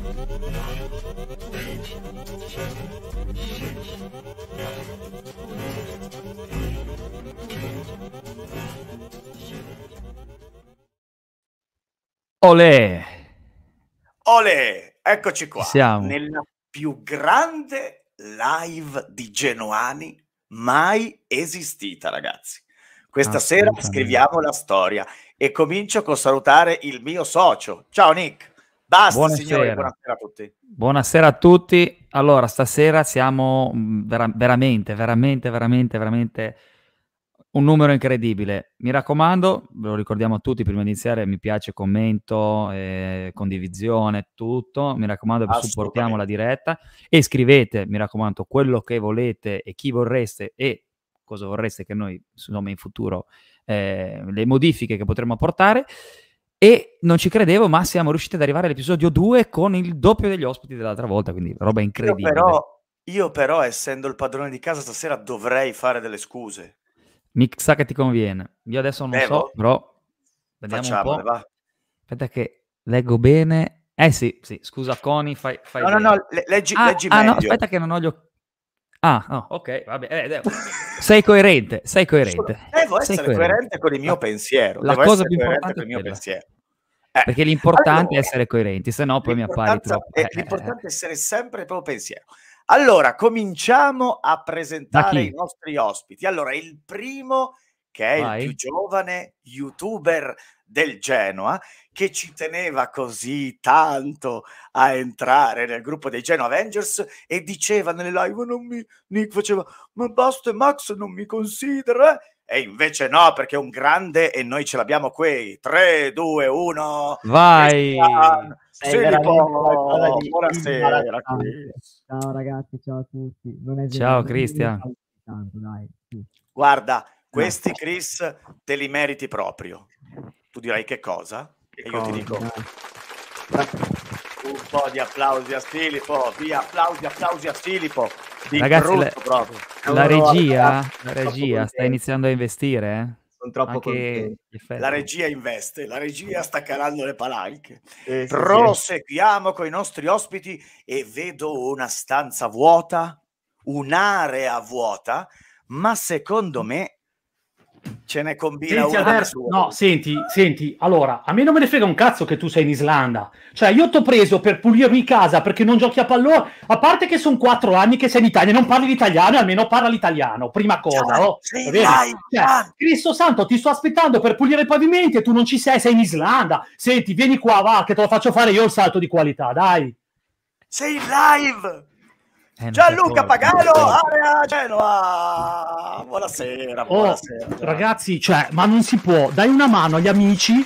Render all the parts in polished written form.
Olè! Olè, eccoci qua, Siamo. nella più grande live di Genuani mai esistita, ragazzi. Questa sera scriviamo la storia e comincio col salutare il mio socio. Ciao Nick. Basta, signori, buonasera a tutti. Buonasera a tutti. Allora, stasera siamo veramente un numero incredibile. Mi raccomando, ve lo ricordiamo a tutti prima di iniziare, mi piace, commento, condivisione, tutto. Mi raccomando, supportiamo la diretta e scrivete, mi raccomando, quello che volete e chi vorreste e cosa vorreste che noi, insomma, in futuro, le modifiche che potremmo apportare. E non ci credevo, ma siamo riusciti ad arrivare all'episodio 2 con il doppio degli ospiti dell'altra volta, quindi roba incredibile. Io però, essendo il padrone di casa, stasera dovrei fare delle scuse. Mi sa che ti conviene. Io adesso non so, però vediamo un po'. Va. Aspetta che leggo bene. Sì, scusa Coni, fai No, leggi meglio. No, aspetta che non ho gli occhi. Ok, vabbè. Sei coerente. Devo essere coerente con il mio pensiero. La cosa più importante è quella. Perché l'importante è essere coerenti, se no poi mi appari troppo. L'importante è essere sempre il proprio pensiero. Allora, cominciamo a presentare i nostri ospiti. Allora, il primo, che è il più giovane youtuber del Genoa, che ci teneva così tanto a entrare nel gruppo dei Genoa Avengers e diceva nelle live, Nick faceva, ma basta, Max non mi considera, e invece no, perché è un grande e noi ce l'abbiamo qui. 3, 2, 1. Vai! Buonasera. Ciao ragazzi, ciao a tutti. Ciao Cristian. Guarda, questi Chris te li meriti proprio. Tu dirai che cosa? E io ti dico un po' di applausi a Filippo, via, applausi a Filippo. Ragazzi, la regia sta iniziando a investire, Sono troppo contento. La regia investe, la regia sta calando le palanche. Proseguiamo con i nostri ospiti e vedo una stanza vuota, un'area vuota, ma secondo me ce ne combina una. No, senti, allora, a me non me ne frega un cazzo che tu sei in Islanda. Cioè, io t'ho preso per pulirmi casa perché non giochi a pallone. A parte che sono 4 anni che sei in Italia, non parli l'italiano, almeno parla l'italiano, prima cosa. Cristo santo, ti sto aspettando per pulire i pavimenti e tu non ci sei in Islanda. Senti, vieni qua, va, che te lo faccio fare io il salto di qualità, dai. Sei in live! Gianluca Pagano, area Genova. Buonasera. Ragazzi, cioè, ma non si può. Dai una mano agli amici.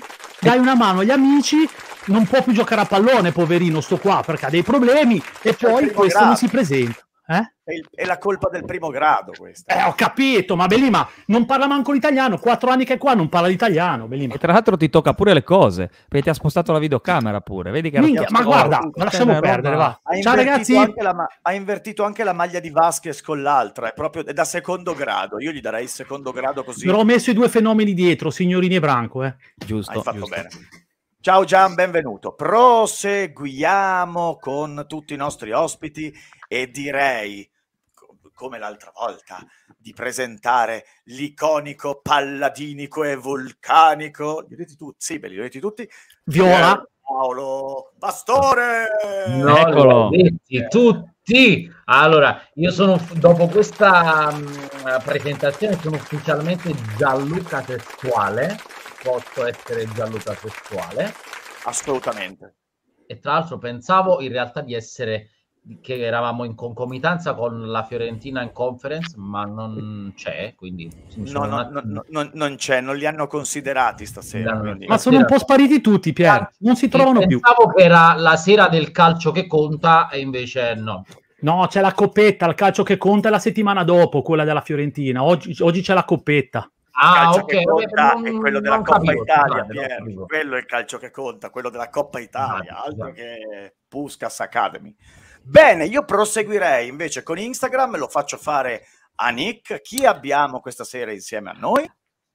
Non può più giocare a pallone, poverino, sto qua, perché ha dei problemi e poi questo non si presenta. È la colpa del primo grado questa. Ho capito, ma Belima non parla manco l'italiano, 4 anni che è qua non parla l'italiano, Belima. E tra l'altro ti tocca pure le cose, perché ti ha spostato la videocamera pure, vedi che ma guarda, ma lasciamo perdere, va. Ciao ragazzi. Ha invertito anche la maglia di Vasquez con l'altra, è proprio da secondo grado, io gli darei il secondo grado così. Però ho messo i 2 fenomeni dietro, Signorini e Branco, Giusto. Hai fatto bene. Ciao Gian, benvenuto. Proseguiamo con tutti i nostri ospiti e direi, come l'altra volta, di presentare l'iconico palladinico e vulcanico. Li vedete tutti? Sì, li vedete tutti. Viola. Paolo Pastore. No, eccolo. Tutti. Allora, io sono, dopo questa presentazione, sono ufficialmente Gianluca Sessuale. Posso essere Gianluca Sessuale? Assolutamente. E tra l'altro pensavo in realtà di essere, che eravamo in concomitanza con la Fiorentina in conference, ma non c'è, quindi non c'è, non li hanno considerati stasera. Ma sono un po' spariti tutti, Pier, non si trovano più. Pensavo che era la sera del calcio che conta e invece no. No, c'è la coppetta, il calcio che conta è la settimana dopo, quella della Fiorentina. Oggi c'è la coppetta. Ok, è quello della Coppa Italia, quello è il calcio che conta, quello della Coppa Italia, altro che Puskas Academy. Bene, io proseguirei invece con Instagram, lo faccio fare a Nick. Chi abbiamo questa sera insieme a noi?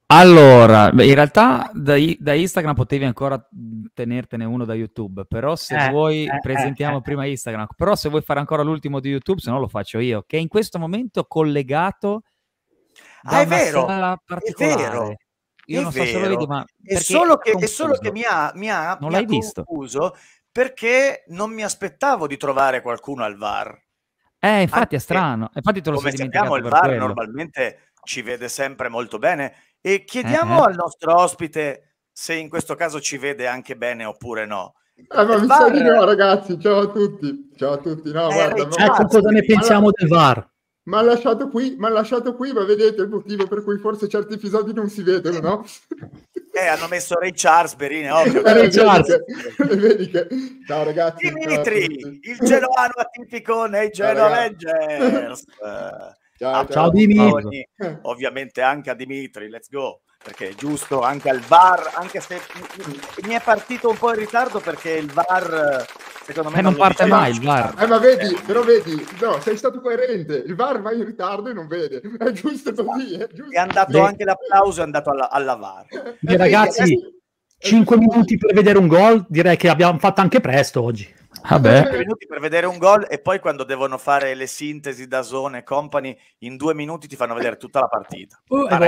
Allora, in realtà da Instagram potevi ancora tenertene uno da YouTube, però se vuoi presentiamo prima Instagram, però se vuoi fare ancora l'ultimo di YouTube, se no lo faccio io, che è in questo momento collegato da una sala particolare. È vero. Io non so se lo vedi, ma è solo che mi ha confuso perché non mi aspettavo di trovare qualcuno al VAR. Infatti è strano, infatti te lo sei dimenticato. Come sappiamo, il VAR normalmente ci vede sempre molto bene e chiediamo al nostro ospite se in questo caso ci vede anche bene oppure no. Ma mi sa di no, ragazzi, ciao a tutti. No, guarda, ecco cosa ne pensiamo del VAR. Mi ha lasciato qui, ma vedete il motivo per cui forse certi episodi non si vedono, no? Hanno messo Ray Charles, Berine, ovvio. Vedi che... Ciao ragazzi. Dimitri, il genovano atipico nei Genoa Avengers. Ciao Dimitri. Ovviamente anche a Dimitri, let's go. Perché è giusto anche al VAR, anche se mi è partito un po' in ritardo perché il VAR... secondo me non parte mai il VAR. Ma vedi, no, sei stato coerente. Il VAR va in ritardo e non vede. È giusto così, è giusto. È andato anche l'applauso, è andato alla VAR. Ragazzi, 5 minuti per vedere un gol, direi che abbiamo fatto anche presto oggi. 5 minuti per vedere un gol e poi quando devono fare le sintesi da Zone e company, in 2 minuti ti fanno vedere tutta la partita.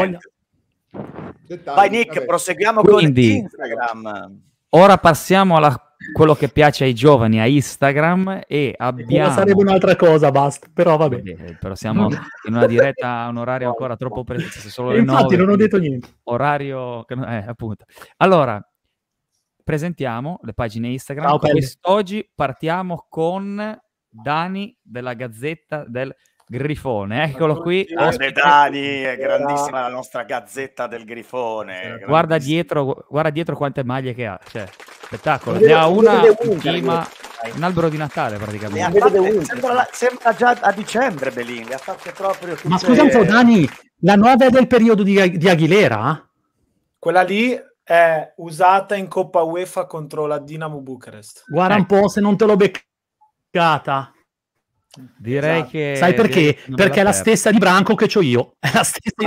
Vai Nick, proseguiamo con Instagram. Ora passiamo alla quello che piace ai giovani, a Instagram, e abbiamo... sarebbe un'altra cosa, basta, però vabbè. Però siamo in una diretta a un orario ancora troppo preciso, solo le infatti 9, non ho detto niente. Orario... appunto. Allora, presentiamo le pagine Instagram. Quest'oggi partiamo con Dani della Gazzetta del Grifone, eccolo qui. Grande Dani, è grandissima la nostra Gazzetta del Grifone. Guarda dietro quante maglie che ha, cioè, spettacolo. Ne ha una in cima, un albero di Natale praticamente. Sembra già a dicembre, Belin, le ha fatte proprio tutte... Ma scusa un po', Dani, la nuova è del periodo di Aguilera? Quella lì è usata in Coppa UEFA contro la Dinamo Bucarest. Guarda un po' se non te l'ho beccata. Direi che... Sai perché? Perché è la stessa di Branco che c'ho io. È la stessa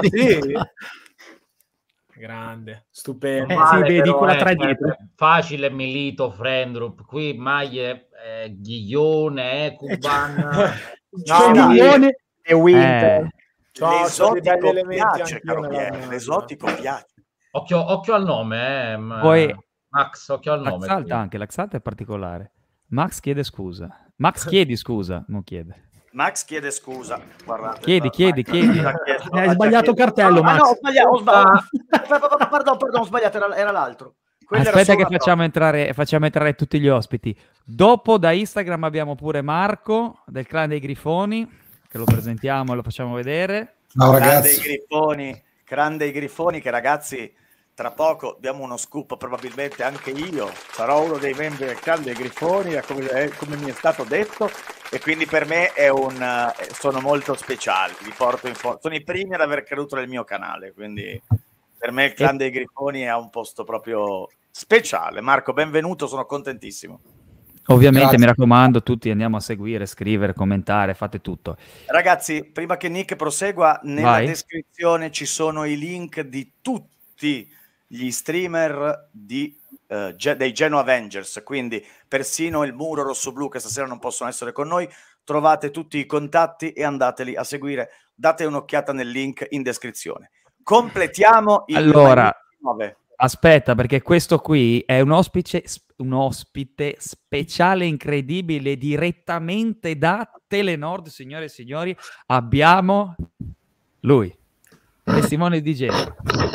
Grande, stupendo. Sì, vedi quella tra dietro. Facile, Milito, Frendrup. Qui maglie Ghiglione, Cuban. Ghiglione e Winter. L'esotico piace, caro Pier. L'esotico piace. Occhio al nome, Poi Max, occhio al nome. L'Axalta è particolare. Max chiede scusa. Max chiedi scusa, non chiede. Max chiede scusa. Guardate, chiedi. Hai sbagliato cartello, Max. No, ho sbagliato. Pardon, ho sbagliato, era l'altro. Aspetta che facciamo entrare tutti gli ospiti. Dopo da Instagram abbiamo pure Marco del Clan dei Grifoni, che lo presentiamo e lo facciamo vedere. Ciao ragazzi. Clan dei Grifoni che ragazzi... Tra poco abbiamo uno scoop, probabilmente anche io sarò uno dei membri del Clan dei Grifoni, come mi è stato detto, e quindi per me sono molto speciali, vi porto sono i primi ad aver creduto nel mio canale, quindi per me il Clan dei Grifoni è un posto proprio speciale. Marco, benvenuto, sono contentissimo. Ovviamente Grazie. Mi raccomando, tutti andiamo a seguire, scrivere, commentare, fate tutto. Ragazzi, prima che Nick prosegua, nella descrizione ci sono i link di tutti gli streamer dei Genoa Avengers, quindi persino il Muro Rossoblu che stasera non possono essere con noi, trovate tutti i contatti e andateli a seguire, date un'occhiata nel link in descrizione. Completiamo il 9. Aspetta, perché questo qui è un ospite speciale incredibile direttamente da Telenord, signore e signori, abbiamo lui, testimone di Genoa.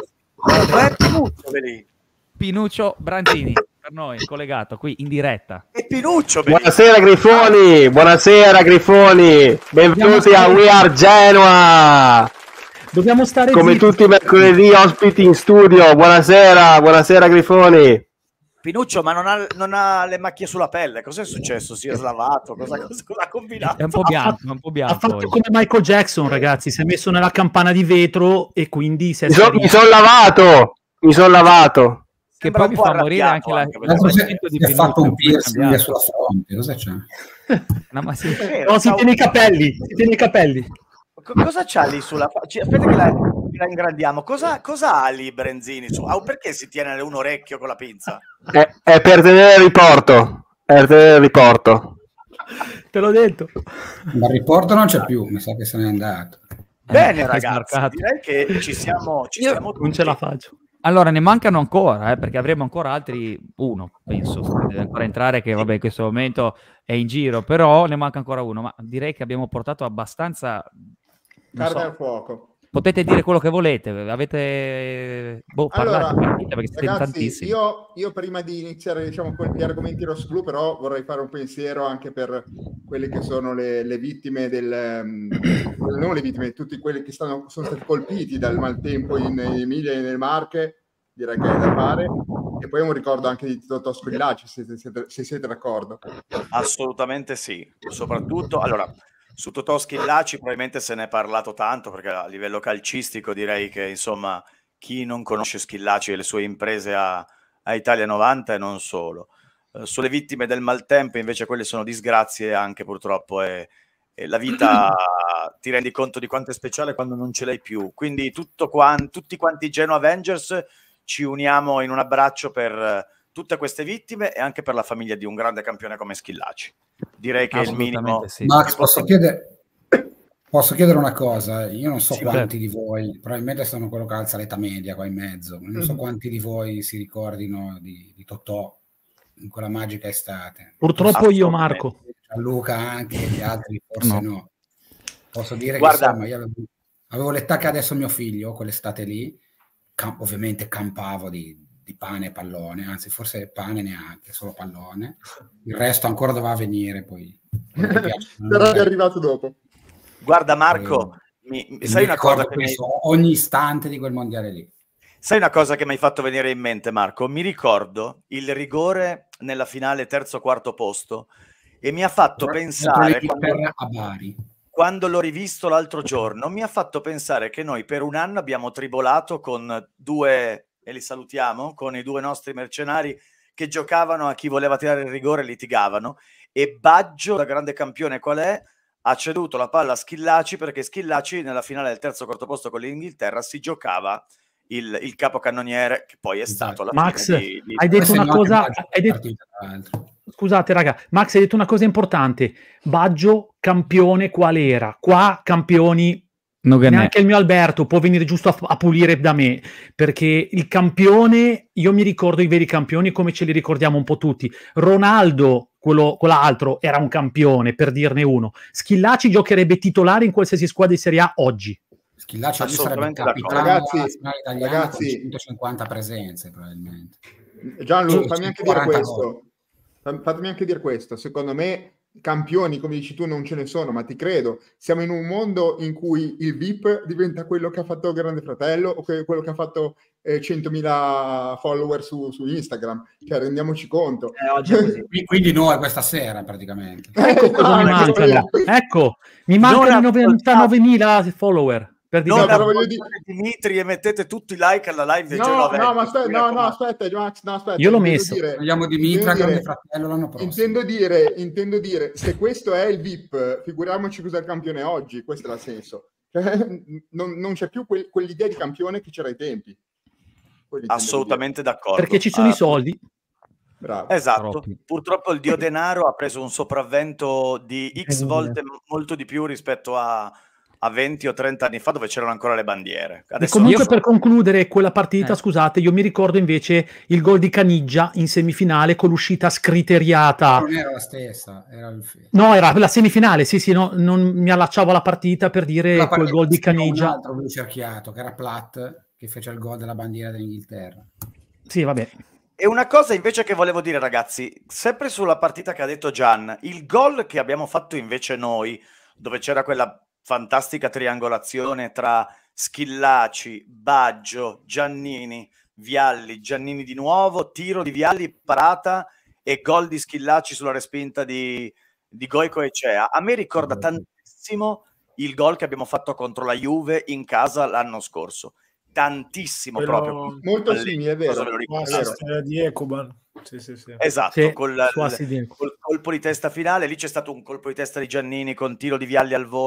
Pinuccio Brantini per noi, collegato qui in diretta. E Pinuccio, buonasera Grifoni, benvenuti a We Are Genoa. Dobbiamo stare come zitti. Tutti i mercoledì ospiti in studio. Buonasera Grifoni. Pinuccio, ma non ha le macchie sulla pelle. Cos'è successo? Si è slavato? Cosa ha combinato? È un po' bianco, Ha fatto come Michael Jackson, ragazzi. Si è messo nella campana di vetro e quindi si è mi sono lavato. Che poi mi fa morire anche la si è fatto un piercing sulla fronte. Cosa c'è? Si tiene i capelli. Cosa c'ha lì sulla faccia? Aspetta che la ingrandiamo. Cosa ha lì Brenzini? Perché si tiene un orecchio con la pinza? È per tenere il riporto. Te l'ho detto. Ma il riporto non c'è più, mi sa che se n'è andato. Bene ragazzi, direi che ci siamo non ce la faccio. Allora, ne mancano ancora, perché avremo ancora altri, uno, penso, che deve ancora entrare, che vabbè in questo momento è in giro, però ne manca ancora uno, ma direi che abbiamo portato abbastanza... Carne al fuoco. Potete dire quello che volete, avete parlato, perché siete ragazzi, tantissimi. Io prima di iniziare con gli argomenti rosso-blu, però vorrei fare un pensiero anche per quelle che sono le vittime non le vittime, tutti quelli che sono stati colpiti dal maltempo in Emilia e nelle Marche, direi che è da fare. E poi un ricordo anche di Totò Squillaci, se siete d'accordo. Assolutamente sì, soprattutto allora su Totò Schillaci probabilmente se ne è parlato tanto, perché a livello calcistico direi che insomma chi non conosce Schillaci e le sue imprese a Italia 90 e non solo. Sulle vittime del maltempo invece quelle sono disgrazie, anche purtroppo e la vita ti rendi conto di quanto è speciale quando non ce l'hai più. Quindi tutti quanti Genoa Avengers ci uniamo in un abbraccio per tutte queste vittime e anche per la famiglia di un grande campione come Schillaci. Direi che è il minimo. Sì. Max, posso chiedere una cosa? Io non so quanti di voi, probabilmente sono quello che alza l'età media qua in mezzo, non so quanti di voi si ricordino di Totò in quella magica estate. Purtroppo io, Marco. Luca anche, gli altri forse no. Posso dire che insomma, io avevo l'età che adesso mio figlio, quell'estate lì, ovviamente campavo di pane e pallone, anzi forse pane neanche, solo pallone, il resto ancora doveva venire poi. Però è arrivato dopo. Guarda Marco, sai una cosa che ogni istante di quel mondiale lì. Sai una cosa che mi hai fatto venire in mente, Marco? Mi ricordo il rigore nella finale terzo-quarto posto e mi ha fatto pensare, quando l'ho rivisto l'altro giorno, mi ha fatto pensare che noi per un anno abbiamo tribolato con due, e li salutiamo, con i due nostri mercenari che giocavano a chi voleva tirare il rigore, litigavano, e Baggio, da grande campione qual è, ha ceduto la palla a Schillaci perché Schillaci nella finale del terzo-quarto posto con l'Inghilterra si giocava il capocannoniere, che poi è stato la Max, fine di... hai detto una cosa, scusate raga, Max, hai detto una cosa importante. Baggio campione qual era? Qua campioni neanche il mio Alberto può venire giusto a pulire da me, perché il campione, io mi ricordo i veri campioni come ce li ricordiamo un po' tutti. Ronaldo, quell'altro, era un campione, per dirne uno. Schillaci giocherebbe titolare in qualsiasi squadra di Serie A oggi. Schillaci oggi sarebbe capitano ragazzi, 150 presenze probabilmente. Gianluca, fammi anche dire questo. Fatemi anche dire questo. Secondo me campioni, come dici tu, non ce ne sono, ma ti credo. Siamo in un mondo in cui il VIP diventa quello che ha fatto Grande Fratello o quello che ha fatto 100.000 follower su Instagram. Cioè, rendiamoci conto. Oggi è così. Quindi noi questa sera praticamente. Ecco cosa mi mancano. Ecco, mi mancano 99.000 follower. Non Dimitri e mettete tutti i like alla live del Genoa. No, aspetta, Max, aspetta. Io l'ho messo. Vogliamo Dimitri a Grande Fratello l'anno prossimo. Intendo dire, se questo è il VIP, figuriamoci cos'è il campione oggi, questo è il senso. Non c'è più quell'idea di campione che c'era ai tempi. Assolutamente d'accordo. Perché ci sono i soldi. Bravo. Esatto. Purtroppo il dio denaro ha preso un sopravvento di X volte molto di più rispetto a 20 o 30 anni fa, dove c'erano ancora le bandiere. Adesso per concludere quella partita, scusate, io mi ricordo invece il gol di Caniggia in semifinale con l'uscita scriteriata. Non era la stessa, no, era la semifinale, sì, no, non mi allacciavo alla partita per dire quel gol di Caniggia. Un altro cerchiato, che era Platt, che fece il gol della bandiera dell'Inghilterra. Sì, vabbè. E una cosa invece che volevo dire, ragazzi, sempre sulla partita che ha detto Gian, il gol che abbiamo fatto invece noi, dove c'era quella fantastica triangolazione tra Schillaci, Baggio, Giannini, Vialli, Giannini di nuovo, tiro di Vialli, parata e gol di Schillaci sulla respinta di Goico Echea. A me ricorda tantissimo il gol che abbiamo fatto contro la Juve in casa l'anno scorso. Tantissimo, proprio. Molto simile, è vero. Di Ecuban. Sì. Esatto, sì, col colpo di testa finale. Lì c'è stato un colpo di testa di Giannini con tiro di Vialli al volo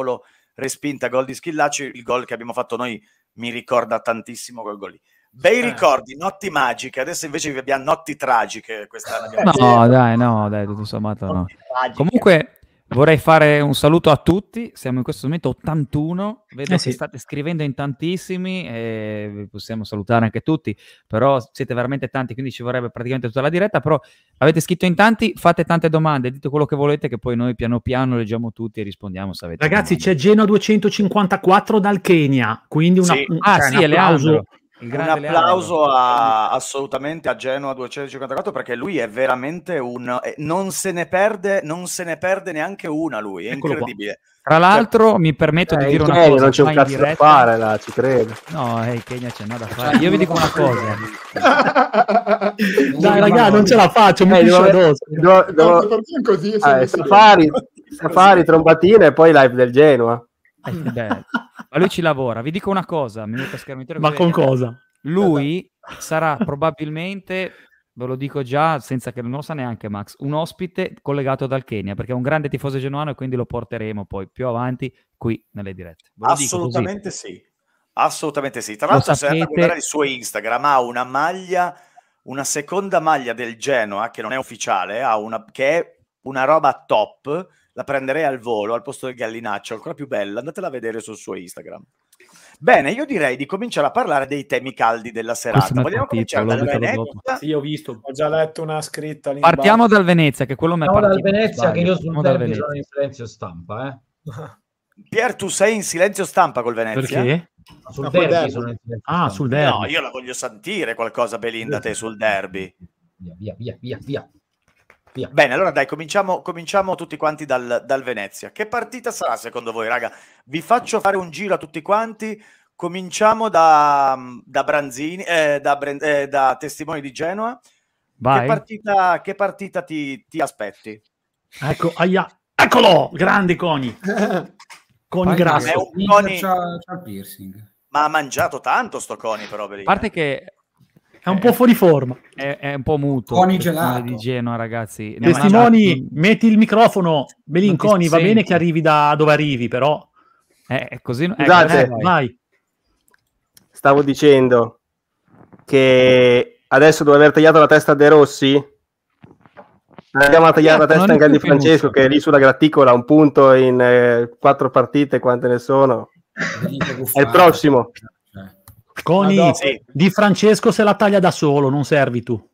respinta gol di Schillaci. Il gol che abbiamo fatto noi mi ricorda tantissimo quel gol lì. Bei ricordi, notti magiche. Adesso invece abbiamo notti tragiche quest'anno. No, dai, tutto sommato no. Comunque vorrei fare un saluto a tutti. Siamo in questo momento 81. Vedo che state scrivendo in tantissimi e vi possiamo salutare anche tutti, però siete veramente tanti, quindi ci vorrebbe praticamente tutta la diretta, però avete scritto in tanti, fate tante domande, dite quello che volete che poi noi piano piano leggiamo tutti e rispondiamo se avete Ragazzi, domande. c'è Genoa 254 dal Kenya, quindi un applauso. Un applauso assolutamente a Genoa 254 perché lui è veramente non se ne perde neanche una, lui è incredibile. Tra l'altro mi permetto di dire una Kenya, cosa, non c'è un cazzo da fare là, ci credo. No, in Kenya c'è nada da fare. Io vi dico una cosa. Dai raga, non ce la faccio, mi piscio addosso. Safari, trombatina e poi live del Genoa. Ma lui ci lavora. Vi dico una cosa, ma con cosa? Lui sarà probabilmente, ve lo dico già, senza che non lo sa neanche Max, un ospite collegato dal Kenya, perché è un grande tifoso genuano e quindi lo porteremo poi più avanti qui nelle dirette. Assolutamente sì. Assolutamente sì. Tra l'altro, se andate a guardare il suo Instagram, ha una maglia, una seconda maglia del Genoa, che non è ufficiale, che è una roba top. La prenderei al volo al posto del gallinaccio, ancora più bella. Andatela a vedere sul suo Instagram. Bene, io direi di cominciare a parlare dei temi caldi della serata. Vogliamo cominciare dal Venezia? Sì, ho visto, ho già letto una scritta. Partiamo dal Venezia, che quello mi è partito. Dal Venezia, che io sul derby sono in silenzio stampa. Pier, tu sei in silenzio stampa col Venezia? Perché? Sul derby sono in silenzio stampa. Sul derby. No, io la voglio sentire qualcosa, Belinda, te sul derby. Via. Bene, allora dai, cominciamo tutti quanti dal Venezia. Che partita sarà secondo voi, raga? Vi faccio fare un giro a tutti quanti. Cominciamo da Branzini, da testimoni di Genoa. Vai. Che partita ti aspetti? Ecco, eccolo, grande Coni. Coni grasso. C'ha piercing. Ma ha mangiato tanto sto Coni, però. A parte che è un po' fuori forma. È un po' muto. Coni gelato. Di Genoa, ragazzi. Testimoni, metti il microfono. Belinconi, va bene che arrivi da dove arrivi, però. Così. Scusate, vai. Stavo dicendo che adesso dopo aver tagliato la testa a De Rossi, andiamo a tagliare la testa anche a Di Francesco, che è lì sulla graticola, un punto in 4 partite, quante ne sono. È il prossimo. Coni, Di Francesco se la taglia da solo, non servi tu.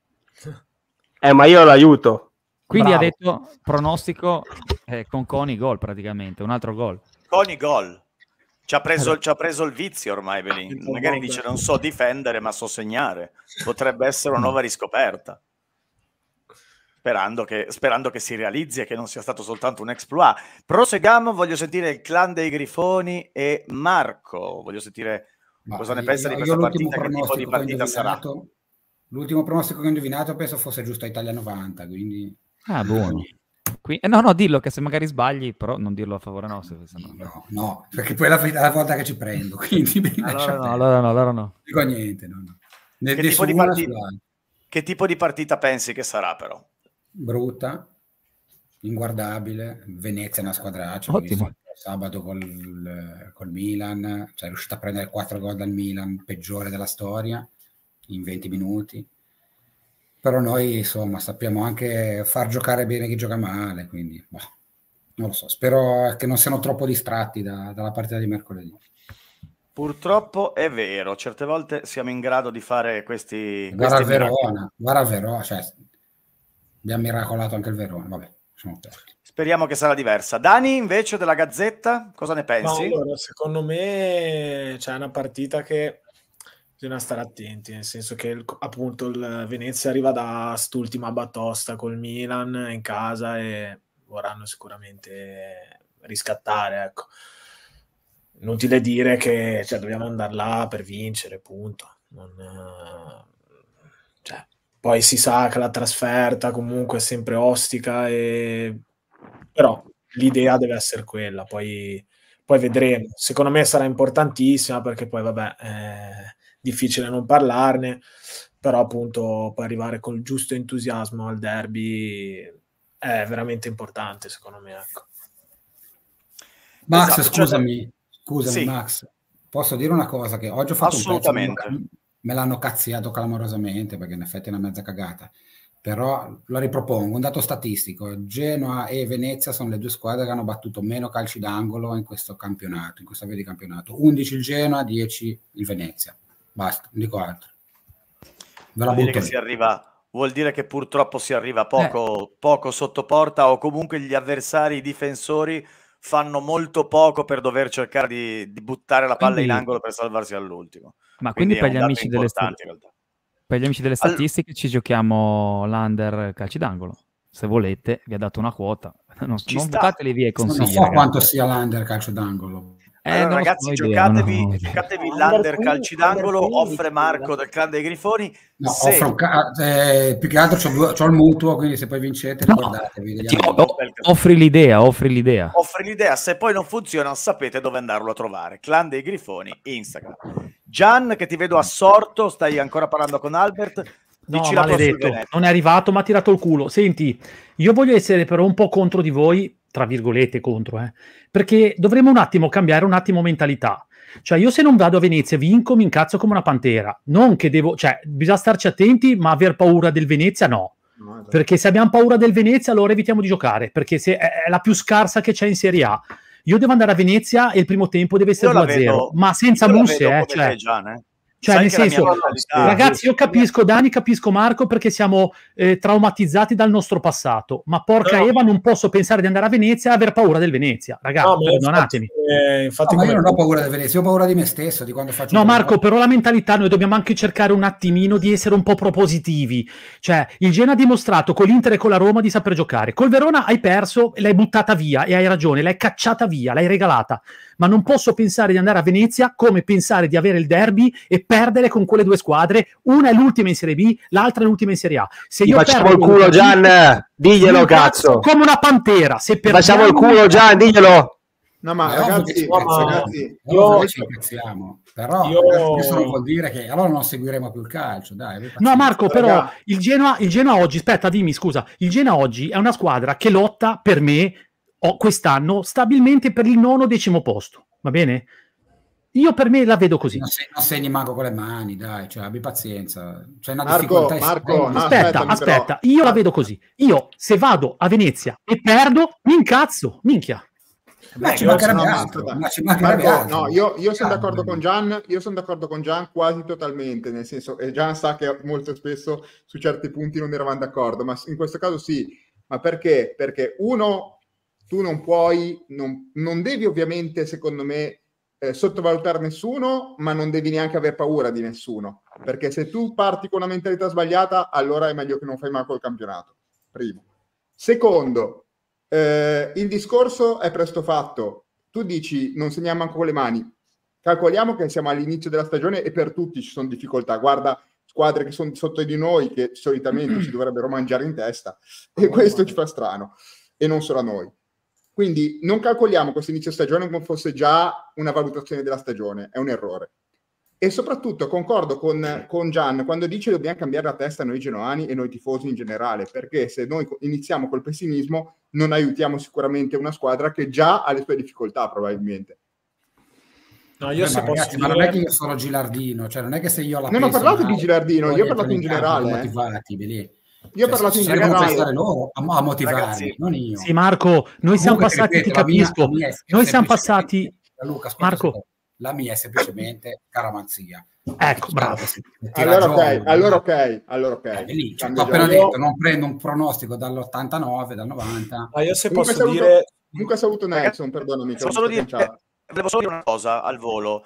Ma io l'aiuto. Quindi ha detto pronostico con Coni gol praticamente, un altro gol. Coni gol. Ci ha preso il vizio ormai, Belin. Magari dice non so difendere ma so segnare. Potrebbe essere una nuova riscoperta. Sperando che si realizzi e che non sia stato soltanto un exploit. Proseguiamo, voglio sentire il clan dei Grifoni e Marco. Voglio sentire cosa ne pensa di questa partita, che tipo di partita sarà. L'ultimo pronostico che ho indovinato penso fosse giusto a Italia 90, quindi... buono. No, dillo che se magari sbagli, però non dirlo a favore nostro. No, perché poi è la volta che ci prendo, quindi allora no. Dico niente, no. Che tipo di partita pensi che sarà, però? Brutta, inguardabile. Venezia è una squadraccia. Ottimo. Sabato col Milan, cioè è riuscito a prendere 4 gol dal Milan, peggiore della storia, in 20 minuti. Però noi, insomma, sappiamo anche far giocare bene chi gioca male, quindi non lo so. Spero che non siano troppo distratti dalla partita di mercoledì. Purtroppo è vero, certe volte siamo in grado di fare questi Guarda il Verona, cioè abbiamo miracolato anche il Verona, vabbè, speriamo che sarà diversa. Dani, invece, della Gazzetta, cosa ne pensi? Allora, secondo me c'è una partita che bisogna stare attenti, nel senso che appunto il Venezia arriva da st'ultima batosta col Milan in casa e vorranno sicuramente riscattare, ecco. Inutile dire che dobbiamo andare là per vincere, punto. Poi si sa che la trasferta comunque è sempre ostica, però l'idea deve essere quella, poi vedremo. Secondo me sarà importantissima perché poi è difficile non parlarne, però appunto poi arrivare col giusto entusiasmo al derby è veramente importante, secondo me, ecco. Max, Esatto, scusami, sì. Max, posso dire una cosa? Che oggi ho fatto un pezzo, me l'hanno cazziato clamorosamente, perché in effetti è una mezza cagata, però la ripropongo, un dato statistico: Genoa e Venezia sono le due squadre che hanno battuto meno calci d'angolo in questo campionato, in questa via di campionato. 11 il Genoa, 10 il Venezia, basta, non dico altro. Vuol dire che purtroppo si arriva poco sotto porta, o comunque gli avversari, i difensori fanno molto poco per dover cercare di buttare la palla in angolo per salvarsi all'ultimo. Ma quindi per gli amici delle statistiche ci giochiamo l'under calci d'angolo. Se volete, vi ha dato una quota. Non buttateli via i consigli. Non so quanto sia l'under calcio d'angolo. Allora, ragazzi, giocatevi l'under calci d'angolo, offre Marco del Clan dei Grifoni. No, più che altro c'ho il mutuo, quindi se poi vincete ricordatevi. Offri l'idea. Se poi non funziona, sapete dove andarlo a trovare. Clan dei Grifoni, Instagram. Gian, che ti vedo assorto, stai ancora parlando con Albert. No, maledetto, non è arrivato, ma ha tirato il culo. Senti, io voglio essere però un po' contro di voi, tra virgolette contro, perché dovremmo un attimo cambiare mentalità. Cioè, io se non vado a Venezia vinco, mi incazzo come una pantera. Non che bisogna starci attenti, ma aver paura del Venezia no. Perché se abbiamo paura del Venezia, allora evitiamo di giocare, perché se è la più scarsa che c'è in Serie A. Io devo andare a Venezia e il primo tempo deve essere 2-0, ma senza musse, Cioè, nel senso, ragazzi, io capisco Dani, capisco Marco, perché siamo traumatizzati dal nostro passato, ma porca Eva, non posso pensare di andare a Venezia e aver paura del Venezia, ragazzi, perdonatemi. Ma io non ho paura del Venezia, ho paura di me stesso, di quando faccio... No, Marco, però la mentalità, noi dobbiamo anche cercare un attimino di essere un po' propositivi. Cioè, il Genoa ha dimostrato con l'Inter e con la Roma di saper giocare. Col Verona hai perso, l'hai buttata via, e hai ragione, l'hai cacciata via, l'hai regalata. Ma non posso pensare di andare a Venezia come pensare di avere il derby e perdere con quelle due squadre. Una è l'ultima in Serie B, l'altra è l'ultima in Serie A. Se io facciamo il culo, Gian, diglielo, cazzo. Come una pantera. Se facciamo il culo, Gian, diglielo. No, ma ragazzi, io ci incazziamo. Però questo non vuol dire che allora non seguiremo più il calcio, dai. No, Marco, però il Genoa oggi, aspetta, dimmi, scusa, il Genoa oggi è una squadra che lotta per me quest'anno stabilmente per il 9º posto, va bene? Io per me la vedo così. Non segni manco con le mani, dai, cioè abbi pazienza. C'è una Marco, aspetta, io la vedo così. Io se vado a Venezia e perdo, mi incazzo, minchia. Io sono d'accordo con Gian, quasi totalmente, nel senso, e Gian sa che molto spesso su certi punti non eravamo d'accordo, ma in questo caso sì. Ma perché? Perché uno, tu non puoi, non devi ovviamente, secondo me, sottovalutare nessuno, ma non devi neanche aver paura di nessuno, perché se tu parti con una mentalità sbagliata, allora è meglio che non fai mai col campionato. Primo. Secondo, il discorso è presto fatto. Tu dici non segniamo manco con le mani, calcoliamo che siamo all'inizio della stagione e per tutti ci sono difficoltà. Guarda squadre che sono sotto di noi che solitamente ci dovrebbero mangiare in testa, e questo ci fa strano, e non solo a noi. Quindi non calcoliamo questo inizio stagione come fosse già una valutazione della stagione, è un errore. E soprattutto concordo con Gian quando dice che dobbiamo cambiare la testa noi genoani e noi tifosi in generale, perché se noi iniziamo col pessimismo non aiutiamo sicuramente una squadra che già ha le sue difficoltà probabilmente. No, io ragazzi, ma non è che io sono Gilardino, cioè non è che se io la non ho parlato di Gilardino, io ho parlato in generale. Motivati, io ho parlato in generale. Loro a motivarmi, ragazzi, non io. Sì, Marco, noi siamo passati, ti capisco. Noi siamo passati, Luca, Marco. La mia è semplicemente caramanzia. Ecco, bravo. Allora ok. Lì, ho appena detto, non prendo un pronostico dall'89, dal 90. Ma io se posso dire... Comunque saluto Nelson, perdonami. Volevo solo dire una cosa al volo.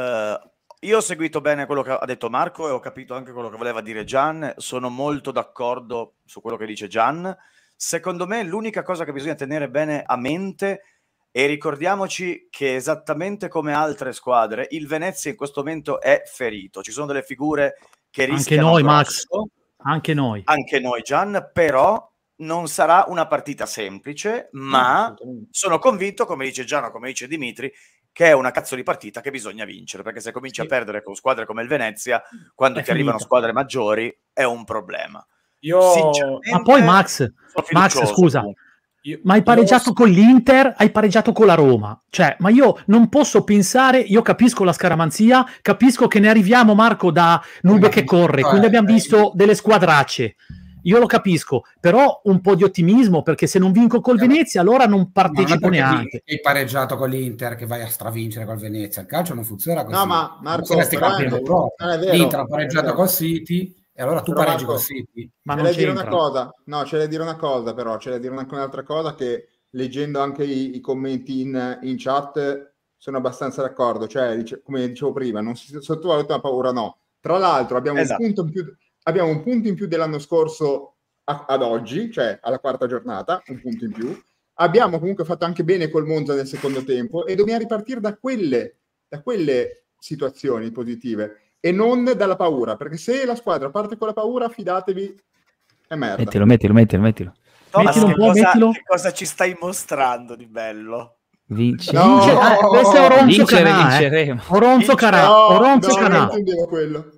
Io ho seguito bene quello che ha detto Marco e ho capito anche quello che voleva dire Gian. Sono molto d'accordo su quello che dice Gian. Secondo me l'unica cosa che bisogna tenere bene a mente, e ricordiamoci che esattamente come altre squadre il Venezia in questo momento è ferito, ci sono delle figure che rischiano anche noi Max, anche noi Gian, però non sarà una partita semplice, ma sono convinto, come dice Gian, come dice Dimitri, che è una cazzo di partita che bisogna vincere, perché se cominci a perdere con squadre come il Venezia, quando ti arrivano squadre maggiori è un problema. Ma poi Max, scusa, Ma hai pareggiato con l'Inter, hai pareggiato con la Roma. Cioè, ma io non posso pensare, io capisco la scaramanzia, capisco che ne arriviamo, Marco, da nube che corre, quindi abbiamo visto delle squadracce. Io lo capisco, però un po' di ottimismo, perché se non vinco col Venezia allora non partecipo neanche. Hai pareggiato con l'Inter che vai a stravincere col Venezia. Il calcio non funziona così. No, ma Marco, l'Inter ha pareggiato col City e allora tu pareggi col City. Ma non c'è da dire una cosa. No, c'è da dire una cosa, però c'è da dire un'altra cosa che leggendo anche i commenti in chat sono abbastanza d'accordo. Cioè, come dicevo prima, non si sottovaluta la paura, no. Tra l'altro abbiamo un punto in più dell'anno scorso ad oggi, cioè alla quarta giornata, un punto in più. Abbiamo comunque fatto anche bene col Monza nel secondo tempo e dobbiamo ripartire da quelle situazioni positive e non dalla paura, perché se la squadra parte con la paura, fidatevi, è merda. Mettilo. Thomas, che cosa ci stai mostrando di bello? Questo è Oronzo Canà. Vinceremo. Oronzo Canà. Non intendevo quello.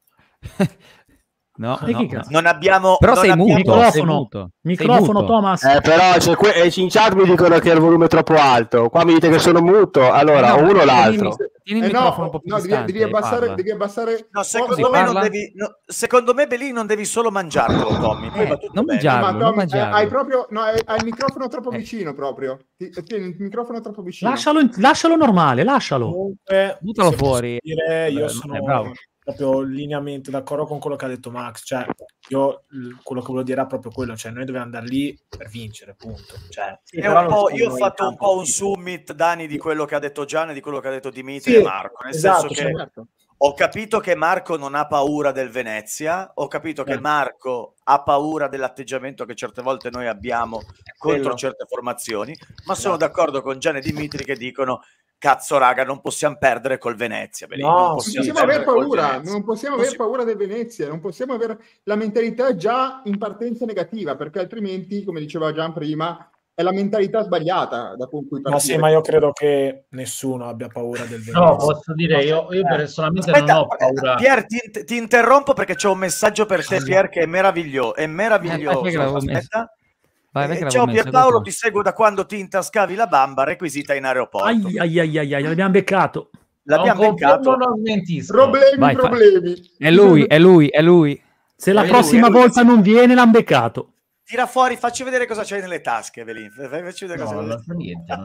No. Non abbiamo. Però non sei abbiamo... muto. Microfono, Thomas. Però in chat mi dicono che il volume è troppo alto. Qua mi dite che sono muto. Allora, uno o l'altro. Tieni il microfono un po' più distante. Devi abbassare. No, secondo me Belin non devi solo mangiarlo, Tommy. Non mangiarlo. Hai proprio hai il microfono troppo vicino proprio. Tieni il microfono troppo vicino. Lascialo normale, lascialo. Comunque, buttalo fuori. Io sono proprio lineamente d'accordo con quello che ha detto Max. Cioè, io quello che volevo dire è proprio quello. Cioè, noi dobbiamo andare lì per vincere, punto. Cioè, io ho fatto un po' un summit, Dani, di quello che ha detto Gian e di quello che ha detto Dimitri e Marco. Nel senso che ho capito che Marco non ha paura del Venezia, ho capito che Marco ha paura dell'atteggiamento che certe volte noi abbiamo contro certe formazioni, ma sono d'accordo con Gian e Dimitri che dicono cazzo raga, non possiamo perdere col Venezia. Non possiamo aver paura, non possiamo aver paura del Venezia, non possiamo avere la mentalità già in partenza negativa, perché altrimenti, come diceva Gian prima, è la mentalità sbagliata da cui partire. Ma sì, ma io credo che nessuno abbia paura del Venezia. No, posso dire, io personalmente non ho paura. Pier, ti interrompo perché c'è un messaggio per te, Pier, che è meraviglioso. Aspetta. Ciao Pierpaolo, ti seguo da quando ti intascavi la bamba requisita in aeroporto. L'abbiamo beccato. L'abbiamo beccato. Problemi. È lui. Se la prossima volta non viene, l'hanno beccato. Tira fuori, facci vedere cosa c'hai nelle tasche, Evelyn. Non c'è niente.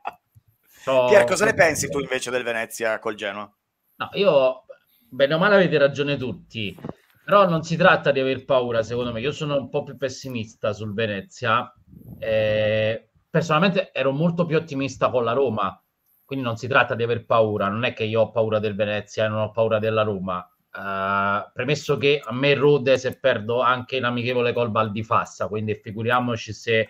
Pier, cosa ne pensi tu invece del Venezia col Genoa? No, io, bene o male avete ragione tutti. Però non si tratta di aver paura, secondo me. Io sono un po' più pessimista sul Venezia. Personalmente ero molto più ottimista con la Roma, quindi non si tratta di aver paura. Non è che io ho paura del Venezia e non ho paura della Roma. Premesso che a me rode se perdo anche l'amichevole col Val di Fassa, quindi figuriamoci se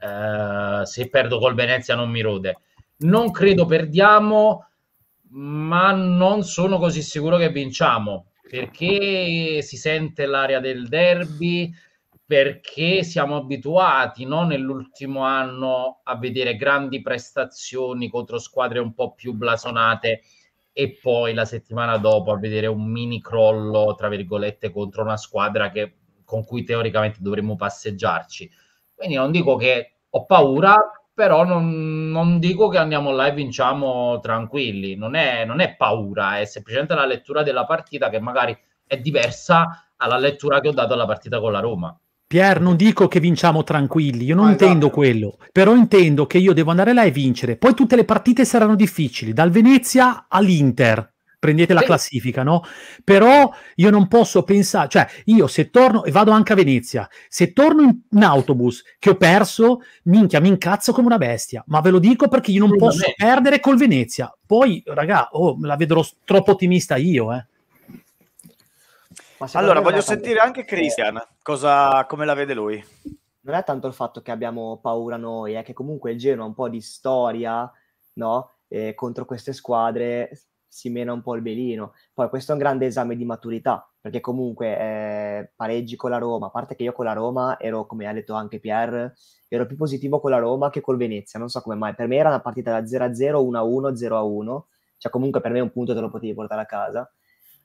perdo col Venezia non mi rode. Non credo perdiamo, ma non sono così sicuro che vinciamo, perché si sente l'aria del derby, perché siamo abituati, no, nell'ultimo anno a vedere grandi prestazioni contro squadre un po' più blasonate e poi la settimana dopo a vedere un mini crollo, tra virgolette, contro una squadra con cui teoricamente dovremmo passeggiarci. Quindi non dico che ho paura, però non dico che andiamo là e vinciamo tranquilli. Non è paura, è semplicemente la lettura della partita che magari è diversa alla lettura che ho dato alla partita con la Roma. Pier, non dico che vinciamo tranquilli, io non intendo quello, però intendo che io devo andare là e vincere. Poi tutte le partite saranno difficili, dal Venezia all'Inter. Prendete la classifica, no? Però io non posso pensare, cioè io se torno e vado anche a Venezia, se torno in autobus che ho perso, minchia, mi incazzo come una bestia, ma ve lo dico perché io non posso perdere col Venezia. Poi, raga, la vedrò troppo ottimista io, Allora, voglio sentire anche Christian, come la vede lui. Non è tanto il fatto che abbiamo paura noi, è che comunque il Genoa ha un po' di storia, no? Contro queste squadre si mena un po' il belino. Poi questo è un grande esame di maturità, perché comunque pareggi con la Roma, a parte che io con la Roma ero, come ha detto anche Pier, ero più positivo con la Roma che col Venezia, non so come mai. Per me era una partita da 0-0, 1-1, 0-1, cioè comunque per me un punto te lo potevi portare a casa.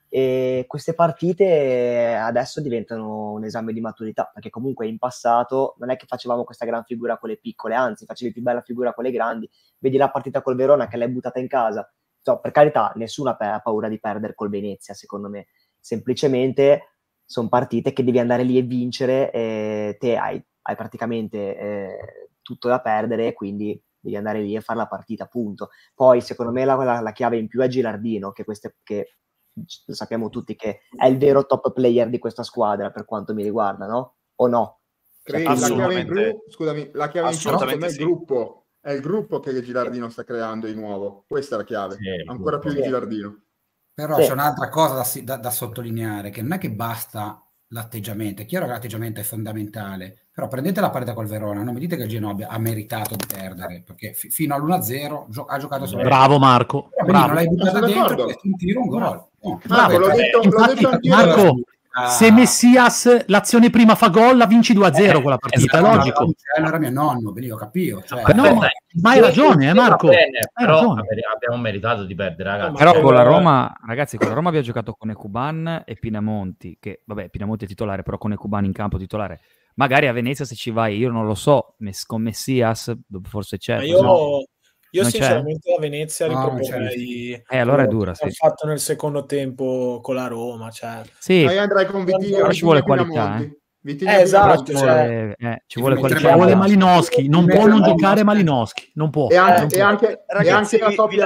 E queste partite adesso diventano un esame di maturità, perché comunque in passato non è che facevamo questa gran figura con le piccole, anzi facevi più bella figura con le grandi. Vedi la partita col Verona che l'hai buttata in casa, per carità, nessuno ha paura di perdere col Venezia, secondo me, semplicemente sono partite che devi andare lì e vincere, e te hai praticamente tutto da perdere, quindi devi andare lì e fare la partita, punto. Poi secondo me la chiave in più è Gilardino, che lo sappiamo tutti che è il vero top player di questa squadra per quanto mi riguarda, no? O no? La chiave in più, scusami, la chiave in più secondo me è il gruppo che Gilardino sta creando di nuovo, questa è la chiave, ancora più di Gilardino. Però c'è un'altra cosa da sottolineare, che non è che basta l'atteggiamento, è chiaro che l'atteggiamento è fondamentale, però prendete la partita col Verona, non mi dite che il Genoa ha meritato di perdere, perché fino all'1-0 ha giocato solo. Bravo Marco, bravo. Non l'hai buttata dentro, un tiro, un gol. Marco, l'ho detto anch'io. Marco, se Messias l'azione prima fa gol, la vinci 2-0 quella partita, è logico. Allora mio nonno, io capivo. Ma hai ragione, Marco. Però abbiamo meritato di perdere, ragazzi. Però con la Roma, ragazzi, con la Roma abbiamo giocato con Ekuban e Pinamonti, che vabbè, Pinamonti è titolare, però con Ekuban in campo titolare. Magari a Venezia se ci vai, io non lo so, con Messias forse c'è. Io sinceramente a Venezia riproporrei allora è dura, sì. Fatto nel secondo tempo con la Roma, cioè. Sì. Io andrai con Vitigno, ci vuole qualità. Esatto, ci vuole qualità. Ci vuole Malinowski, non può non giocare Malinowski, non può. E anche ragazzi,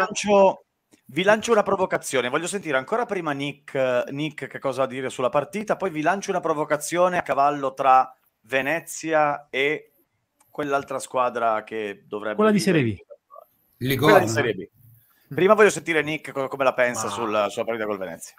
vi lancio una provocazione, voglio sentire ancora prima Nick che cosa ha a dire sulla partita, poi vi lancio una provocazione a cavallo tra Venezia e quell'altra squadra che dovrebbe... Quella di Serie B. Quella di Serie B. Prima voglio sentire Nick come la pensa sulla partita col Venezia.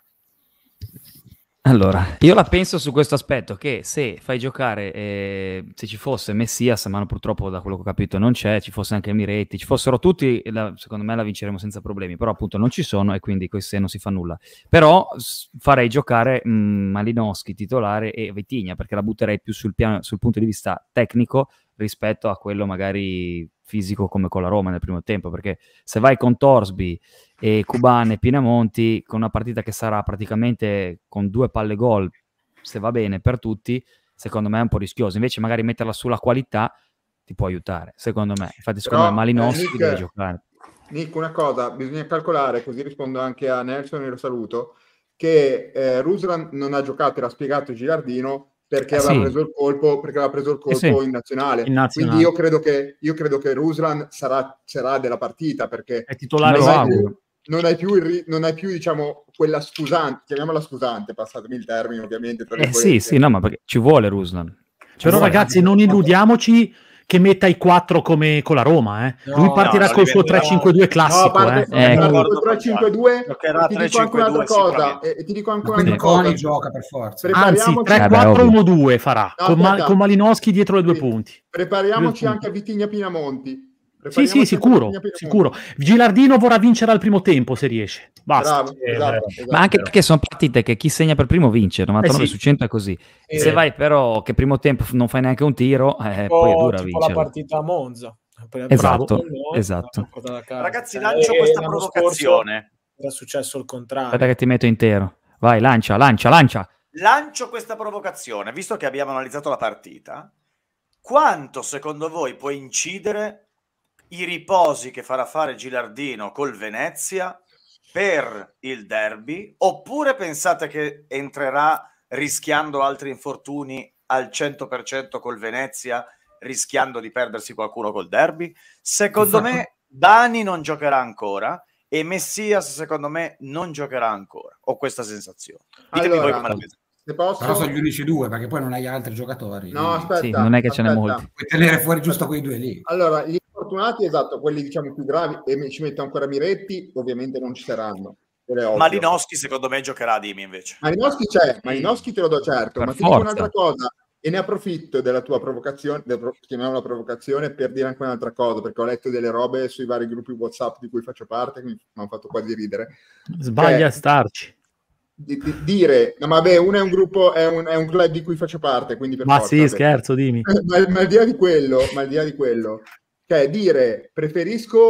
Allora, io la penso su questo aspetto, che se fai giocare, se ci fosse Messias, ma purtroppo da quello che ho capito non c'è, ci fosse anche Miretti, ci fossero tutti, secondo me la vinceremo senza problemi, però appunto non ci sono e quindi così non si fa nulla. Però farei giocare Malinowski titolare e Vitigna, perché la butterei più sul punto di vista tecnico rispetto a quello magari fisico come con la Roma nel primo tempo, perché se vai con Torsby e Kuban e Pinamonti con una partita che sarà praticamente con 2 palle gol, se va bene per tutti, secondo me è un po' rischioso. Invece magari metterla sulla qualità ti può aiutare, secondo me. Infatti secondo me Malinowski deve giocare. Nick, una cosa, bisogna calcolare, così rispondo anche a Nelson e lo saluto, che Ruslan non ha giocato, era spiegato Gilardino, perché aveva preso il colpo in nazionale. Quindi io credo che Ruslan sarà della partita, perché è titolare. Non hai più diciamo quella scusante, chiamiamola scusante, passatemi il termine ovviamente. Sì, no, ma perché ci vuole Ruslan. Però ragazzi, non illudiamoci che metta i 4 come con la Roma, No, lui partirà col suo 3-5-2 classico. Col 3-5-2, ti dico anche un'altra cosa, e ti dico anche un'altra cosa. Gioca per forza. Anzi, 3-4-1-2 farà, con Malinowski dietro le 2 punti. Prepariamoci anche a Vitigna Pinamonti. Sì, sicuro. Gilardino vorrà vincere al primo tempo se riesce. Basta. Bravo, esatto. Ma anche perché sono partite che chi segna per primo vince, 99 su 100 è così. Se vai però che primo tempo non fai neanche un tiro, poi è dura vincere. La partita a Monza. Esatto. Ragazzi, lancio questa provocazione. Era successo il contrario. Aspetta che ti metto intero. Vai, lancia. Lancio questa provocazione, visto che abbiamo analizzato la partita. Quanto secondo voi può incidere i riposi che farà fare Gilardino col Venezia per il derby, oppure pensate che entrerà rischiando altri infortuni al 100% col Venezia, rischiando di perdersi qualcuno col derby? Secondo me Dani non giocherà ancora e Messias secondo me non giocherà ancora, ho questa sensazione. Ditemi voi come la pensate. Però sono gli unici 2, perché poi non hai altri giocatori. No, aspetta. Sì, non è che ce n'è molti. Puoi tenere fuori giusto quei 2 lì. Allora, gli infortunati, esatto, quelli diciamo più gravi, e ci metto ancora Miretti, ovviamente non ci saranno. Malinowski secondo me giocherà, Dimi invece. Malinowski c'è, Malinowski te lo do certo, per ma ti dico un'altra cosa, e ne approfitto della tua provocazione, chiamiamola provocazione, per dire anche un'altra cosa, perché ho letto delle robe sui vari gruppi WhatsApp di cui faccio parte, che mi hanno fatto quasi ridere. Sbaglia a starci. Dire no, vabbè, uno è un gruppo, è un club di cui faccio parte, quindi per forza, sì, scherzo, dimmi. ma al di là di quello, cioè dire preferisco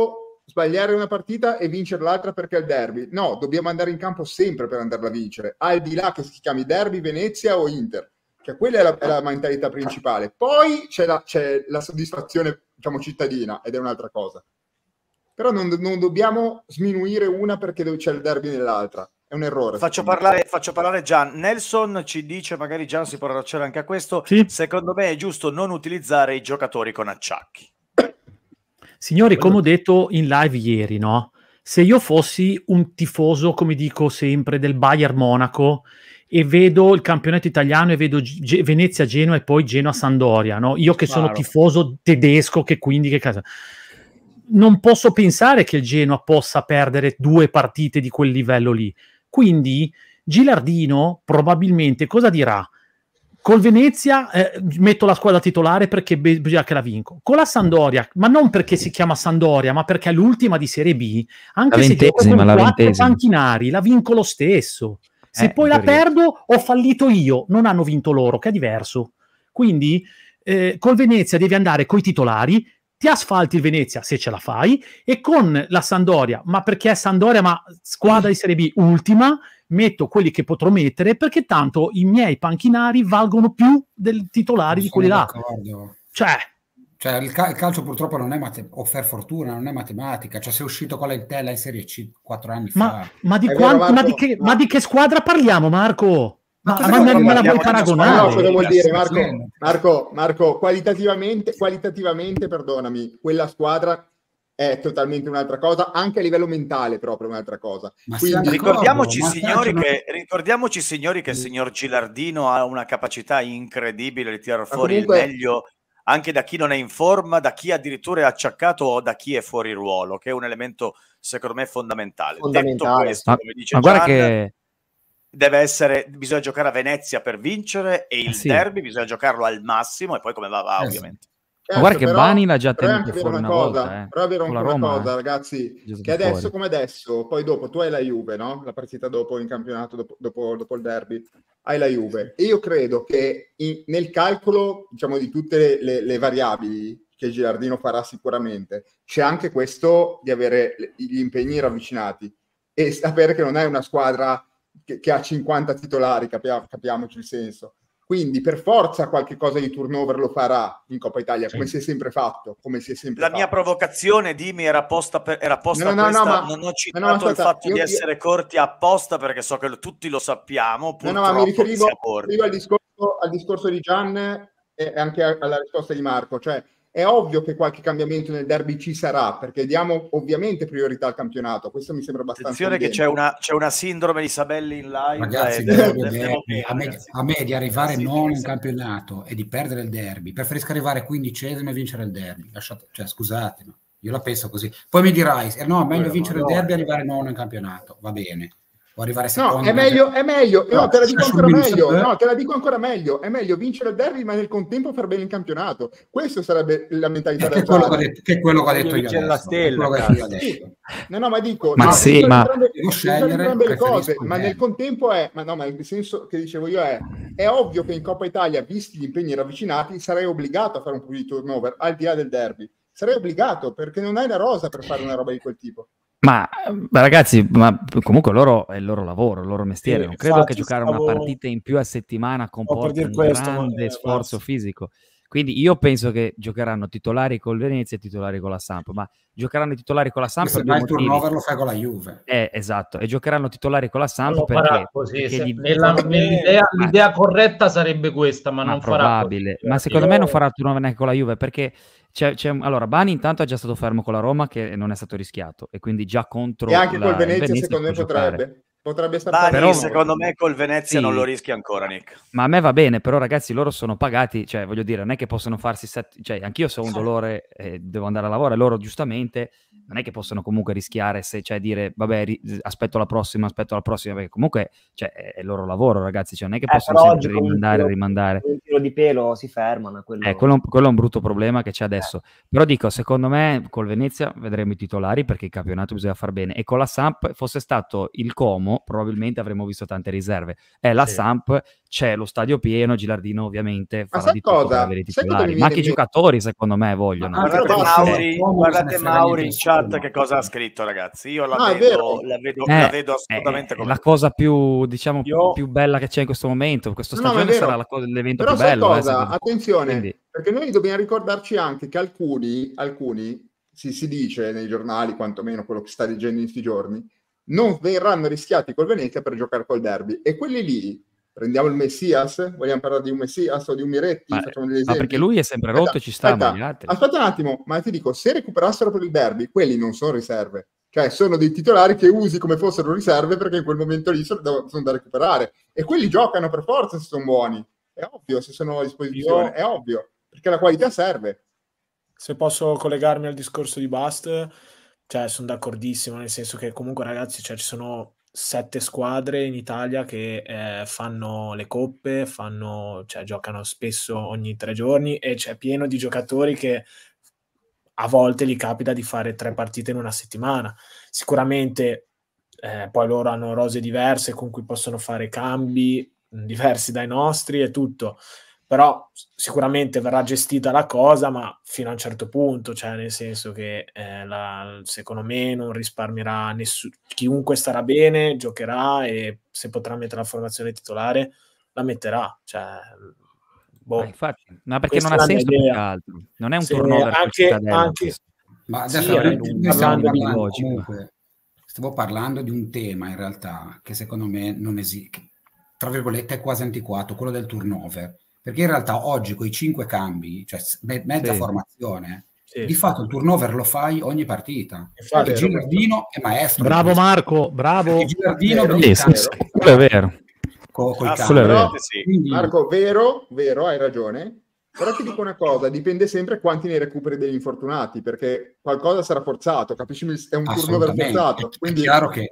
sbagliare una partita e vincere l'altra perché è il derby. No, dobbiamo andare in campo sempre per andarla a vincere, al di là che si chiami derby, Venezia o Inter. Cioè, quella è la mentalità principale. Poi c'è la soddisfazione, diciamo, cittadina, ed è un'altra cosa. Però non dobbiamo sminuire una perché c'è il derby nell'altra. È un errore. Faccio parlare Gian. Nelson ci dice, magari Gian si può raccogliere anche a questo, sì. Secondo me è giusto non utilizzare i giocatori con acciacchi. Signori, come ho detto in live ieri, no? Se io fossi un tifoso, come dico sempre, del Bayern Monaco e vedo il campionato italiano e vedo Venezia-Genoa e poi Genoa-Sandoria, no? Io che sono tifoso tedesco, che quindi che casa... Non posso pensare che il Genoa possa perdere 2 partite di quel livello lì. Quindi Gilardino probabilmente cosa dirà? Col Venezia metto la squadra titolare perché bisogna che la vinco. Con la Sampdoria, ma non perché si chiama Sampdoria, ma perché è l'ultima di Serie B, anche se gioco con 4 panchinari, la vinco lo stesso. Se poi la perdo, ho fallito io, non hanno vinto loro, che è diverso. Quindi col Venezia devi andare coi titolari, ti asfalti il Venezia se ce la fai, e con la Sampdoria, ma perché è Sampdoria, ma squadra di Serie B ultima, metto quelli che potrò mettere, perché tanto i miei panchinari valgono più dei titolari di quelli là. Cioè il calcio purtroppo non è o per fortuna, non è matematica. Cioè, sei uscito con la Entella in Serie C 4 anni fa. Ma di che squadra parliamo, Marco? Ma me la vuoi paragonare? No, cosa vuol dire, Marco, qualitativamente, perdonami, quella squadra è totalmente un'altra cosa, anche a livello mentale proprio un'altra cosa. Quindi ricordiamoci, signori, che il signor Gilardino ha una capacità incredibile di tirare fuori il meglio anche da chi non è in forma, da chi addirittura è acciaccato o da chi è fuori ruolo, che è un elemento secondo me fondamentale. Detto questo, come dice Gian, guarda che bisogna giocare a Venezia per vincere, e il derby bisogna giocarlo al massimo, e poi come va ovviamente. Certo, ma guarda che Bani l'ha già tenuto fuori una volta. Però è vero anche una cosa, ragazzi, che adesso come adesso, poi dopo tu hai la Juve, no? La partita dopo in campionato, dopo il derby, hai la Juve. E io credo che nel calcolo, diciamo, di tutte le variabili che Gilardino farà sicuramente, c'è anche questo di avere gli impegni ravvicinati e sapere che non è una squadra che ha 50 titolari, capiamoci il senso. Quindi per forza qualche cosa di turnover lo farà in Coppa Italia, come si è sempre fatto. Mia provocazione, Dimi, era posta questa. Non ho citato il fatto di essere corti apposta, perché so che tutti lo sappiamo. Ma mi riferivo al discorso di Gian e anche alla risposta di Marco. Cioè, è ovvio che qualche cambiamento nel derby ci sarà, perché diamo ovviamente priorità al campionato. Questo mi sembra abbastanza attenzione evidente. che c'è una sindrome di Sabelli in live. Ragazzi, a me di arrivare nono in campionato e di perdere il derby, preferisco arrivare 15esimo e vincere il derby. Scusate, no? Io la penso così. Poi mi dirai, no, è meglio vincere il derby e arrivare nono in campionato. Va bene. O arrivare secondo. No, è meglio. No, te la dico ancora meglio. No, te la dico ancora meglio. È meglio vincere il derby, ma nel contempo far bene il campionato. Questo sarebbe la mentalità del quello che ho detto io adesso. No, ma dico, scegliere le cose, ma nel contempo ma il senso che dicevo io è ovvio che in Coppa Italia, visti gli impegni ravvicinati, sarei obbligato a fare un po' di turnover al di là del derby. Sarei obbligato, perché non hai la rosa per fare una roba di quel tipo. Ma ragazzi, comunque è il loro lavoro, il loro mestiere. Non credo che giocare una partita in più a settimana comporti un grande sforzo fisico. Quindi io penso che giocheranno titolari col Venezia e titolari con la Samp, ma giocheranno titolari con la Samp per il turnover lo fai con la Juve. Esatto, e giocheranno titolari con la Samp perché l'idea corretta sarebbe questa, ma non probabile. Ma secondo me non farà il turnover neanche con la Juve, perché allora Bani intanto è già stato fermo con la Roma, che non è stato rischiato, e quindi già contro e anche col Venezia secondo me potrebbe stare. Però secondo me col Venezia non lo rischi ancora, Nick. Ma a me va bene, però ragazzi, loro sono pagati, cioè voglio dire, non è che possono farsi anch'io se ho un dolore devo andare a lavoro, e loro giustamente non è che possono comunque rischiare dire vabbè aspetto la prossima, perché comunque è il loro lavoro, ragazzi, non è che possono sempre rimandare. Un tiro di pelo si fermano. Quello è un brutto problema che c'è adesso. Però dico, secondo me col Venezia vedremo i titolari, perché il campionato bisogna far bene, e con la Samp fosse stato il Como probabilmente avremmo visto tante riserve. La Samp c'è lo stadio pieno, Gilardino ovviamente farà di tutto per avere i titolari, ma anche i giocatori secondo me vogliono. Guardate Mauri in chat chat che cosa ha scritto, ragazzi. Io la vedo assolutamente come la cosa più, diciamo, più bella che c'è in questo momento. Questa stagione sarà l'evento però più bello. Cosa? Attenzione, perché noi dobbiamo ricordarci anche che alcuni si dice nei giornali, quantomeno quello che sta leggendo in questi giorni, non verranno rischiati col Venezia per giocare col derby. E quelli lì, prendiamo il Messias, vogliamo parlare di un Messias o di un Miretti? Facciamo degli esempi. Ma perché lui è sempre rotto e ci sta. Aspetta un attimo, ma ti dico, se recuperassero per il derby, quelli non sono riserve. Cioè, sono dei titolari che usi come fossero riserve perché in quel momento lì sono da recuperare. E quelli giocano per forza se sono buoni. È ovvio, se sono a disposizione, è ovvio, perché la qualità serve. Se posso collegarmi al discorso di Bast, cioè sono d'accordissimo, nel senso che comunque, ragazzi, cioè, ci sono 7 squadre in Italia che fanno le coppe, cioè, giocano spesso ogni 3 giorni, e c'è pieno di giocatori che a volte gli capita di fare 3 partite in una settimana. Sicuramente poi loro hanno rose diverse con cui possono fare cambi diversi dai nostri e tutto, però sicuramente verrà gestita la cosa, ma fino a un certo punto, cioè nel senso che secondo me non risparmierà nessuno. Chiunque starà bene giocherà, e se potrà mettere la formazione titolare la metterà, cioè infatti, ma perché non ha senso più che altro, non è un turnover anche ma adesso stavo parlando di un tema in realtà che secondo me non esiste, tra virgolette è quasi antiquato, quello del turnover, perché in realtà oggi con i 5 cambi, cioè mezza formazione, di fatto il turnover lo fai ogni partita. Infatti, Gilardino è maestro. Bravo Marco, bravo. Gilardino è vero. Quindi... Marco, vero, hai ragione, però ti dico una cosa, dipende sempre quanti ne recuperi degli infortunati, perché qualcosa sarà forzato, capisci? È un turnover forzato, quindi...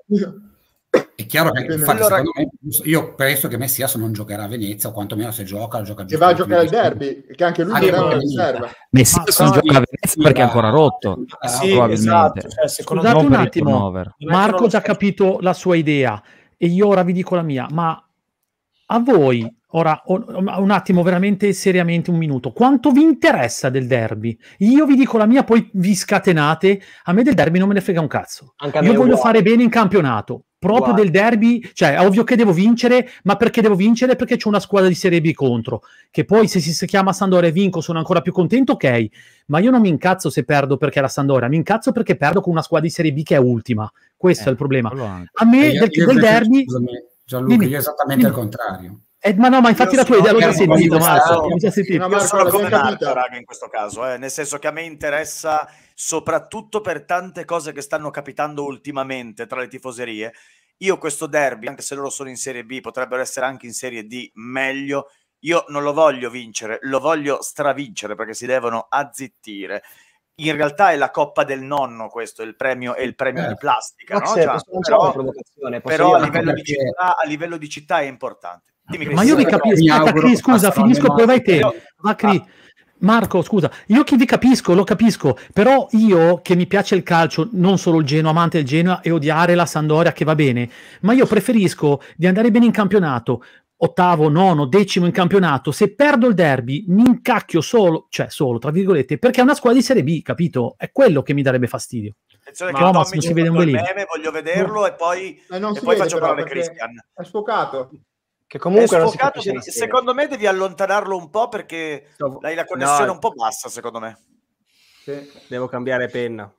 È chiaro che infatti, secondo me, io penso che Messias non giocherà a Venezia, o quantomeno se gioca che va a giocare al derby, che anche lui non è una riserva. Messias non gioca a Venezia perché è ancora rotto, probabilmente. Esatto. Cioè, scusate un attimo, Marco ha già capito la sua idea e io ora vi dico la mia, ma a voi, ora un attimo, veramente seriamente un minuto, quanto vi interessa del derby? Io vi dico la mia, poi vi scatenate. A me del derby non me ne frega un cazzo. Io voglio fare bene in campionato, proprio del derby, cioè è ovvio che devo vincere, ma perché devo vincere? Perché c'è una squadra di Serie B contro, che poi se si chiama Sampdoria e vinco sono ancora più contento, ok, ma io non mi incazzo se perdo perché è la Sampdoria, mi incazzo perché perdo con una squadra di Serie B che è ultima, questo è il problema. A me del derby... Gianluca, io esattamente al contrario. Ma no, ma infatti la tua idea l'ho già sentito, Marco. Io sono come Marco, raga, in questo caso, nel senso che a me interessa soprattutto per tante cose che stanno capitando ultimamente tra le tifoserie. Io questo derby, anche se loro sono in Serie B, potrebbero essere anche in Serie D, meglio. Io non lo voglio vincere, lo voglio stravincere, perché si devono azzittire. In realtà è la coppa del nonno, questo è il premio di plastica, no? Però a livello di città è importante. Ma io vi capisco, aspetta, scusa, finisco, poi vai te. Marco, scusa, io che vi capisco, lo capisco, però io che mi piace il calcio, non solo il Genoa, amante del Genoa, e odiare la Sampdoria, che va bene, ma io preferisco di andare bene in campionato, 8º, 9º, 10º in campionato. Se perdo il derby mi incacchio solo, tra virgolette, perché è una squadra di Serie B, capito? È quello che mi darebbe fastidio. Attenzione che non si vede un meme, voglio vederlo e poi faccio parlare Christian. È sfocato. Che comunque è sfocato, secondo me devi allontanarlo un po' perché hai la connessione un po' bassa, secondo me. Sì. Devo cambiare penna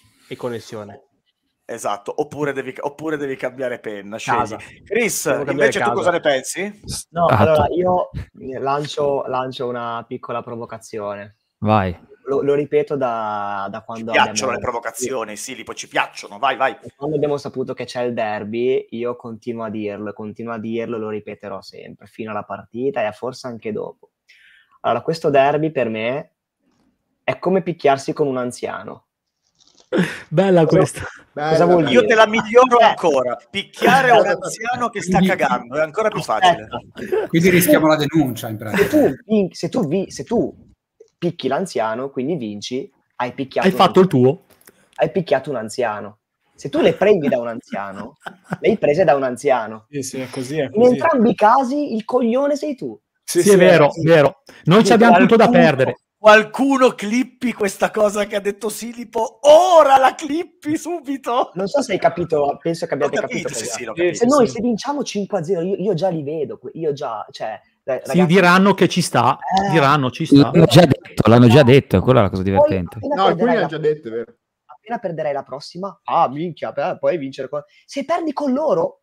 e connessione. Esatto, oppure devi cambiare penna. Chris, invece tu cosa ne pensi? No, allora io lancio una piccola provocazione. Vai. Lo ripeto da quando ci piacciono le provocazioni, sì, ci piacciono, vai. Quando abbiamo saputo che c'è il derby, io continuo a dirlo, lo ripeterò sempre, fino alla partita e forse anche dopo. Allora, questo derby per me è come picchiarsi con un anziano. Bella questa. Cosa vuol dire? Io te la miglioro ancora. Picchiare un anziano che sta cagando è ancora più facile. Quindi rischiamo la denuncia in pratica. Se tu picchi l'anziano, quindi vinci, hai fatto il tuo. Hai picchiato un anziano. Se tu le prendi da un anziano, le hai prese da un anziano. Sì, è così. In entrambi i casi il coglione sei tu. Sì, è vero. Noi ci abbiamo tutto da perdere. Qualcuno clippi questa cosa che ha detto Silipo, ora la clippi subito. Non so se hai capito, penso che abbiate capito. Se vinciamo 5-0, io già li vedo, ragazzi, sì, diranno che ci sta, diranno ci sta. L'hanno già detto, quella è la cosa divertente. No, alcuni l'hanno già detto, è vero. Appena perderai la prossima, minchia, poi vincere se perdi con loro.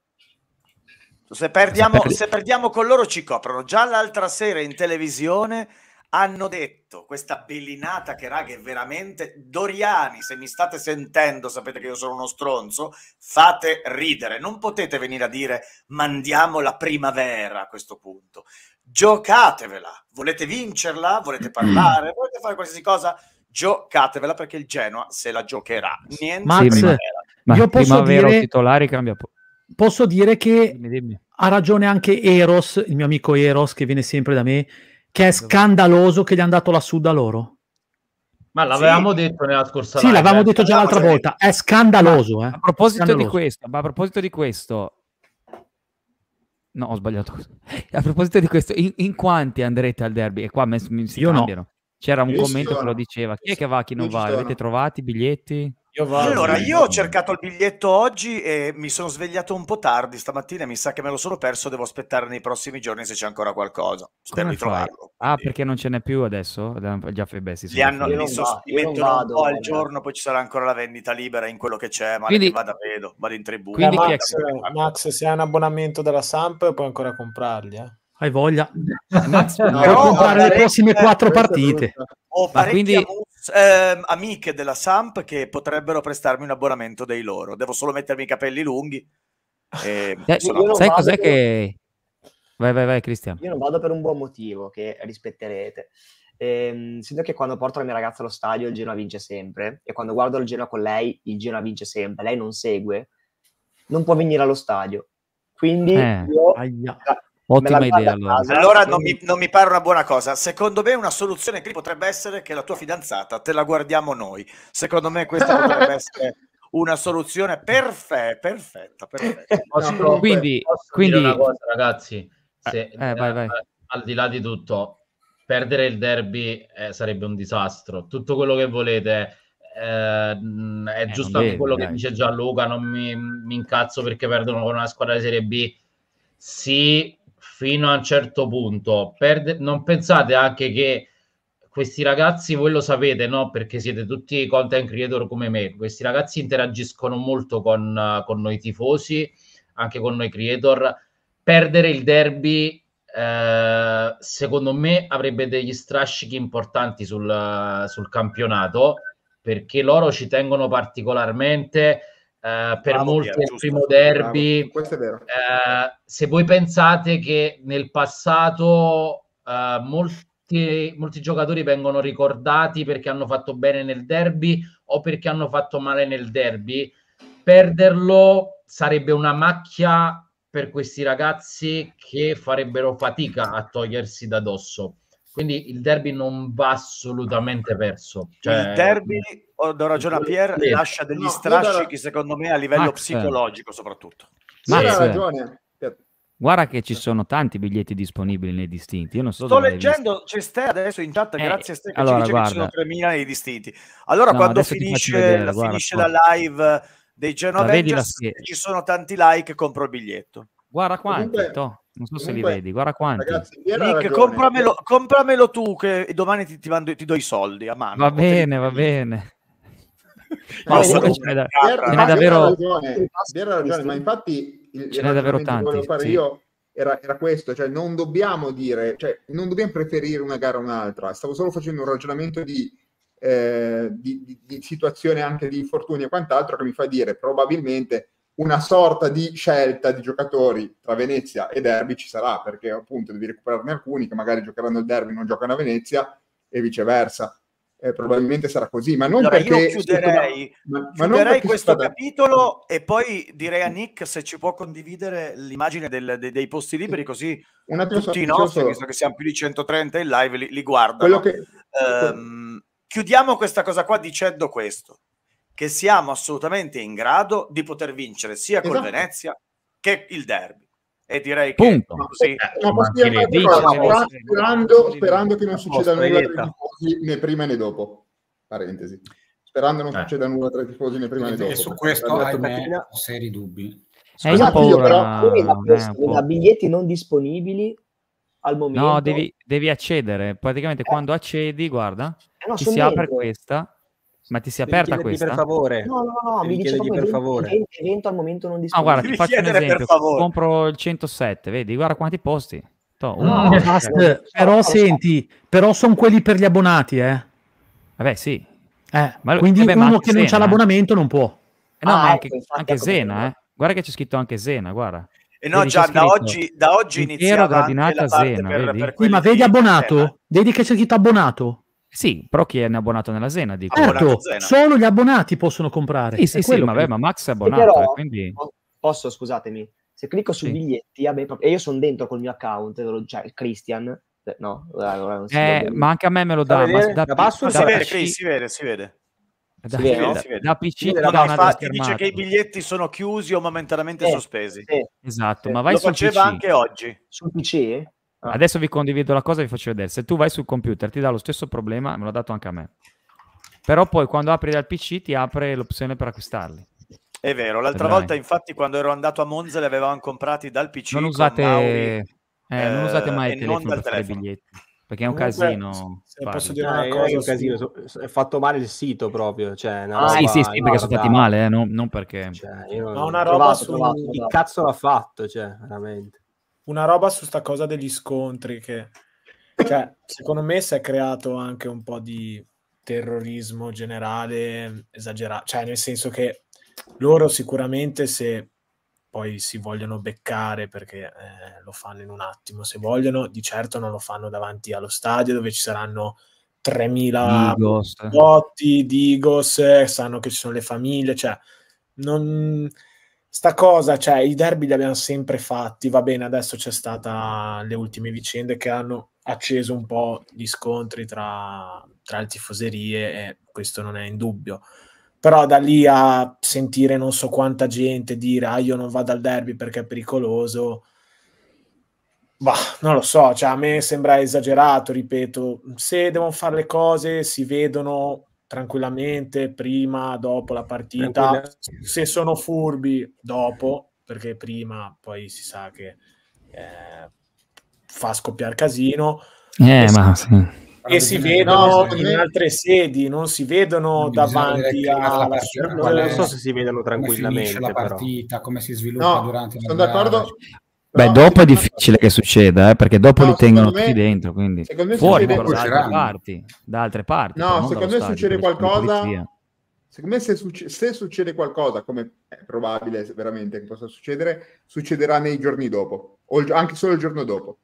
Se perdiamo con loro ci coprono. Già l'altra sera in televisione hanno detto questa bellinata che raga è veramente Doriani, se mi state sentendo sapete che io sono uno stronzo, fate ridere, non potete venire a dire mandiamo la primavera a questo punto, giocatevela, volete vincerla, volete parlare, volete fare qualsiasi cosa, giocatevela perché il Genoa se la giocherà. Niente Max, io posso dire, titolari cambia posso dire che dimmi. Ha ragione anche Eros, il mio amico Eros che viene sempre da me, che è scandaloso che gli hanno dato la Sud a loro. Ma l'avevamo detto nella scorsa live. Sì, l'avevamo detto già l'altra volta. È scandaloso. A proposito di questo, no, ho sbagliato. A proposito di questo, in quanti andrete al derby? E qua si cambiano. No. C'era un commento che lo diceva. Chi è che va, chi non va? Avete trovato i biglietti? Allora, io ho cercato il biglietto oggi e mi sono svegliato un po' tardi stamattina, mi sa che me lo sono perso, devo aspettare nei prossimi giorni se c'è ancora qualcosa. Spero di trovarlo. Perché non ce n'è più adesso? Già li mettono un po' al giorno, poi ci sarà ancora la vendita libera in quello che c'è, ma quindi vado in tribuna. Quindi Max, se hai un abbonamento della Samp puoi ancora comprarli, Hai voglia? Però comprare le prossime 4 partite. Ho parecchie amiche della Samp che potrebbero prestarmi un abbonamento dei loro. Devo solo mettermi i capelli lunghi. Sai cos'è che... Vai, Cristian. Io non vado per un buon motivo che rispetterete. Sento che quando porto la mia ragazza allo stadio il Genoa vince sempre, e quando guardo il Genoa con lei il Genoa vince sempre. Lei non segue, non può venire allo stadio. Quindi ottima idea. Allora non mi pare una buona cosa. Secondo me una soluzione qui potrebbe essere che la tua fidanzata te la guardiamo noi. Secondo me questa potrebbe essere una soluzione perfetta. Quindi dire una cosa, ragazzi, vai. Al di là di tutto, perdere il derby sarebbe un disastro. Tutto quello che volete è giusto anche quello che dice Gianluca. Non mi incazzo perché perdono con una squadra di Serie B. Sì, fino a un certo punto. Non pensate anche che questi ragazzi, voi lo sapete, no? Perché siete tutti content creator come me. Questi ragazzi interagiscono molto con noi tifosi, anche con noi creator. Perdere il derby, secondo me, avrebbe degli strascichi importanti sul campionato, perché loro ci tengono particolarmente. Per molti è il primo derby. Questo è vero. Se voi pensate che nel passato molti giocatori vengono ricordati perché hanno fatto bene nel derby o perché hanno fatto male nel derby, perderlo sarebbe una macchia per questi ragazzi che farebbero fatica a togliersi da dosso. Quindi il derby non va assolutamente perso. Il derby, do ragione a Pier, lascia degli strascichi secondo me a livello psicologico soprattutto. Max, ragione. Guarda che ci sono tanti biglietti disponibili nei distinti. Io non so. Sto leggendo, c'è Ste adesso in chat, grazie a Ste che ci dice che ci sono 3.000 nei distinti. Allora quando finisce la live dei Genoa Avengers, ci sono tanti like, compro il biglietto. Guarda quanti, non so se li vedi, guarda quanti. Ragazzi, Nick, compramelo tu che domani ti do i soldi a mano. Va bene. Ce n'è davvero ragione, ma infatti ce n'è davvero tanti. Che volevo fare io era questo, cioè non dobbiamo dire, cioè non dobbiamo preferire una gara a un'altra. Stavo solo facendo un ragionamento di situazione anche di infortuni e quant'altro che mi fa dire probabilmente una sorta di scelta di giocatori tra Venezia e derby ci sarà, perché appunto devi recuperarne alcuni che magari giocheranno il derby, non giocano a Venezia e viceversa. Probabilmente sarà così, ma non allora, perché io chiuderei questo capitolo e poi direi a Nick se ci può condividere l'immagine dei posti liberi, così tutti i nostri, visto che siamo più di 130 in live, li guardano. Chiudiamo questa cosa qua dicendo questo, che siamo assolutamente in grado di poter vincere sia col Venezia che il derby. e direi che così sperando che non succeda nulla tra i tifosi né prima né dopo. Parentesi. Sperando non succeda nulla tra i tifosi né prima né dopo. E su questo ho seri dubbi. Biglietti non disponibili al momento. No, devi accedere. Praticamente quando accedi, guarda, ti si apre questa. Ma ti si è aperta questa? Per favore. No, mi dice per favore. Evento al momento non disponibile. No, guarda, ti faccio un esempio. Compro il 107, vedi? Guarda quanti posti. Però senti, però sono quelli per gli abbonati, Vabbè, sì. Quindi uno che non c'ha l'abbonamento non può. No, ma anche Zena, Guarda che c'è scritto anche Zena, guarda. E no, già da oggi iniziava anche la parte Zena, per sì, ma vedi abbonato? Vedi che c'è scritto abbonato? Sì, però chi è abbonato nella Zena? Dico. Certo, solo gli abbonati possono comprare. Sì, ma Max è abbonato. Però, quindi... Posso, scusatemi, se clicco su biglietti, e io sono dentro col mio account, cioè il Christian, no? Ma anche a me me lo dà. Si vede. Da PC infatti dice che i biglietti sono chiusi o momentaneamente sospesi. Esatto, ma vai lo sul faceva PC. Anche oggi. Sul PC? Adesso vi condivido la cosa e vi faccio vedere. Se tu vai sul computer ti dà lo stesso problema, me l'ha dato anche a me. Però poi quando apri dal PC ti apre l'opzione per acquistarli. È vero, l'altra volta infatti quando ero andato a Monza li avevamo comprati dal PC. Non usate mai il telefono per fare i biglietti, perché è un casino. Posso dire una cosa? È un casino, è fatto male il sito proprio. Cioè, sì, perché sono fatti male, non perché... Ma una roba chi cazzo l'ha fatto, cioè, veramente. Una roba su sta cosa degli scontri che, cioè, secondo me si è creato anche un po' di terrorismo generale esagerato, cioè nel senso che loro sicuramente se poi si vogliono beccare perché lo fanno in un attimo, se vogliono, di certo non lo fanno davanti allo stadio dove ci saranno 3.000 botti, Digos, sanno che ci sono le famiglie, cioè non... Sta cosa, cioè i derby li abbiamo sempre fatti, va bene, adesso c'è stata le ultime vicende che hanno acceso un po' gli scontri tra le tifoserie e questo non è in dubbio, però da lì a sentire non so quanta gente dire io non vado al derby perché è pericoloso, non lo so, cioè a me sembra esagerato, ripeto, se devono fare le cose si vedono tranquillamente prima, dopo la partita, se sono furbi dopo, perché prima poi si sa che fa scoppiare casino e si vedono in altre sedi, non si vedono davanti a... Non so se si vedono tranquillamente la partita, come si sviluppa durante la sono d'accordo. Beh, dopo è difficile che succeda, perché dopo li tengono tutti dentro, quindi fuori da altre parti. No, secondo me succede qualcosa. Secondo me se succede qualcosa, come è probabile veramente che possa succedere, succederà nei giorni dopo, o anche solo il giorno dopo.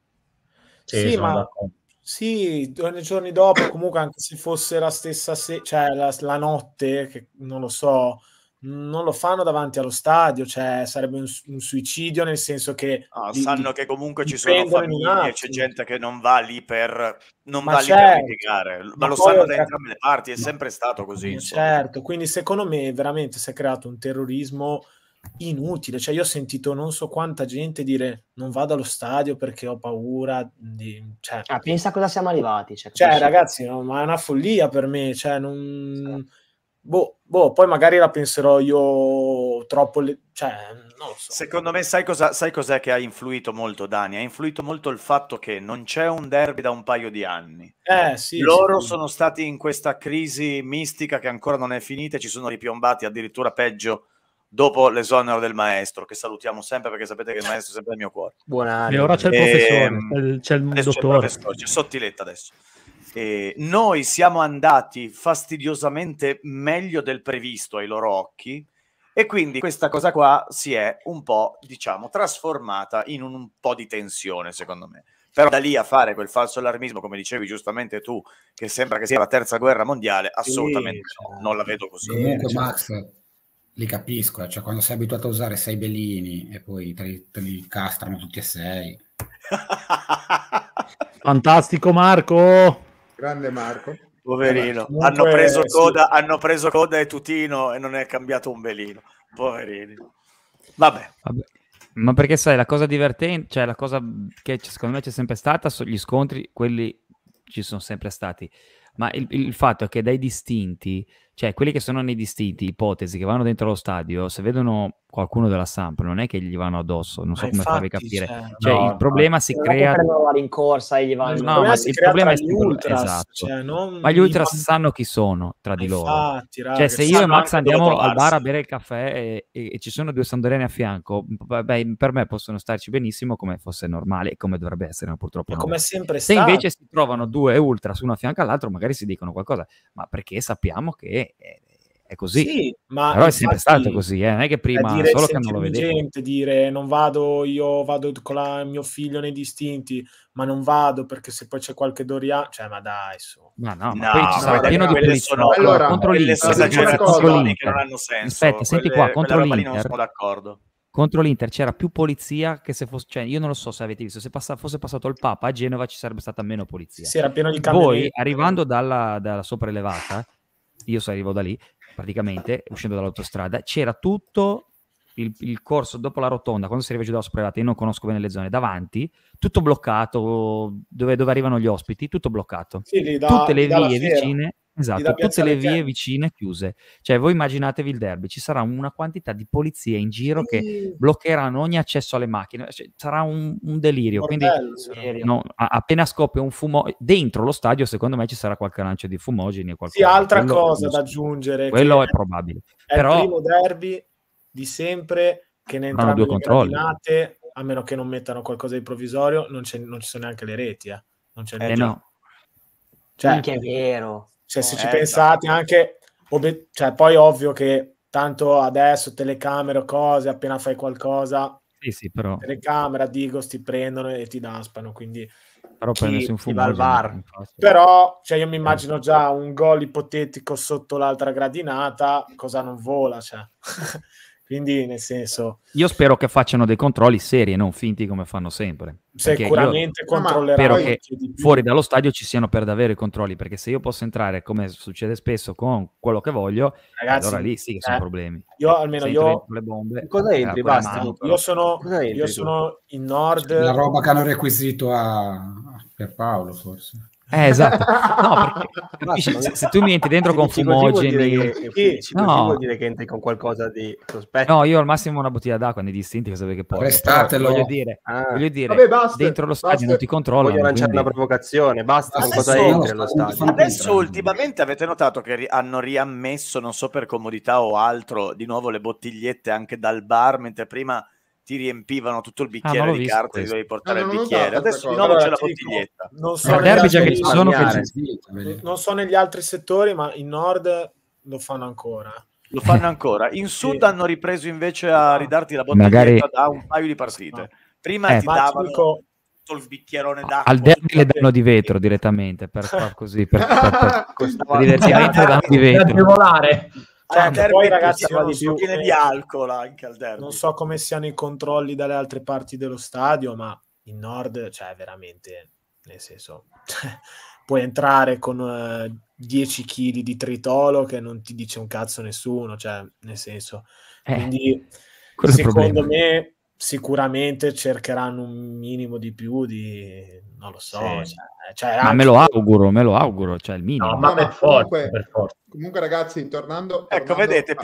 Sì, ma sì, nei giorni dopo, comunque anche se fosse la stessa cioè la notte, che non lo so, non lo fanno davanti allo stadio, cioè sarebbe un suicidio, nel senso che sanno che comunque ci sono famiglie, c'è gente che non va lì per litigare, ma lo sanno da entrambe le parti, è sempre stato così. Certo, quindi secondo me veramente si è creato un terrorismo inutile, cioè io ho sentito non so quanta gente dire non vado allo stadio perché ho paura cioè... pensa cosa siamo arrivati, cioè ragazzi, no, ma è una follia per me, cioè non... poi magari la penserò io troppo, cioè non lo so. Secondo me sai cos'è che ha influito molto, Dani? Ha influito molto il fatto che non c'è un derby da un paio di anni. Loro sono stati in questa crisi mistica che ancora non è finita e ci sono ripiombati addirittura peggio dopo l'esonero del maestro, che salutiamo sempre perché sapete che il maestro è sempre nel mio cuore. E ora c'è il professore, c'è il dottore. C'è Sottiletta adesso. Noi siamo andati fastidiosamente meglio del previsto ai loro occhi e quindi questa cosa qua si è un po', diciamo, trasformata in un po' di tensione, secondo me. Però da lì a fare quel falso allarmismo, come dicevi giustamente tu, che sembra che sia la terza guerra mondiale, assolutamente no, non la vedo così. Comunque Max, li capisco, cioè quando sei abituato a usare 6 bellini e poi te li castrano tutti e 6. Fantastico Marco! Grande Marco. Poverino, hanno preso coda e tutino e non è cambiato un belino. Poverini. Vabbè. Ma perché sai, la cosa divertente, cioè la cosa che secondo me c'è sempre stata, sono gli scontri, quelli ci sono sempre stati, ma il fatto è che dai distinti, cioè quelli che sono nei distinti, ipotesi, che vanno dentro lo stadio, se vedono qualcuno della Samp, non è che gli vanno addosso, non so come farvi capire. Cioè no, il problema si non crea... è che prendono la rincorsa e gli vanno... No, ma il problema è gli ultras, esatto. cioè, non Ma gli ultras sanno chi sono tra di loro. Infatti, raga, Cioè se io e sanno Max anche dove andiamo al bar a trovarsi. bere il caffè e ci sono due Sampdoriani a fianco, beh, per me possono starci benissimo come fosse normale e come dovrebbe essere, ma purtroppo è non come è. sempre Se stato. invece si trovano due ultras uno a fianco all'altro, magari si dicono qualcosa, ma perché sappiamo che è così. Sì, ma però è sempre infatti, stato così, non è che prima dire solo che non lo vedevo. gente, dire non vado, io vado con mio figlio nei distinti, ma non vado perché se poi c'è qualche Doriano, cioè ma dai su. Ma no, ma No, poi ci sarà no, pieno di quelle polizia. sono- allora, contro quelle l'Inter, esagerazioni che non hanno senso. Aspetta, senti qua, contro quella roba lì non l'Inter, sono d'accordo. contro l'Inter c'era più polizia che se fosse, cioè io non lo so se avete visto, se fosse passato il Papa a Genova ci sarebbe stata meno polizia. Sì, era pieno di Voi camionetti. arrivando dalla sopraelevata, io arrivo da lì praticamente, uscendo dall'autostrada, c'era tutto il corso dopo la rotonda, quando si arriva giù dalla sopraelevata, io non conosco bene le zone, davanti, tutto bloccato, dove arrivano gli ospiti, tutto bloccato. Sì, lì Tutte le lì dalla vie fiera. vicine, esatto, da tutte Piazzale le vie Pieni. vicine chiuse. Cioè voi immaginatevi il derby, ci sarà una quantità di polizie in giro che Sì, bloccheranno ogni accesso alle macchine, cioè, sarà un delirio. Quindi bordello, sarà. no, appena scoppia un fumo dentro lo stadio, secondo me ci sarà qualche lancio di fumogeni o qualcosa. Sì, altra Quello cosa lo da so. aggiungere, Quello che è probabile. è Però il primo derby di sempre che ne Avranno entrambe due le controlli. gradinate, a meno che non mettano qualcosa di provvisorio, non ci sono neanche le reti. Non c'è già. no. Cioè, Minchia, è vero. cioè, se ci già. pensate anche, cioè, poi ovvio che tanto adesso telecamere o cose, appena fai qualcosa, Sì, però telecamera, Digos ti prendono e ti daspano, quindi prendersi un chi va al fumogeno. bar. infatti. però cioè, io mi immagino già un gol ipotetico sotto l'altra gradinata, cosa non vola, cioè. Quindi nel senso Io spero che facciano dei controlli seri e non finti come fanno sempre. Perché sicuramente io controlleranno spero che di più. fuori dallo stadio ci siano per davvero i controlli, perché se io posso entrare, come succede spesso, con quello che voglio, Ragazzi, allora lì sì che sono problemi. io almeno Se io entro dentro le bombe, Cosa entri? quella Basta. mano, però. io sono Cosa entri io tu? sono in nord, La roba che hanno requisito a Pierpaolo, forse. Esatto. No, perché capisci, se tu mi entri dentro con fumogeni, vuol dire che entri con qualcosa di sospetto. no, io al massimo una bottiglia d'acqua nei distinti che sapete che porto. Prestatelo. Voglio dire, Vabbè, basta, dentro lo stadio basta. non ti controllano. Voglio lanciare quindi- una provocazione, basta con Adesso- cosa entri allo stadio. Adesso ultimamente avete notato che hanno riammesso, non so per comodità o altro, di nuovo le bottigliette anche dal bar, mentre prima ti riempivano tutto il bicchiere non l'ho di visto carta e questo. dovevi portare il non ho bicchiere. notato Adesso di questa nuovo cosa. c'è la Allora, ti dico, bottiglietta. non so Ma il negli derby già che altri- ci sono non so negli altri settori, ma in nord lo fanno ancora. Lo fanno ancora. In sud Sì. hanno ripreso invece a ridarti la bottiglietta Magari- da un paio di partite. Prima ti Ma ti davano dico, tutto il bicchierone d'acqua. Al derby tutto- le danno di vetro direttamente per far così per Costava- divertimento le danno di Per vetro. agevolare. Cioè, al che derby poi, ragazzi, costava io non di più. so Piene come- di alcol anche al derby. non so come siano i controlli dalle altre parti dello stadio, ma in nord, cioè veramente, nel senso, puoi entrare con 10 kg di tritolo che non ti dice un cazzo nessuno, cioè nel senso, quindi quello è il secondo problema. me sicuramente cercheranno un minimo di più di, non lo so, Sì. cioè Ma me lo auguro, cioè il minimo. No, ma No, per ma forza, comunque- per forza. Comunque, ragazzi, tornando Ecco, vedete,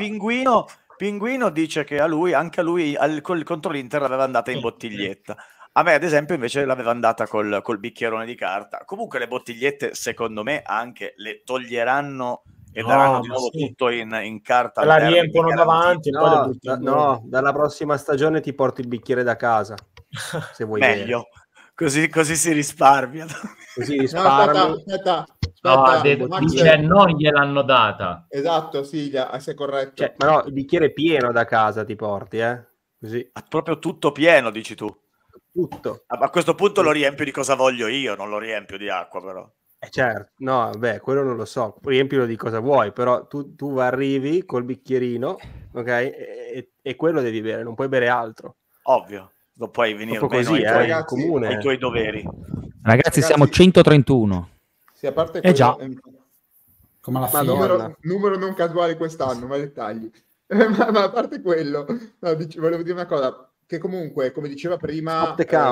Pinguino dice che anche a lui contro l'Inter l'aveva andata in bottiglietta. A me, ad esempio, invece l'aveva andata col bicchierone di carta. Comunque le bottigliette, secondo me, anche le toglieranno e No, daranno di ma nuovo sì. tutto in carta. la al derby, riempono garanzia. davanti e poi le No, buttano. no, dalla prossima stagione ti porti il bicchiere da casa, se vuoi bere. Meglio, così si risparmia. Così No, risparmi. aspetta, No, ha detto, Max- dice non gliel'hanno data. Esatto, sì, sei corretto. Cioè, ma no, il bicchiere pieno da casa ti porti, così, Proprio tutto pieno, dici tu. tutto. A questo punto lo riempio di cosa voglio io, non lo riempio di acqua, però. Certo, no, beh, quello non lo so, riempilo di cosa vuoi, però tu arrivi col bicchierino, ok, e quello devi bere, non puoi bere altro. Ovvio, non puoi venire Proprio meno così, ai tuoi, ragazzi, comune. ai tuoi doveri. Ragazzi, siamo 131. Sì, a parte già. Come alla Madonna. fine. numero non casuale quest'anno, ma dettagli. Ma a parte quello, no, volevo dire una cosa. che comunque, come diceva prima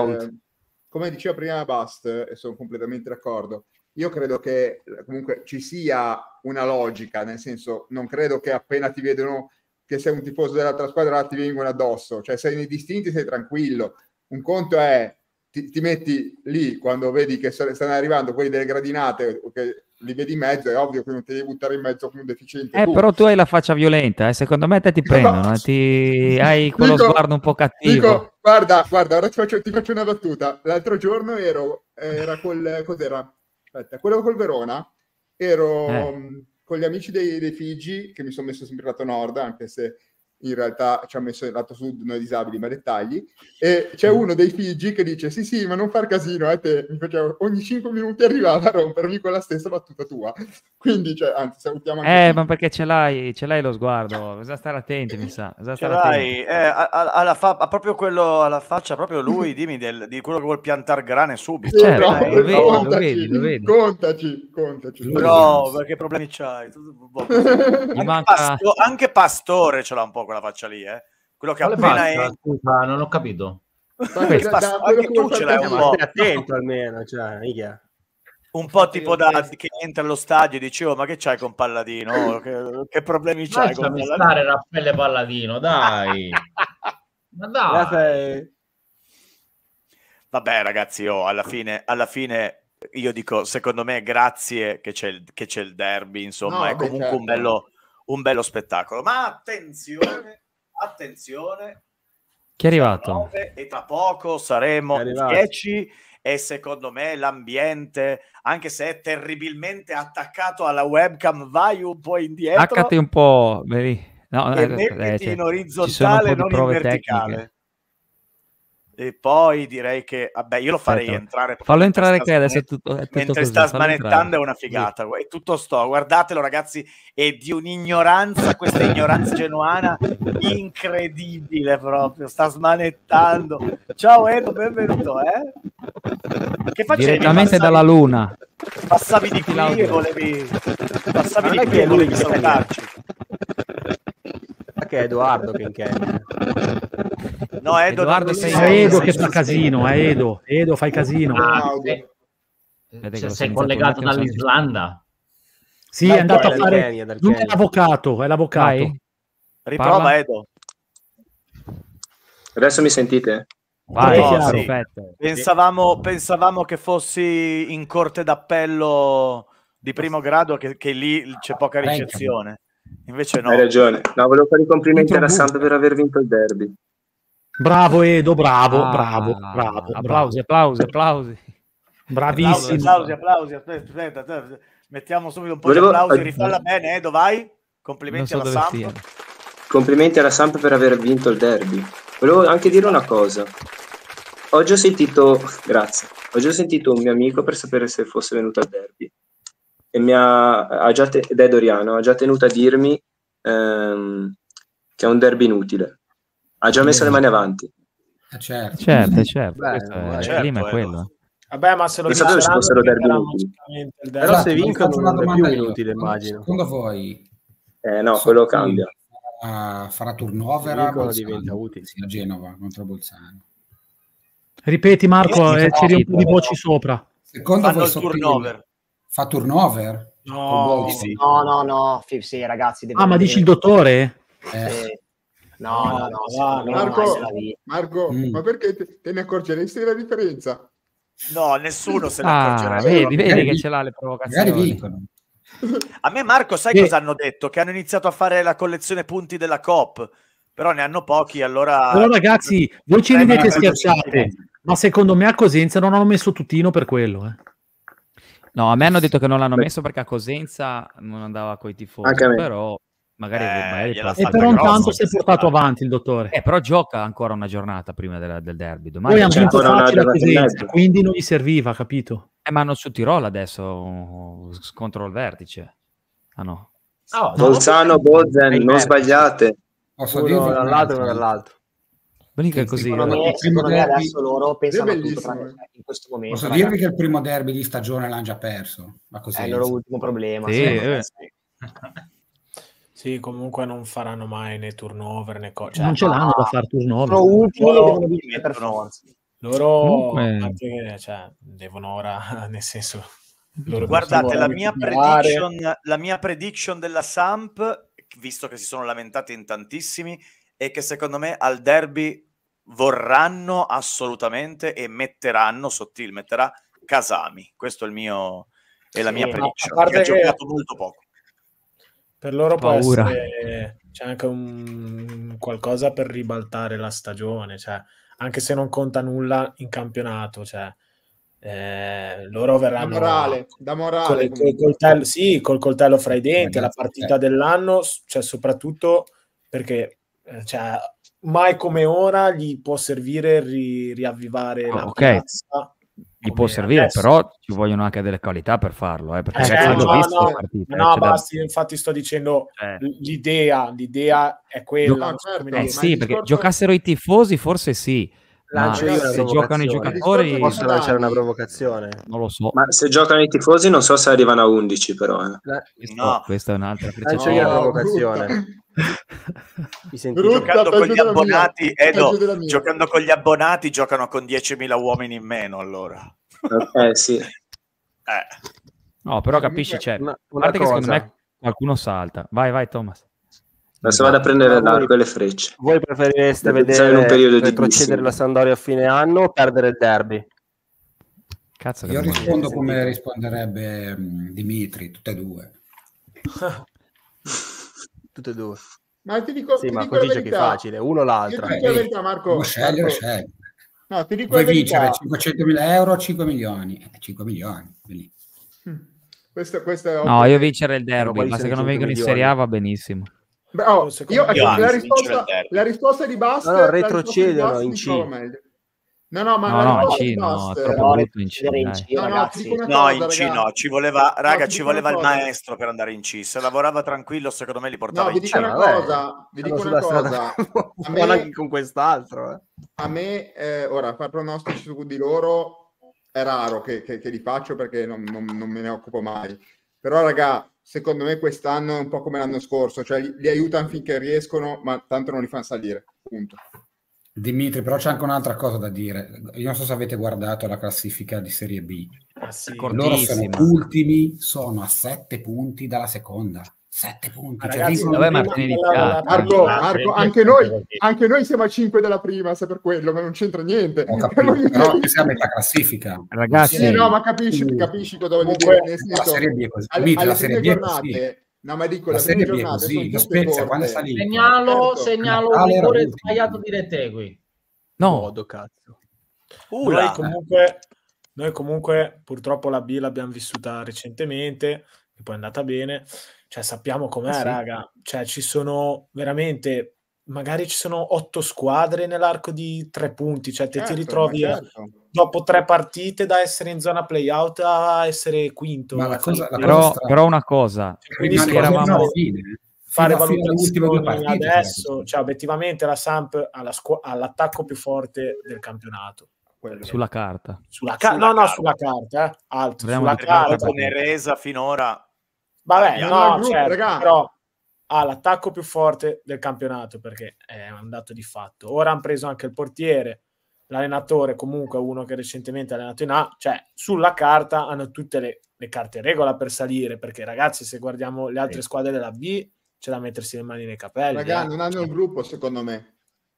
Bast, e sono completamente d'accordo, io credo che comunque ci sia una logica, nel senso, non credo che appena ti vedono che sei un tifoso dell'altra squadra ti vengono addosso, cioè sei nei distinti, sei tranquillo. Un conto è ti metti lì quando vedi che stanno arrivando quelli delle gradinate, che li vedi in mezzo, è ovvio che non ti devi buttare in mezzo come un deficiente. Però tu hai la faccia violenta, secondo me te ti prendono, hai quello sguardo un po' cattivo. Guarda, ora ti faccio una battuta. L'altro giorno era cos'era? Aspetta, quello col Verona, ero con gli amici dei Figi, che mi sono messo sempre lato nord, anche se in realtà ci ha messo il lato sud noi disabili, ma dettagli, e c'è uno dei Figi che dice sì, ma non far casino, te mi facevo, ogni 5 minuti arrivava a rompermi con la stessa battuta tua, quindi anzi salutiamo anche ma perché ce l'hai lo sguardo, bisogna stare attenti, mi sa, ce l'hai, ha proprio quello alla faccia, proprio lui, dimmi di quello che vuol piantare grane subito. Certo, lo vedi. Contaci. Però, perché problemi c'hai? Anche Pastore ce l'ha un po' quella faccia lì, quello che appena è... Scusa, non ho capito. Anche tu ce l'hai un po'. Stai attento almeno, un po' tipo che entra allo stadio e dicevo, ma che c'hai con Palladino? Che problemi c'hai con Palladino? Stare Raffaele Palladino, dai. Ma dai. Vabbè ragazzi, alla fine io dico, secondo me grazie che c'è il derby, insomma, è comunque un bello spettacolo. Ma attenzione, chi è arrivato? E tra poco saremo 10 e secondo me l'ambiente, anche se è terribilmente attaccato alla webcam, vai un po' indietro, haccati un po', e mettiti in orizzontale, non in verticale tecniche. E poi direi che vabbè, io lo farei entrare. Fallo entrare che adesso è tutto mentre così, sta smanettando, è una figata. Sì. È tutto guardatelo ragazzi, è di un'ignoranza, questa ignoranza genuana incredibile proprio, sta smanettando. Ciao Edo, benvenuto, Che facevi? Direttamente dalla luna. Passavi di qui e volevi salutarci. Che è Edoardo che no, Edoardo sei Edo che fa casino, Edo fai casino. Sei collegato dall'Islanda? Sì, è andato a fare lui è l'avvocato, riprova. Parla. Edo, adesso mi sentite? Vai, sì. Pensavamo che fossi in corte d'appello di primo grado, che lì c'è poca ricezione. Invece no. Hai ragione. No, volevo fare i complimenti alla Samp per aver vinto il derby. Bravo Edo, bravo. Applausi. Bravissimo. Applausi. Aspetta. Mettiamo subito un po' di applausi. Rifalla bene, Edo, vai. Complimenti alla Samp. Complimenti alla Samp per aver vinto il derby. Volevo anche dire una cosa. Oggi ho sentito un mio amico per sapere se fosse venuto al derby. E ed è Doriano, ha già tenuto a dirmi che è un derby inutile. Ha già messo le mani avanti. Certo. Prima è quello. Vabbè, ma se lo sapevo ci fossero derby inutili. Però se vincono non è più inutile, immagino. Secondo voi? No, quello cambia. Farà turnover a Genova contro Bolzano. Ripeti Marco, c'eri un po' di voci sopra. Secondo voi turnover? Fa turnover? No, sì, ragazzi. Ma dici il dottore? No. Marco, ma perché te ne accorgeresti della differenza? No, nessuno se ne accorgerà. Vedi che ce l'ha le provocazioni. A me Marco, sai cosa hanno detto? Che hanno iniziato a fare la collezione punti della Coop, però ne hanno pochi, allora... Però ragazzi, voi ci ridete e scherzate, ma secondo me a Cosenza non hanno messo Tutino per quello, No, a me hanno detto che non l'hanno messo perché a Cosenza non andava coi tifosi, però magari però intanto si è portato avanti il dottore. Però gioca ancora una giornata prima del derby. Poi hanno vinto facile a Cosenza, quindi non gli serviva, capito? Ma hanno su Tirolo adesso contro il Vertice. No. Bolzano, Bozen, non sbagliate. Posso dirlo dall'altro e dall'altro. Così. Secondo me adesso loro pensano a tutto in questo momento. Posso dirvi che il primo derby di stagione l'hanno già perso? È il loro ultimo problema. Sì. Sì, comunque non faranno mai né turnover né cose. Non ce l'hanno da fare turnover. Sono ultimi e devono vincere per forza. Loro Comunque... devono ora, nel senso... Guardate, la mia prediction della Samp, visto che si sono lamentati in tantissimi, è che secondo me al derby vorranno assolutamente e metterà Kasami. Questo è la mia prediction, perché ha giocato molto poco. Per loro può essere, c'è anche qualcosa per ribaltare la stagione, cioè, anche se non conta nulla in campionato, cioè, loro verranno da morale col coltello fra i denti, la partita dell'anno, cioè, soprattutto perché cioè, mai come ora gli può servire riavvivare la piazza. Gli può servire, adesso. Però ci vogliono anche delle qualità per farlo, perché basta, infatti sto dicendo l'idea è quella. Sì, perché giocassero i tifosi forse sì, ma se giocano i giocatori possono lanciare una provocazione. Non lo so. Ma se giocano i tifosi non so se arrivano a 11 però. No, questa è un'altra lancio io la provocazione. Giocando con gli abbonati, giocando con gli abbonati giocano con 10.000 uomini in meno, allora. Sì. No, però capisci, c'è. A parte che secondo me qualcuno salta. Vai Thomas. Adesso vado a prendere l'arco e le frecce. Voi preferireste vedere in un periodo retrocedere la Sampdoria a fine anno o perdere il derby? Cazzo, io rispondo come risponderebbe Dimitri, tutte e due. Tutte e due. Ma ti dico, sì, ma così giochi facile, uno o l'altro. Ti dico la verità, Marco. Scegli. No, ti dico puoi vincere 500.000 euro, 5 milioni. 5 milioni. Questo è no, io vincere il derby, ma se non vengono in Serie A va benissimo. Beh, la risposta di Bast, no, retrocedono in C. No, troppo brutto in C. No, ci voleva il maestro per andare in C. Se lavorava tranquillo, secondo me li portava in C. Vi dico una cosa. Anche con quest'altro. A me, ora, far pronostici su di loro è raro che li faccio perché non me ne occupo mai. Però, raga, secondo me quest'anno è un po' come l'anno scorso, cioè li aiutano finché riescono, ma tanto non li fanno salire, punto. Dimitri, però c'è anche un'altra cosa da dire. Io non so se avete guardato la classifica di Serie B. Loro sono ultimi, sono a 7 punti dalla seconda. 7 punti. Ragazzi, dov'è Marco, anche noi siamo a 5 della prima, se per quello, ma non c'entra niente. Ho capito, però siamo a metà classifica. Ragazzi, sì, no, ma capisci cosa voglio dire. Nel senso, la Serie B è così. La Serie B è così. No, ma dico, la Serie B è così. Lo Spezia quando è salito. Segnalo un rigore sbagliato di Retegui. No, cazzo. Noi comunque purtroppo la B l'abbiamo vissuta recentemente, e poi è andata bene. Cioè, sappiamo com'è, sì. Raga. Cioè, ci sono veramente, magari ci sono 8 squadre nell'arco di 3 punti. Cioè, ti ritrovi dopo 3 partite da essere in zona play-out a essere quinto. Ma però una cosa, quindi eravamo fare valutazioni adesso, cioè, obiettivamente la Samp ha l'attacco più forte del campionato. Sulla carta. Sulla carta, alto. Sulla carta. Neresa finora. Vabbè, no, certo, però ha l'attacco più forte del campionato perché è un dato di fatto. Ora hanno preso anche il portiere, l'allenatore comunque uno che recentemente ha allenato in A, cioè sulla carta hanno tutte le carte in regola per salire, perché ragazzi se guardiamo le altre squadre della B c'è da mettersi le mani nei capelli. Ragazzi, non hanno il gruppo secondo me.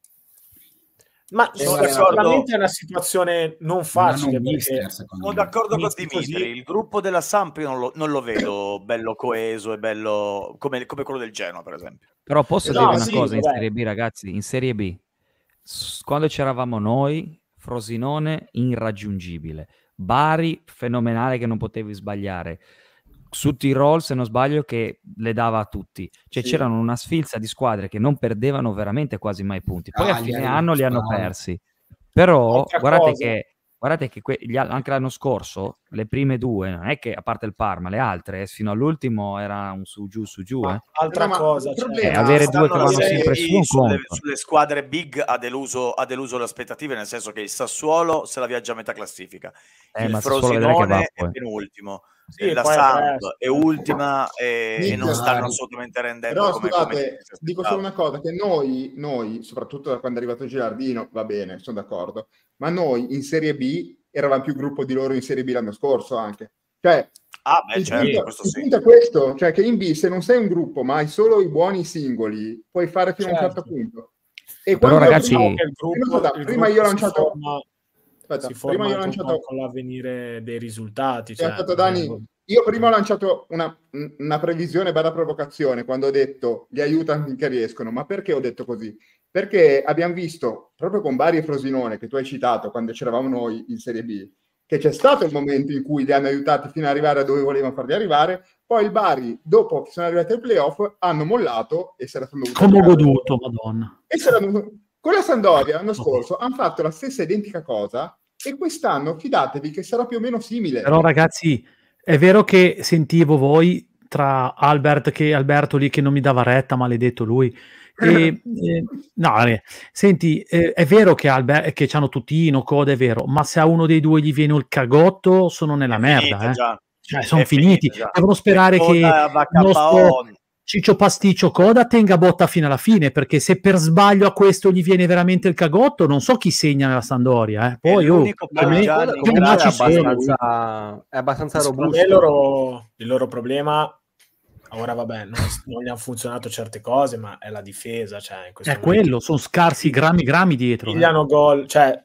Ma sicuramente è una situazione non facile. Sono d'accordo con Dimitri. Il gruppo della Samp io non lo vedo bello coeso e bello come quello del Genoa, per esempio. Però posso dire una cosa in Serie B, ragazzi. In Serie B, quando c'eravamo noi, Frosinone irraggiungibile, Bari fenomenale che non potevi sbagliare. Su Tirol, se non sbaglio, che le dava a tutti. Cioè c'erano una sfilza di squadre che non perdevano veramente quasi mai punti. Poi a fine anno li hanno persi. Però guardate che anche l'anno scorso le prime 2, non è che a parte il Parma, le altre fino all'ultimo era un su giù. Altra cosa, avere 2 che vanno sempre sulle squadre big ha deluso le aspettative, nel senso che il Sassuolo se la viaggia a metà classifica, il Frosinone è penultimo. la Samp è ultima e non stanno assolutamente rendendo. Però scusate, dico solo una cosa, che noi, soprattutto da quando è arrivato Gilardino, va bene, sono d'accordo, ma noi in Serie B eravamo più gruppo di loro in Serie B l'anno scorso anche. Cioè, il punto è questo, cioè che in B se non sei un gruppo ma hai solo i buoni singoli, puoi fare fino a un certo punto. E però ragazzi, prima io ho lanciato... prima io ho lanciato con l'avvenire dei risultati. Dani, io prima ho lanciato una previsione barra provocazione quando ho detto li aiutano finché riescono. Ma perché ho detto così? Perché abbiamo visto proprio con Bari e Frosinone, che tu hai citato quando c'eravamo noi in Serie B, che c'è stato il momento in cui li hanno aiutati fino ad arrivare a dove volevano farli arrivare. Poi il Bari, dopo che sono arrivati ai playoff, hanno mollato e se la sono dovuti. Come ho goduto, madonna. E con la Sampdoria l'anno scorso hanno fatto la stessa identica cosa e quest'anno fidatevi che sarà più o meno simile. Però ragazzi, è vero che sentivo voi tra Alberto lì che non mi dava retta, maledetto lui. Senti, è vero che c'hanno Tutino, Coda, è vero, ma se a uno dei due gli viene il cagotto sono nella merda. Cioè, sono finiti. Devono sperare che il nostro Ciccio Pasticcio Coda tenga botta fino alla fine, perché se per sbaglio a questo gli viene veramente il cagotto, non so chi segna nella Sampdoria. Poi per me è abbastanza robusto. Il loro problema, ora vabbè, non gli hanno funzionato certe cose, ma è la difesa. Cioè, è quello, sono scarsi grammi dietro. Pigliano gol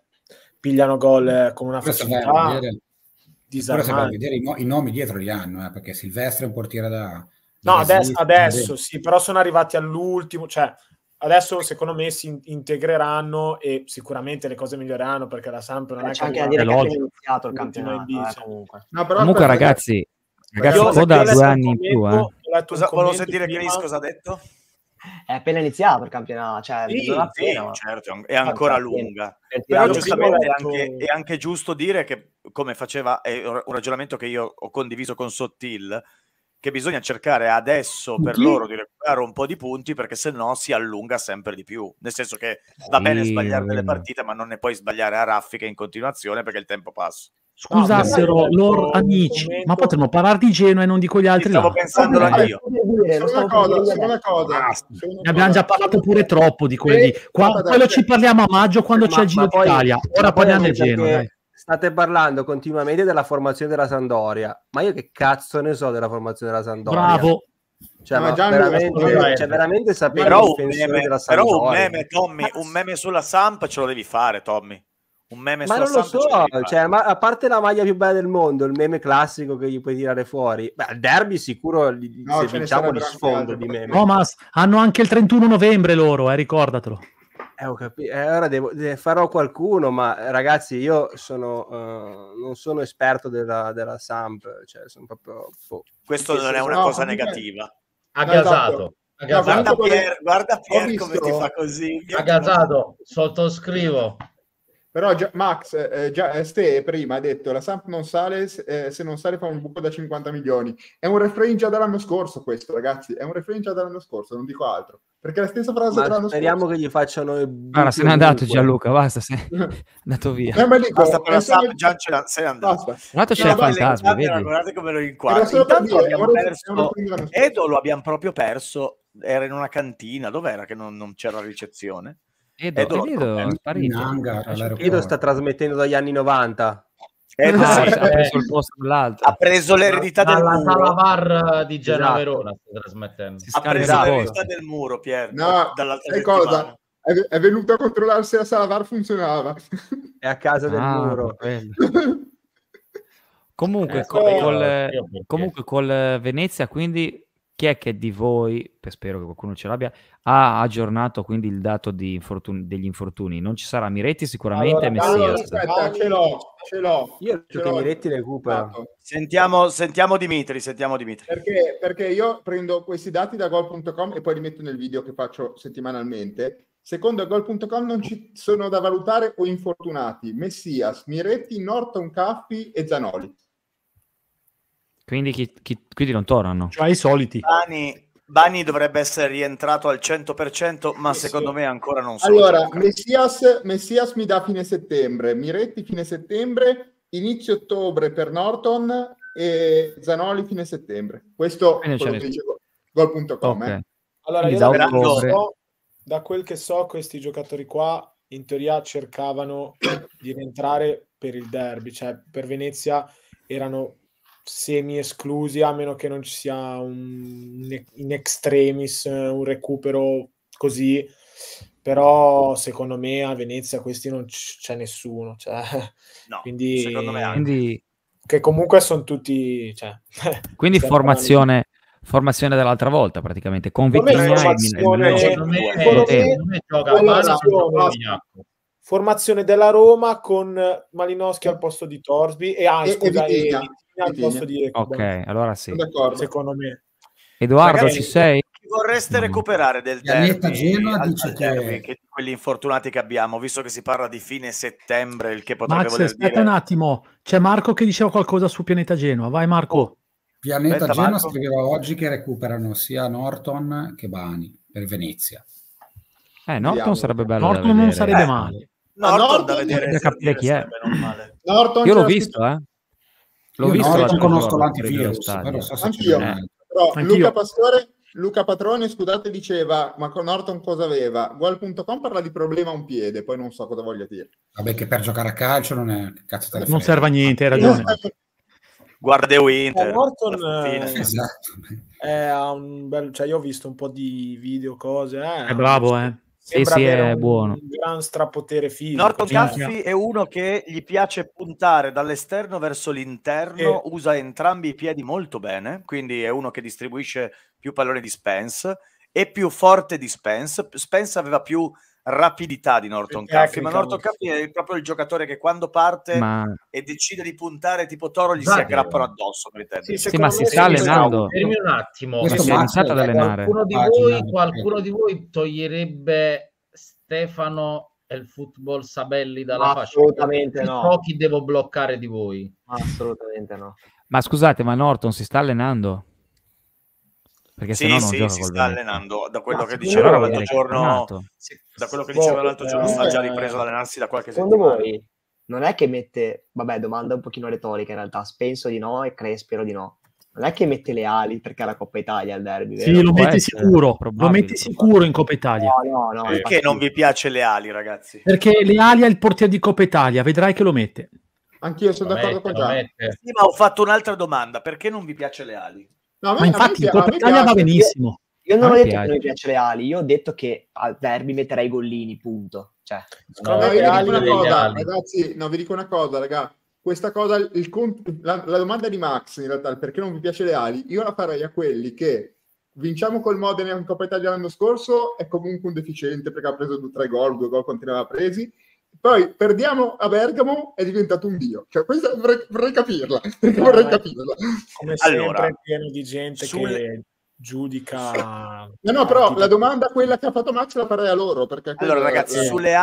con una facilità disarmante. Vedere i nomi dietro li hanno, perché Silvestre è un portiere da... No, adesso sì, però sono arrivati all'ultimo, cioè adesso secondo me si integreranno e sicuramente le cose miglioreranno, perché la Samp non è c'è anche da dire che è iniziato il campionato comunque. Comunque ragazzi Coda 2 anni in più. Volevo sentire Chris cosa ha detto. È appena iniziato il campionato, cioè certo, è ancora lunga. Però giustamente è anche giusto dire che, come faceva, è un ragionamento che io ho condiviso con Sottil, che bisogna cercare adesso per loro di recuperare un po' di punti, perché se no si allunga sempre di più. Nel senso che va bene sbagliare delle partite, ma non ne puoi sbagliare a raffica in continuazione perché il tempo passa. Scusassero loro amici, ma potremmo parlare di Genoa e non di quegli altri. Stavo pensando anch'io. Una cosa. Ne abbiamo già parlato pure troppo di quelli. Quello ci parliamo a maggio quando c'è il Giro d'Italia. Ora parliamo del Genoa. State parlando continuamente della formazione della Sampdoria, ma io che cazzo ne so della formazione della Sampdoria? Bravo. Cioè, ma veramente sapere però un meme, Tommy, un meme sulla Samp ce lo devi fare, Tommy. Un meme ma sulla non lo Samp so, cioè, ma a parte la maglia più bella del mondo, il meme classico che gli puoi tirare fuori, beh, al derby sicuro se vinciamo li sfondo di meme. No, ma hanno anche il 31 novembre loro, ricordatelo. Ho capito. Ora farò qualcuno, ma ragazzi, io non sono esperto della Samp, cioè sono proprio questo non è una cosa negativa. Agasato. Guarda Pier come ti fa così. Agasato, sottoscrivo. Però Max, Ste prima ha detto la Samp non sale, se non sale fa un buco da 50 milioni. È un refrain già dall'anno scorso questo, ragazzi, è un refrain già dall'anno scorso, non dico altro. Perché è la stessa frase dell'anno speriamo scorso. Che gli facciano Guarda, se n'è andato Gianluca, basta, se è andato via. Basta per la Samp, già se n'è andato. Guardate, c'è il fantasma, vedi? Guardate come lo inquadra. Intanto abbiamo perso Edo, lo abbiamo proprio perso, era in una cantina, dov'era che non c'era ricezione? Edo sta trasmettendo dagli anni 90. Ha preso il posto dell'altro. Ha preso l'eredità del muro. Dalla VAR di Genoa Verona sta trasmettendo. Ha preso l'eredità del muro, Pier. No, sai cosa? È venuto a controllare se la sala VAR funzionava. È a casa del muro. Comunque col Venezia, quindi chi è che di voi, spero che qualcuno ce l'abbia, ha aggiornato quindi il dato degli infortuni? Non ci sarà Miretti sicuramente. Allora, aspetta, ce l'ho. Io che Miretti recupera. Sentiamo Dimitri. Perché io prendo questi dati da gol.com e poi li metto nel video che faccio settimanalmente. Secondo gol.com non ci sono da valutare o infortunati Messias, Miretti, Norton, Caffi e Zanoli. Quindi quindi non tornano. Cioè i soliti. Bani dovrebbe essere rientrato al 100%, ma secondo me ancora non so. Allora, Messias mi dà fine settembre, Miretti fine settembre, inizio ottobre per Norton e Zanoli fine settembre. Questo è quello che dice Gol.com. Okay. Allora, io da quel che so, questi giocatori qua in teoria cercavano di rientrare per il derby, cioè per Venezia erano semi esclusi, a meno che non ci sia in extremis un recupero così, però secondo me a Venezia questi non c'è nessuno, cioè, no, quindi secondo me anche. Che comunque sono tutti, cioè, quindi formazione dell'altra volta praticamente con Vitinha formazione della Roma con Malinowski al posto di Torsby e Vitinha al posto di Ekuban. Ok, allora sì, secondo me. Edoardo, ragazzi, ci sei? Chi vorreste recuperare del derby, che quelli infortunati che abbiamo, visto che si parla di fine settembre, il che potrebbe voler dire... aspetta un attimo, c'è Marco che diceva qualcosa su Pianeta Genoa, vai Marco. Pianeta Genoa scriveva oggi che recuperano sia Norton che Bani per Venezia. Norton sarebbe bello Norton da vedere. non sarebbe male. Norton da vedere, da capire chi è. Norton io l'ho visto, L'ho visto. Non conosco l'antivirus, però so se anch'io. Però Luca Patrone, scusate, diceva, ma con Norton cosa aveva? Gol.com parla di problema a un piede, poi non so cosa voglia dire. Vabbè, che per giocare a calcio non è... Cazzo non serve a niente, hai ragione. Guarda The Winter. Norton è un bel... Cioè, io ho visto un po' di video, cose. È bravo, Sì, è buono. Un gran strapotere fisico. Norton Caffi è uno che gli piace puntare dall'esterno verso l'interno, usa entrambi i piedi molto bene, quindi è uno che distribuisce più palloni di Spence, è più forte di Spence. Spence aveva più rapidità di Norton Caffi, ma Norton Caffi è proprio il giocatore che quando parte e decide di puntare tipo Toro gli si aggrappano addosso. Ma si sta allenando. Fermi un attimo, si è iniziato ad allenare. Qualcuno di voi toglierebbe Stefano e il football Sabelli dalla faccia? Assolutamente no. Chi devo bloccare di voi? Assolutamente no. Ma scusate, ma Norton si sta allenando? Perché sì, se no non gioca si col sta Veneto. allenando, da quello che diceva l'altro giorno, da quello che diceva l'altro giorno sta già ripreso ad allenarsi da qualche settimana. Secondo voi non è che mette, vabbè, domanda un pochino retorica in realtà, Spenso di no e Crespero di no, non è che mette le ali perché è la Coppa Italia al derby, vero? Sì, lo metti sicuro, lo metti sicuro in Coppa Italia. No, perché non vi piace le ali, ragazzi? Perché le ali è il portiere di Coppa Italia, vedrai che lo mette. Anch'io sono d'accordo con Gianni. Sì, ma ho fatto un'altra domanda, perché non vi piace le ali? No, ma infatti in Coppa Italia va benissimo. Io non ho detto che non mi piace le ali, io ho detto che al derby metterei Gollini, punto. Cioè, ragazzi, vi dico una cosa, raga. Questa cosa, la domanda di Max, in realtà, perché non vi piace le ali, io la farei a quelli che vinciamo col Modena in Coppa Italia l'anno scorso, è comunque un deficiente perché ha preso 2 gol continuava presi. Poi perdiamo a Bergamo, è diventato un dio. Cioè, questa vorrei capirla, perché vorrei capirla. Come sempre è pieno di gente che giudica. No, però la domanda quella che ha fatto Max la farei a loro. Perché allora, ragazzi, sulle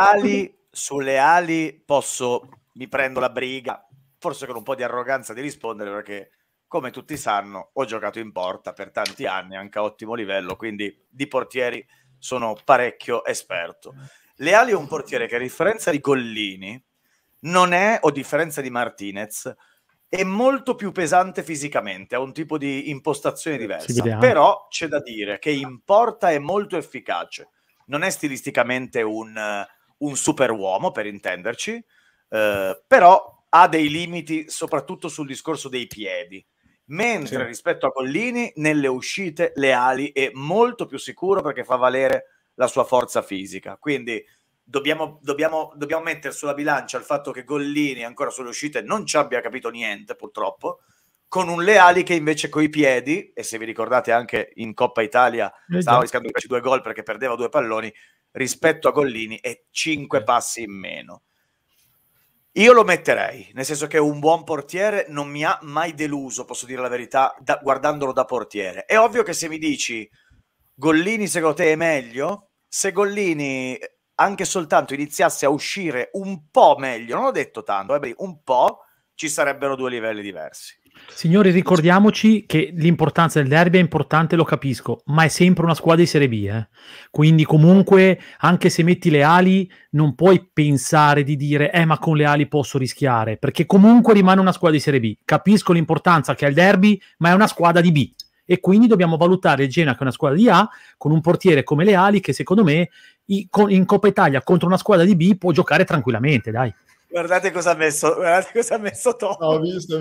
ali mi prendo la briga, forse con un po' di arroganza di rispondere, perché come tutti sanno ho giocato in porta per tanti anni, anche a ottimo livello, quindi di portieri sono parecchio esperto. Leali è un portiere che, a differenza di Gollini, non è, o differenza di Martinez, è molto più pesante fisicamente, ha un tipo di impostazione diversa, però c'è da dire che in porta è molto efficace, non è stilisticamente un superuomo, per intenderci, però ha dei limiti soprattutto sul discorso dei piedi, mentre rispetto a Gollini nelle uscite Leali è molto più sicuro perché fa valere la sua forza fisica, quindi dobbiamo mettere sulla bilancia il fatto che Gollini ancora sulle uscite non ci abbia capito niente, purtroppo, con un Leali che invece coi piedi, e se vi ricordate anche in Coppa Italia stava rischiando di farci 2 gol perché perdeva 2 palloni, rispetto a Gollini è 5 passi in meno. Io lo metterei, nel senso che un buon portiere non mi ha mai deluso, posso dire la verità, guardandolo da portiere. È ovvio che se mi dici Gollini secondo te è meglio? Se Gollini anche soltanto iniziasse a uscire un po' meglio, non ho detto tanto, un po', ci sarebbero 2 livelli diversi. Signori, ricordiamoci che l'importanza del derby è importante, lo capisco, ma è sempre una squadra di Serie B, quindi comunque anche se metti le ali non puoi pensare di dire ma con le ali posso rischiare, perché comunque rimane una squadra di Serie B. Capisco l'importanza che ha il derby, ma è una squadra di B e quindi dobbiamo valutare il Genoa che è una squadra di A con un portiere come le ali che secondo me in Coppa Italia contro una squadra di B può giocare tranquillamente, dai. Guardate cosa ha messo Tom. Ho visto.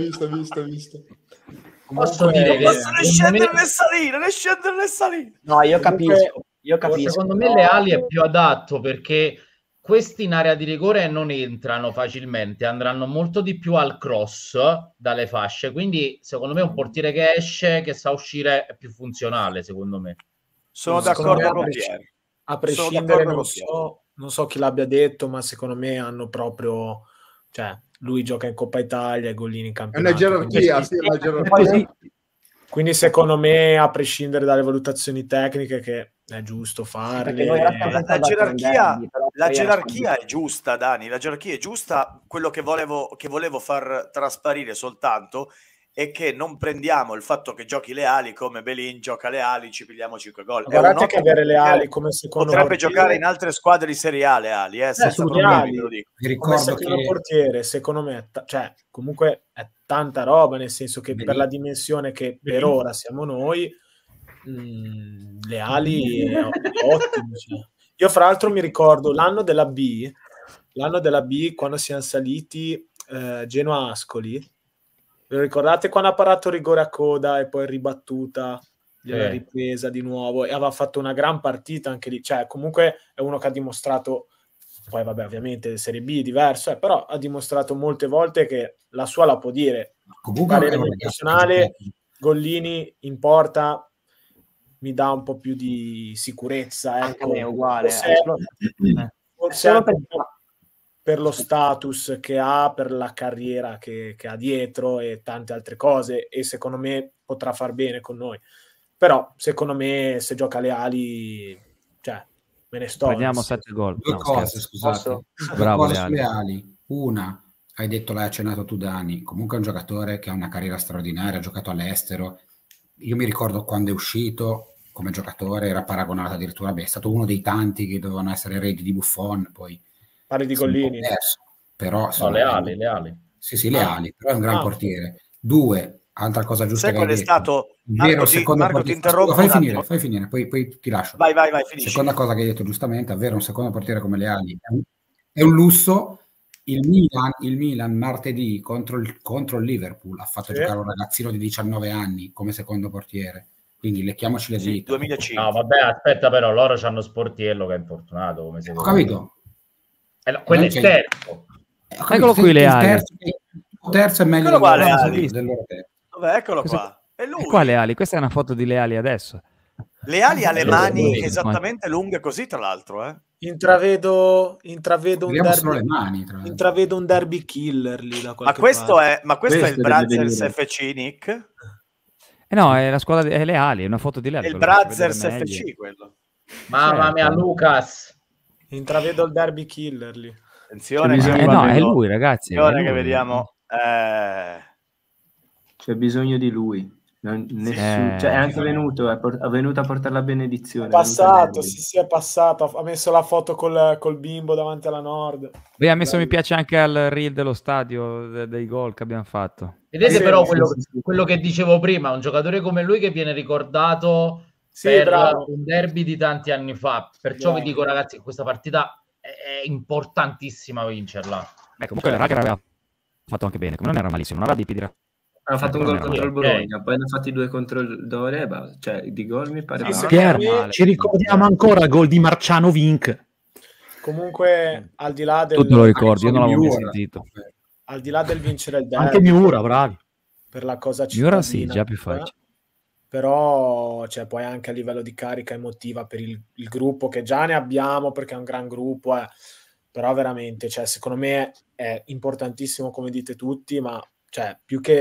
Posso dire che ne scendere le saline. No, io capisco. Secondo me le ali è più adatto perché questi in area di rigore non entrano facilmente, andranno molto di più al cross dalle fasce, quindi secondo me un portiere che esce, che sa uscire è più funzionale, secondo me. Sono d'accordo con Pier. A prescindere, non so chi l'abbia detto, ma secondo me hanno proprio, cioè, lui gioca in Coppa Italia e Gollini in campionato. È una gerarchia, sì, una gerarchia. Quindi secondo me, a prescindere dalle valutazioni tecniche, che è giusto farle, la gerarchia è giusta, Dani, la gerarchia è giusta. Quello che volevo far trasparire soltanto è che non prendiamo il fatto che giochi le ali come Belin gioca le ali, ci pigliamo 5 gol. Guardate che avere le ali come secondo potrebbe giocare in altre squadre di Serie A le ali, senza problemi, ve lo dico. Vi ricordo che portiere, secondo me, cioè comunque è tanta roba, nel senso che per la dimensione che per ora siamo noi, le ali è ottimo. Cioè. Io fra l'altro mi ricordo l'anno della B quando siamo saliti Genoa-Ascoli. Vi ricordate quando ha parato rigore a coda e poi ribattuta, gliela ripresa di nuovo e aveva fatto una gran partita anche lì, cioè comunque è uno che ha dimostrato, poi vabbè ovviamente Serie B è diverso, però ha dimostrato molte volte che la sua la può dire. Comunque personale, Gollini in porta mi dà un po' più di sicurezza, anche a me è uguale. Forse per lo status che ha, per la carriera che ha dietro e tante altre cose, e secondo me potrà far bene con noi. Però secondo me se gioca le ali, cioè me ne sto. Prendiamo 7 gol. Due cose, scusate. Bravo, sulle ali. Una, hai detto, l'hai accennato tu Dani, comunque è un giocatore che ha una carriera straordinaria, ha giocato all'estero. Io mi ricordo quando è uscito come giocatore era paragonato addirittura, è stato uno dei tanti che dovevano essere eredi di Buffon, poi parli di Gollini, però no, le ali. Sì, le ali, però è un gran portiere. Due, altra cosa giusta che hai detto. Stato Marco, ti interrompo. Fai finire, poi ti lascio. Vai, finisci. Seconda cosa che hai detto giustamente, avere un secondo portiere come le ali è un lusso. Il Milan martedì contro il Liverpool ha fatto giocare un ragazzino di 19 anni come secondo portiere, quindi lecchiamoci le dita. 2005. No, vabbè, aspetta, però loro c'hanno Sportiello che è infortunato, come ho capito. Quello è il terzo. Eccolo qui le ali. Il terzo è meglio del loro terzo. Vabbè, eccolo qua. È lui. Qua le ali, questa è una foto di le ali adesso. Le ali ha le mani esattamente lunghe così, tra l'altro, Intravedo un derby, le mani, intravedo un derby killer lì da ma questo è il Brazzers FC, Nick? No, è la squadra è le ali, è una foto di lei. È il Brazzers FC quello. Mamma mia, Lucas. Intravedo il derby killer lì. Attenzione, no, è lui, ragazzi. Attenzione che vediamo. C'è bisogno di lui. Cioè, è anche venuto, è venuto a portare la benedizione. È passato, è passato. Ha messo la foto col bimbo davanti alla Nord. Ha messo mi piace anche al reel dello stadio dei gol che abbiamo fatto. Vedete però quello che dicevo prima, un giocatore come lui che viene ricordato per un derby di tanti anni fa. Perciò vi dico, ragazzi, che questa partita è importantissima vincerla. Comunque la Raga aveva fatto anche bene, come non era malissimo, non era di piedi. Ha fatto un gol contro il Bologna, poi ne ha fatti 2 contro il Dore, cioè di gol mi pare. Ci ricordiamo ancora il gol di Marciano Vink. Comunque, al di là del... Tu te lo ricordi, io non l'avevo mai sentito. Al di là del vincere il derby... Anche Miura, bravi. Per la cosa cittadina. Miura sì, già più facile. Però, cioè, poi anche a livello di carica emotiva per il gruppo, che già ne abbiamo, perché è un gran gruppo, però veramente, cioè, secondo me è importantissimo, come dite tutti, ma cioè, più che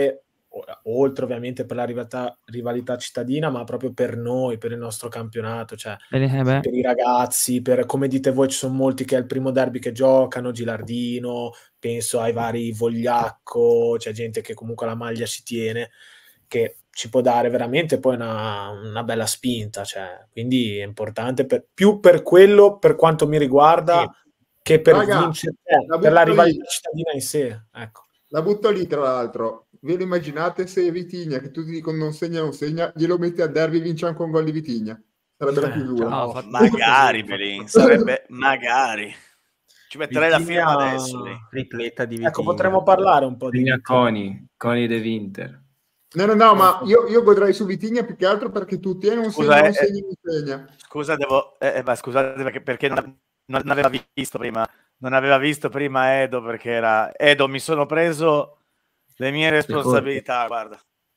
oltre ovviamente per la rivalità cittadina, ma proprio per noi, per il nostro campionato, cioè per i ragazzi, come dite voi, ci sono molti che è il primo derby che giocano, Gilardino, penso ai vari Vogliacco, c'è gente che comunque la maglia ci tiene, che ci può dare veramente poi una bella spinta, cioè, quindi è importante più per quello, per quanto mi riguarda, che per vincere, per la rivalità cittadina in sé, ecco. La butto lì, tra l'altro. Ve lo immaginate se Vitigna, che tutti dicono non segna, glielo metti al derby e vince anche un gol di Vitigna? Sarebbe la chiusura. No, magari, Belin, sarebbe magari. Ci metterei Vitigna, la firma adesso. Tripletta di Vitigna. Ecco, potremmo parlare un po' di Coni De Winter. No, ma io godrei su Vitigna più che altro perché tu tieni un segno, non segna. Scusa, scusate perché non aveva visto prima. Non aveva visto prima Edo, perché era Edo, mi sono preso le mie responsabilità, guarda.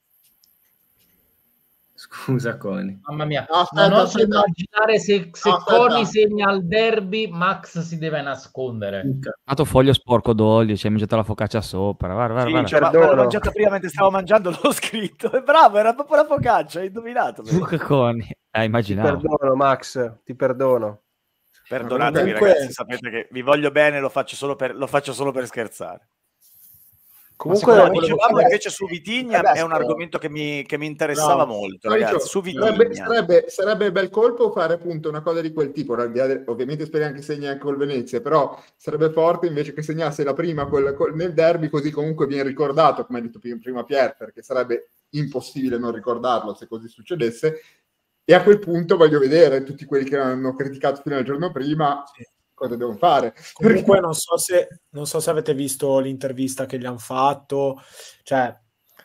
Scusa Coni. Mamma mia, non oso immaginare se Coni segna al derby, Max si deve nascondere. Tanto foglio sporco d'olio, ci hai mangiato la focaccia sopra. L'ho mangiata prima mentre stavo mangiando, l'ho scritto. Bravo, era proprio la focaccia, hai indovinato. Coni, immaginavo. Ti perdono, Max, ti perdono. Perdonatemi ragazzi, sapete che vi voglio bene, lo faccio solo per scherzare. Comunque dicevamo invece su Vitigna è un argomento che mi interessava molto, ragazzi. Su sarebbe bel colpo fare appunto una cosa di quel tipo, ovviamente speriamo che segni anche col Venezia, però sarebbe forte invece che segnasse la prima nel derby, così comunque viene ricordato, come ha detto prima Pier, perché sarebbe impossibile non ricordarlo se così succedesse. E a quel punto voglio vedere tutti quelli che hanno criticato fino al giorno prima cosa devono fare. Comunque non so se avete visto l'intervista che gli hanno fatto, cioè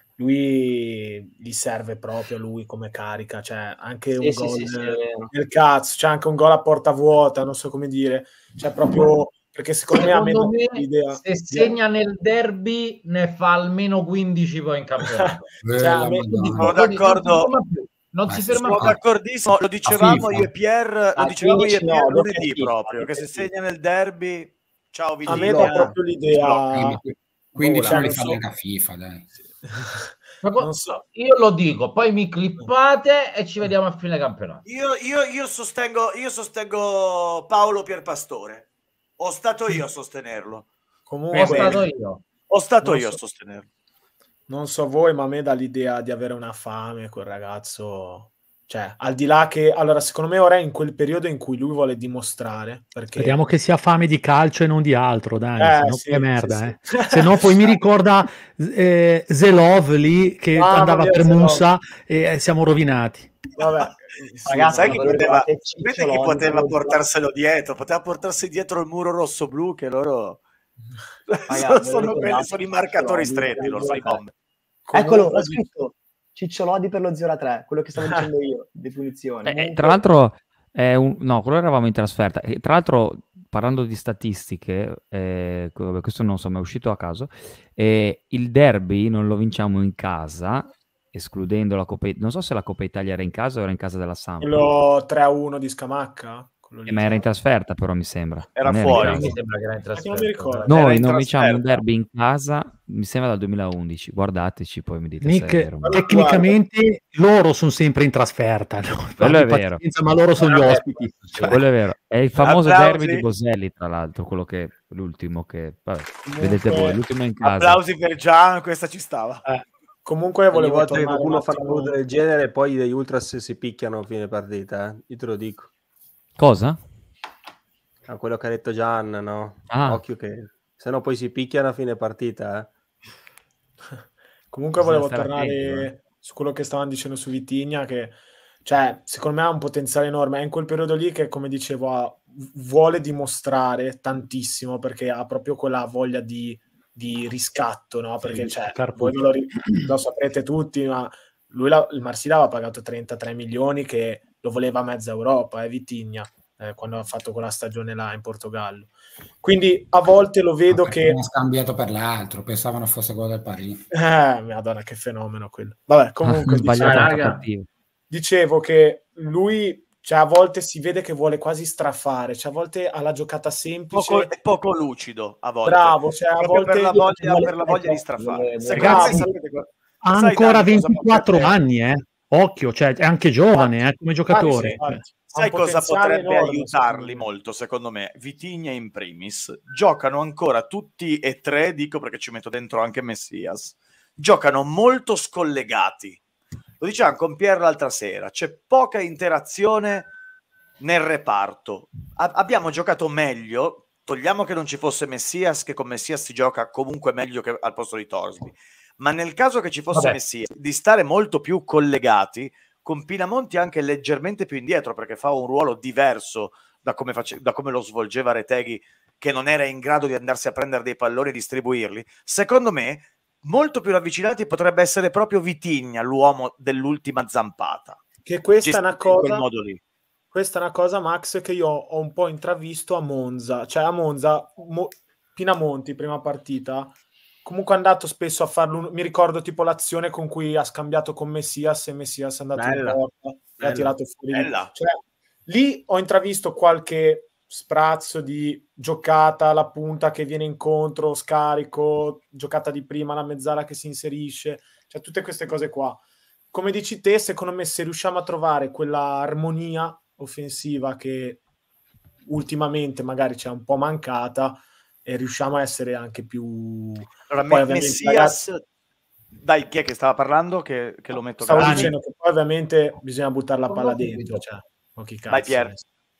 lui gli serve proprio lui come carica, cioè anche un gol nel cazzo, c'è anche un gol a porta vuota, non so come dire, cioè proprio perché secondo me l'idea, se segna nel derby ne fa almeno 15 poi in campionato. Sono d'accordo. Non si ferma sono d'accordissimo, lo dicevamo io e Pier, lunedì proprio, che se segna nel derby, ciao Vitigna. A me dà proprio l'idea. Quindi fammi fare anche a FIFA, dai. Non so. Io lo dico, poi mi clippate e ci vediamo a fine campionato. Io sostengo Paolo Pierpastore. Ho stato io a sostenerlo. Comunque, ho stato io a sostenerlo. Non so voi, ma a me dà l'idea di avere una fame quel ragazzo. Cioè, al di là che... Allora, secondo me ora è in quel periodo in cui lui vuole dimostrare. Perché... Speriamo che sia fame di calcio e non di altro, dai. Se no poi è merda, Se no poi mi ricorda Zelov lì che andava per Munsa e siamo rovinati. Vabbè. Ragazzi, sai chi poteva portarselo dietro? Poteva portarsi dietro il muro rosso-blu che loro... sono i marcatori stretti, loro sono i bombe. Eccolo, l'ho scritto Cicciolodi per lo 0-3, quello che stavo dicendo io di punizione. Tra l'altro no, quello eravamo in trasferta e tra l'altro parlando di statistiche, questo non so, mi è uscito a caso, il derby non lo vinciamo in casa, escludendo la Coppa, non so se la Coppa Italia era in casa o era in casa della Samp. Quello 3-1 di Scamacca? Ma era in trasferta, però mi sembra. Era fuori. Mi sembra che era in trasferta. Non mi ricordo. Noi non vinciamo un derby in casa, mi sembra dal 2011. Guardateci, poi mi dite Nick, se è vero. Tecnicamente loro sono sempre in trasferta, no? Quello è vero. Ma loro sono gli ospiti. Quello è vero. È il famoso derby di Boselli, tra l'altro, quello che l'ultimo che vabbè, vedete voi, l'ultimo in casa. Applausi per Gian, questa ci stava. Comunque volevo tornare qualcuno fa una cosa del genere e poi degli ultras si picchiano a fine partita, io te lo dico. Cosa? Quello che ha detto Gian, no? Ah. Occhio che se no poi si picchiano a fine partita. Comunque volevo tornare su quello che stavano dicendo su Vitigna, che cioè secondo me ha un potenziale enorme, è in quel periodo lì che, come dicevo, vuole dimostrare tantissimo, perché ha proprio quella voglia di riscatto, no? Perché voi lo saprete tutti, ma lui il Marsiglia aveva pagato 33 milioni che lo voleva a mezza Europa, Vitigna, quando ha fatto quella stagione là in Portogallo. Quindi a volte lo vedo che... hanno scambiato per l'altro, pensavano fosse quello del Parigi. Madonna, che fenomeno quello. Vabbè, comunque dicevo che lui... Cioè, a volte si vede che vuole quasi strafare, cioè a volte ha la giocata semplice. È poco lucido, a volte. Bravo, cioè a volte per la voglia di strafare. Ragazzi, Ha ancora 24 anni, occhio, cioè è anche giovane come giocatore. Sai cosa potrebbe aiutarli molto, secondo me? Vitinha in primis. Giocano ancora tutti e tre, dico perché ci metto dentro anche Messias, giocano molto scollegati. Lo dicevamo con Pier l'altra sera, c'è poca interazione nel reparto. Abbiamo giocato meglio, togliamo che non ci fosse Messias, che con Messias si gioca comunque meglio che al posto di Torsby, ma nel caso che ci fosse Messias, di stare molto più collegati, con Pinamonti anche leggermente più indietro, perché fa un ruolo diverso da come lo svolgeva Reteghi, che non era in grado di andarsi a prendere dei palloni e distribuirli. Secondo me, molto più ravvicinati potrebbe essere proprio Vitinha, l'uomo dell'ultima zampata. Che questa è una cosa... Questa è una cosa, Max, che io ho un po' intravisto a Monza. Cioè a Monza, Pinamonti, prima partita, comunque è andato spesso a farlo. Mi ricordo tipo l'azione con cui ha scambiato con Messias e Messias è andato in porta e ha tirato fuori. Cioè, lì ho intravisto qualche sprazzo di giocata alla punta che viene incontro, scarico, giocata di prima, la mezzala che si inserisce, cioè tutte queste cose qua. Come dici te, secondo me se riusciamo a trovare quella armonia offensiva che ultimamente magari c'è un po' mancata e riusciamo a essere anche più... Allora, Messias... Dai, chi è che stava parlando? Che lo metto. Stavo dicendo che poi ovviamente bisogna buttare la palla dentro. Cioè, vai Pier.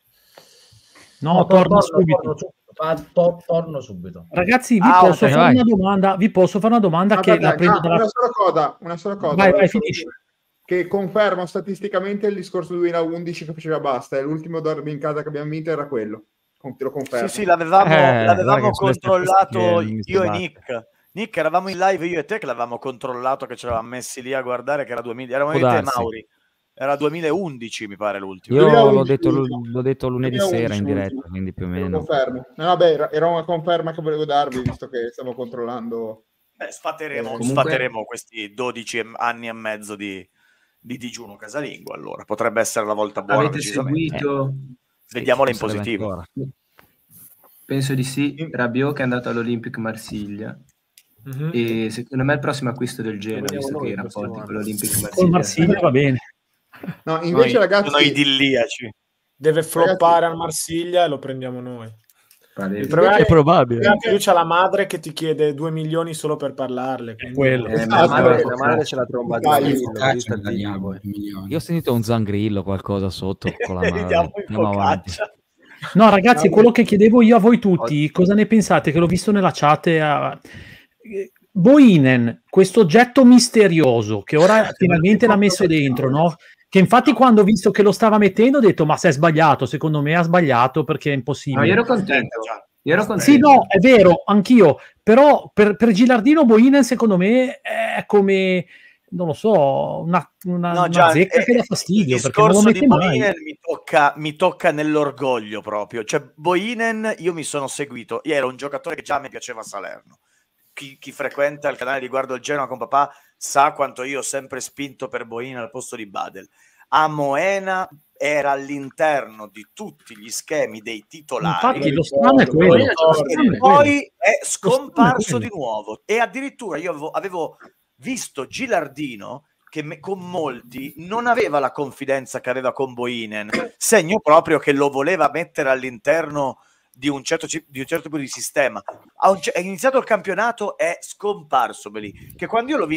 No, torno subito. Torno subito. Ragazzi, vi posso fare una domanda? Vi posso fare una domanda che la prendo dalla... Una sola cosa. Vai, finisci. Che conferma statisticamente il discorso 2011 che faceva basta. L'ultimo derby in casa che abbiamo vinto era quello. Te lo confermo. Sì, l'avevamo controllato io e Nick. Nick, eravamo in live io e te che l'avevamo controllato, che ci eravamo messi lì a guardare, che era 2000, eravamo io e te, Mauri. Era 2011, mi pare, l'ultimo. Io l'ho detto lunedì sera in diretta, quindi più o meno. Confermo. No, vabbè, era una conferma che volevo darvi, visto che stavo controllando. Sfateremo questi 12 anni e mezzo di digiuno casalingo, allora. Potrebbe essere la volta buona. Avete seguito? Vediamola in positivo. Penso di sì. Rabiot che è andato all'Olympic Marsiglia. E secondo me il prossimo acquisto del Genoa, visto che i rapporti con l'Olympic Marsiglia... Con Marsiglia va bene. No, invece ragazzi... Sono idilliaci. Deve floppare al Marsiglia e lo prendiamo noi. Il problema è probabile. Lui c'ha la madre che ti chiede 2 milioni solo per parlarle. La madre ce la tromba di Io ho sentito un Zangrillo, qualcosa sotto con la madre. No, ragazzi, quello che chiedevo io a voi tutti, cosa ne pensate? Che l'ho visto nella chat. Boinen, questo oggetto misterioso che ora finalmente l'ha messo dentro, no? Che infatti quando ho visto che lo stava mettendo ho detto ma se è sbagliato, secondo me ha sbagliato perché è impossibile. No, io ero contento. Sì, no, è vero, anch'io, però per Gilardino Boinen secondo me è come, non lo so, una zecca che dà fastidio, perché non lo mette mai. Mi tocca nell'orgoglio proprio, cioè Boinen io mi sono seguito, io ero un giocatore che già mi piaceva a Salerno. Chi frequenta il canale di Guardo il Genoa con papà sa quanto io ho sempre spinto per Boinen al posto di Badel. A Moena era all'interno di tutti gli schemi dei titolari. Infatti lo strano è quello. E poi è scomparso di nuovo. E addirittura io avevo visto Gilardino che con molti non aveva la confidenza che aveva con Boinen, segno proprio che lo voleva mettere all'interno di un certo tipo di sistema. È iniziato il campionato, è scomparso lì. Che quando io l'ho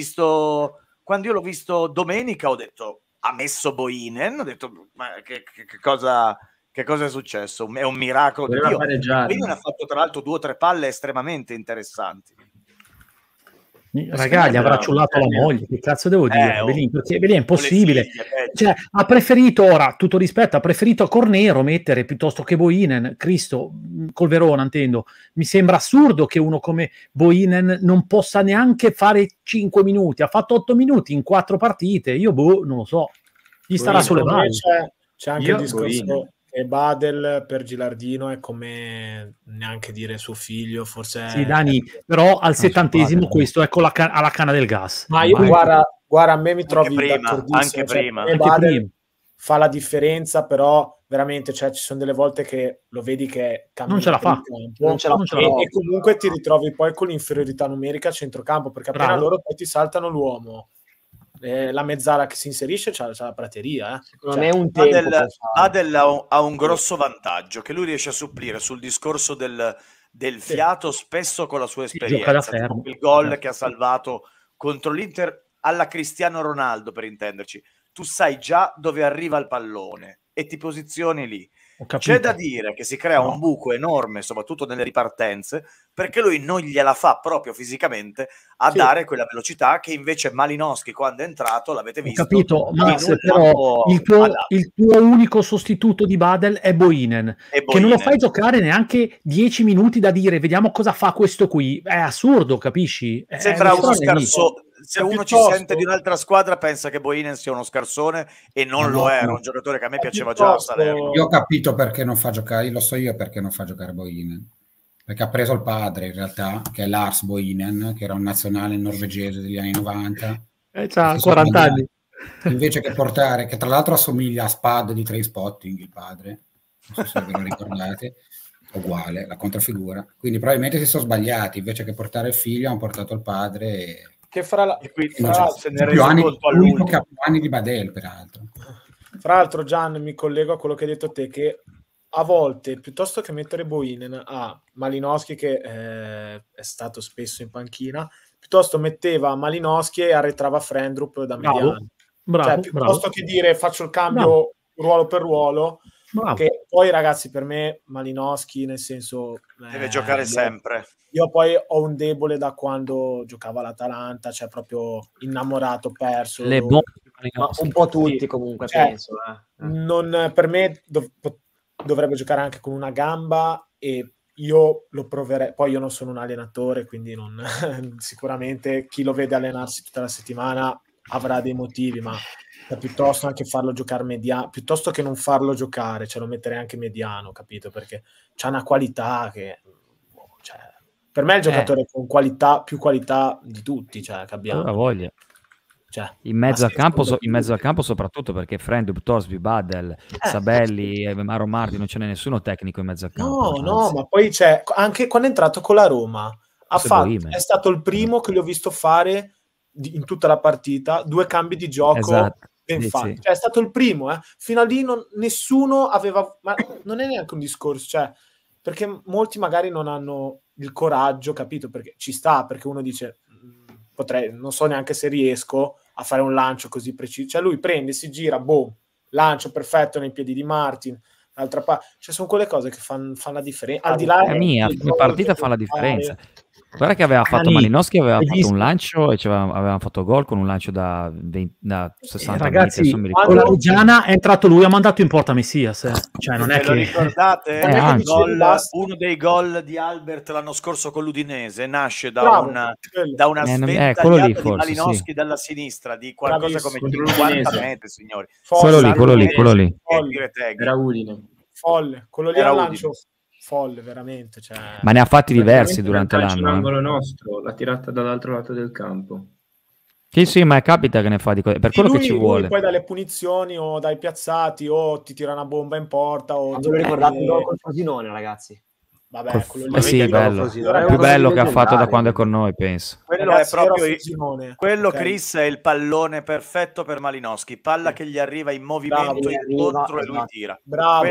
visto domenica ho detto ha messo Boinen, ho detto ma che cosa è successo? È un miracolo di Dio. Boinen ha fatto tra l'altro 2 o 3 palle estremamente interessanti. Ragazzi, avrà ciullato la moglie, che cazzo devo dire? Perché è impossibile. Cioè, ha preferito, ora, tutto rispetto, ha preferito Cornero mettere piuttosto che Boinen. Cristo, col Verona intendo. Mi sembra assurdo che uno come Boinen non possa neanche fare 5 minuti. Ha fatto 8 minuti in 4 partite. Io, non lo so. Gli starà sulle mani. C'è anche il discorso che Badel per Gilardino è come neanche dire suo figlio, forse. Sì, Dani, però al 70esimo questo è con alla canna del gas. Ma io guarda, a me mi trovi anche prima. Badel fa la differenza, però veramente, cioè, ci sono delle volte che lo vedi che non ce la fa, e comunque ti ritrovi poi con l'inferiorità numerica a centrocampo, perché appena loro poi ti saltano l'uomo la mezzala che si inserisce c'ha la prateria. Secondo me è un tempo. Badel ha un grosso vantaggio, che lui riesce a supplire sul discorso del fiato spesso con la sua esperienza. Il gol che ha salvato contro l'Inter alla Cristiano Ronaldo, per intenderci. Tu sai già dove arriva il pallone e ti posizioni lì. C'è da dire che si crea un buco enorme, soprattutto nelle ripartenze, perché lui non gliela fa proprio fisicamente a dare quella velocità che invece Malinowski, quando è entrato, l'avete visto. Ho capito, Max, però il tuo unico sostituto di Badel è Boinen, che non lo fai giocare neanche 10 minuti da dire vediamo cosa fa questo qui. È assurdo, capisci? Sembra uno scarsone. Se uno ci sente di un'altra squadra pensa che Boinen sia uno scarsone e non lo era, un giocatore che a me piaceva già a Salerno. Io ho capito perché non fa giocare, lo so io perché non fa giocare Boinen, perché ha preso il padre in realtà, che è Lars Boinen, che era un nazionale norvegese degli anni 90, c'ha 40 anni, invece che portare, che tra l'altro assomiglia a Spad di Trainspotting, il padre, non so se ve lo ricordate, uguale, la controfigura, quindi probabilmente si sono sbagliati, invece che portare il figlio hanno portato il padre che fra l'altro che ha più anni di Badel, peraltro. Fra l'altro, Gian, mi collego a quello che hai detto te, che a volte, piuttosto che mettere Boinen a Malinowski, che è stato spesso in panchina, piuttosto metteva Malinowski e arretrava Frendrup da mediano. Cioè, piuttosto che dire faccio il cambio ruolo per ruolo, che poi ragazzi, per me Malinowski, nel senso, deve giocare sempre. Io poi ho un debole da quando giocava l'Atalanta, cioè proprio innamorato, perso. Ma un po' tutti comunque, penso. Non, per me dovrebbe giocare anche con una gamba e io lo proverei. Poi io non sono un allenatore, quindi non sicuramente chi lo vede allenarsi tutta la settimana avrà dei motivi, ma piuttosto anche farlo giocare mediano, piuttosto che non farlo giocare, cioè lo metterei anche mediano, capito? Perché c'ha una qualità che... Per me è il giocatore con qualità, più qualità di tutti, cioè, che abbiamo. La voglia. Cioè, in mezzo al campo soprattutto, perché Frendrup, Torsby, Badel, Sabelli, Maro Marti, non ce n'è nessuno tecnico in mezzo al campo. No, ma poi c'è, anche quando è entrato con la Roma, è stato il primo che gli ho visto fare in tutta la partita 2 cambi di gioco ben fatti. Cioè, è stato il primo, fino a lì nessuno aveva, ma non è neanche un discorso, cioè, perché molti magari non hanno il coraggio, capito? Perché ci sta, perché uno dice potrei, non so neanche se riesco a fare un lancio così preciso, cioè lui prende, si gira, boom, lancio perfetto nei piedi di Martin, l'altra parte, cioè sono quelle cose che fanno la differenza, al di là mia partita fa la differenza. Guarda che aveva fatto Malinowski, aveva fatto un lancio e aveva fatto gol con un lancio da 60 ragazzi, metri. Con la Reggiana è entrato lui, ha mandato in porta Messias. Cioè, non è che... lo ricordate? Uno dei gol di Albert l'anno scorso con l'Udinese nasce da una sventagliata di Malinowski dalla sinistra di qualcosa come 50 metri, signori. Quello lì. Era Udine. Folle, quello lì era lancio folle, veramente. Cioè... Ma ne ha fatti diversi durante l'anno. L'angolo nostro, l'ha tirata dall'altro lato del campo. Sì, ma capita che ne fa di cose. Per quello che ci vuole. Poi dalle punizioni o dai piazzati o ti tira una bomba in porta. O ve lo ricordate il gol col Frosinone, ragazzi? Vabbè, quello sì, bello. Il più bello che ha fatto da quando è con noi, penso. Quello è proprio quello, Chris, è il pallone perfetto per Malinowski. Palla che gli arriva in movimento incontro e lui tira. Bravo.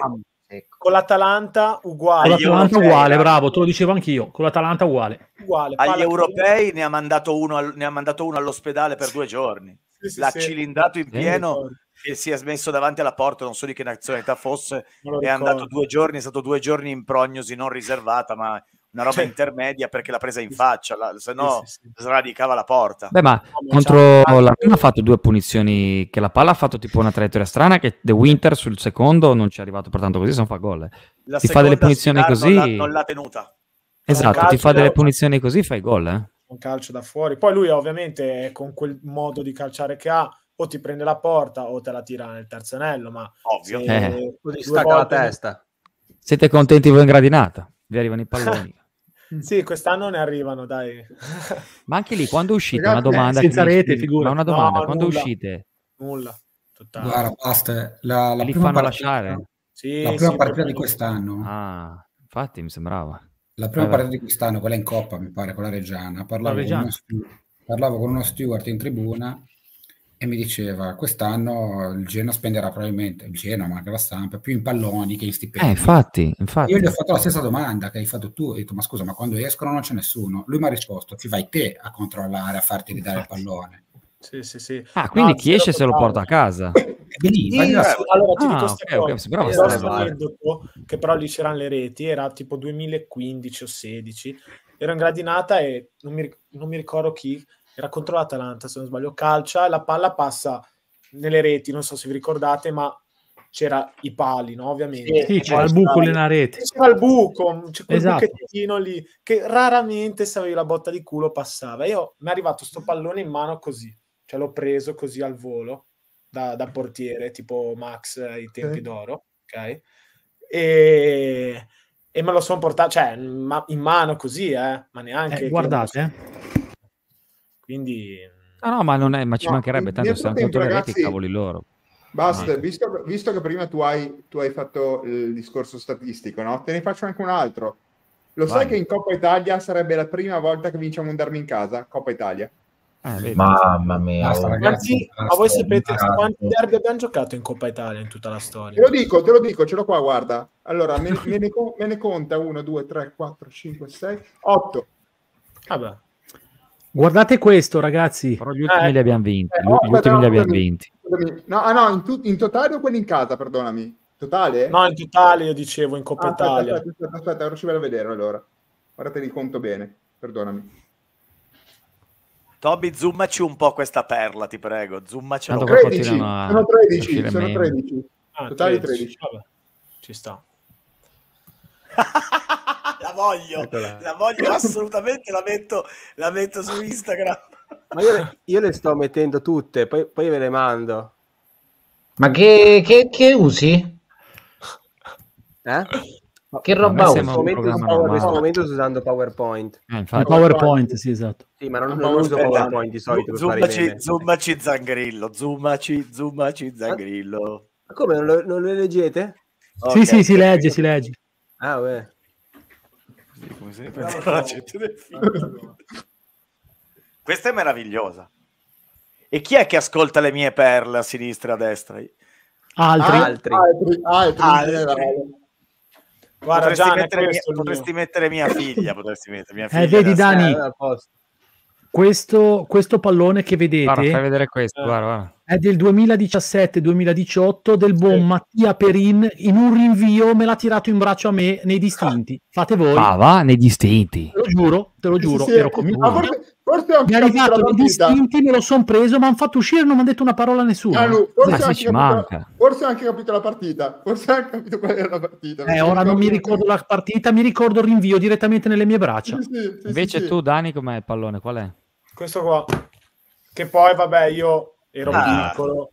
Con l'Atalanta uguale, bravo, te lo dicevo anch'io, con l'Atalanta uguale. Agli europei ne ha mandato uno all'ospedale per 2 giorni. L'ha cilindrato in pieno e si è smesso davanti alla porta, non so di che nazionalità fosse, è andato 2 giorni, è stato 2 giorni in prognosi non riservata, ma una roba intermedia, perché l'ha presa in faccia, se no sradicava la porta. Beh, ma contro la Roma ha fatto 2 punizioni, che la palla ha fatto tipo una traiettoria strana, che De Winter sul secondo non ci è arrivato per tanto, così se non fa gol. Ti fa delle punizioni così, non l'ha tenuta. Esatto, ti fa delle punizioni così, fai gol. Un calcio da fuori. Poi lui ovviamente con quel modo di calciare che ha, o ti prende la porta o te la tira nel terzo anello, ma ovvio, ti stacca la testa. Siete contenti voi in gradinata? Vi arrivano i palloni. Sì, quest'anno ne arrivano, dai. Ma anche lì, quando uscite? Una domanda. Senza rete, figura. Ma una domanda, quando uscite? Nulla. Totale. Guarda, basta. La li prima fanno partita, lasciare? La prima partita di quest'anno. Ah, infatti mi sembrava. La prima partita di quest'anno, quella in Coppa, mi pare, con la Reggiana. Parlavo con uno steward in tribuna e mi diceva quest'anno il Genoa spenderà probabilmente, il Genoa, ma anche la Stampa, più in palloni che in stipendi. Infatti. Io gli ho fatto la stessa domanda che hai fatto tu, ho detto ma scusa, ma quando escono non c'è nessuno? Lui mi ha risposto, ci vai te a controllare, a farti ridare il pallone. Sì. Quindi chi esce se lo porta a casa? Allora ti dico bravo, aneddoto, che però lì c'erano le reti, era tipo 2015 o 16, ero in gradinata e non mi ricordo chi, era contro l'Atalanta se non sbaglio, calcia e la palla passa nelle reti, non so se vi ricordate, ma c'era i pali, no? Ovviamente. Sì, c'era il buco nella rete. C'era il buco, c'è quel buchettino lì, che raramente se avevi la botta di culo passava. Io mi è arrivato sto pallone in mano così, cioè l'ho preso così al volo, da portiere, tipo Max ai tempi d'oro, ok? E me lo sono portato, cioè, in mano così, ma neanche... guardate, Quindi... No, ma non è, ma ci mancherebbe, tanto stanno contro le reti, cavoli loro. Basta, visto che prima tu hai fatto il discorso statistico, no? Te ne faccio anche un altro. Lo sai che in Coppa Italia sarebbe la prima volta che vinciamo un derby in casa? Coppa Italia. Mamma mia, ragazzi, ma voi sapete quanti derby abbiamo giocato in Coppa Italia in tutta la storia? Te lo dico, ce l'ho qua, guarda. Allora, me ne conta 1, 2, 3, 4, 5, 6, 8. Vabbè. Guardate questo, ragazzi. Però gli ultimi li abbiamo vinti. Gli ultimi li abbiamo vinti. No, in totale o quelli in casa, perdonami? Totale? No, in totale io dicevo in Coppa Italia. Aspetta, ora ci vado a vedere allora. Ora te li conto bene, perdonami. Toby, zoomaci un po' questa perla, ti prego. Zoomacelo. 13, sono 13. Totali 13. Vabbè, ci sta. La voglio assolutamente, la metto su Instagram. Ma io le sto mettendo tutte, poi ve le mando. Ma che usi? Che roba usi? In questo momento sto usando PowerPoint. PowerPoint, sì, esatto. Sì, ma non uso PowerPoint di solito per fare i meme. Zoomaci Zangrillo, zoomaci Zangrillo. Ma come, non lo leggete? Okay, sì, si legge. Ah, beh. Come se ne pensa la gente del film. Questa è meravigliosa. E chi è che ascolta le mie perle a sinistra e a destra? Altri. Guarda, potresti mettere mia figlia. Vedi, Dani, questo pallone che vedete, guarda, fai vedere questo, guarda. È del 2017-2018 del buon Mattia Perin, in un rinvio me l'ha tirato in braccio a me nei distinti. Fate voi. Va, nei distinti. Te lo giuro. Sì. Ero con mio forse mi è arrivato nei distinti, me lo sono preso, mi hanno fatto uscire, non mi hanno detto una parola a nessuno. Forse ho anche capito la partita. Forse ho anche capito qual era la partita. Ora non mi ricordo la partita, mi ricordo il rinvio direttamente nelle mie braccia. Invece tu, Dani, com'è il pallone? Qual è? Questo qua. Che poi, vabbè, io ero piccolo.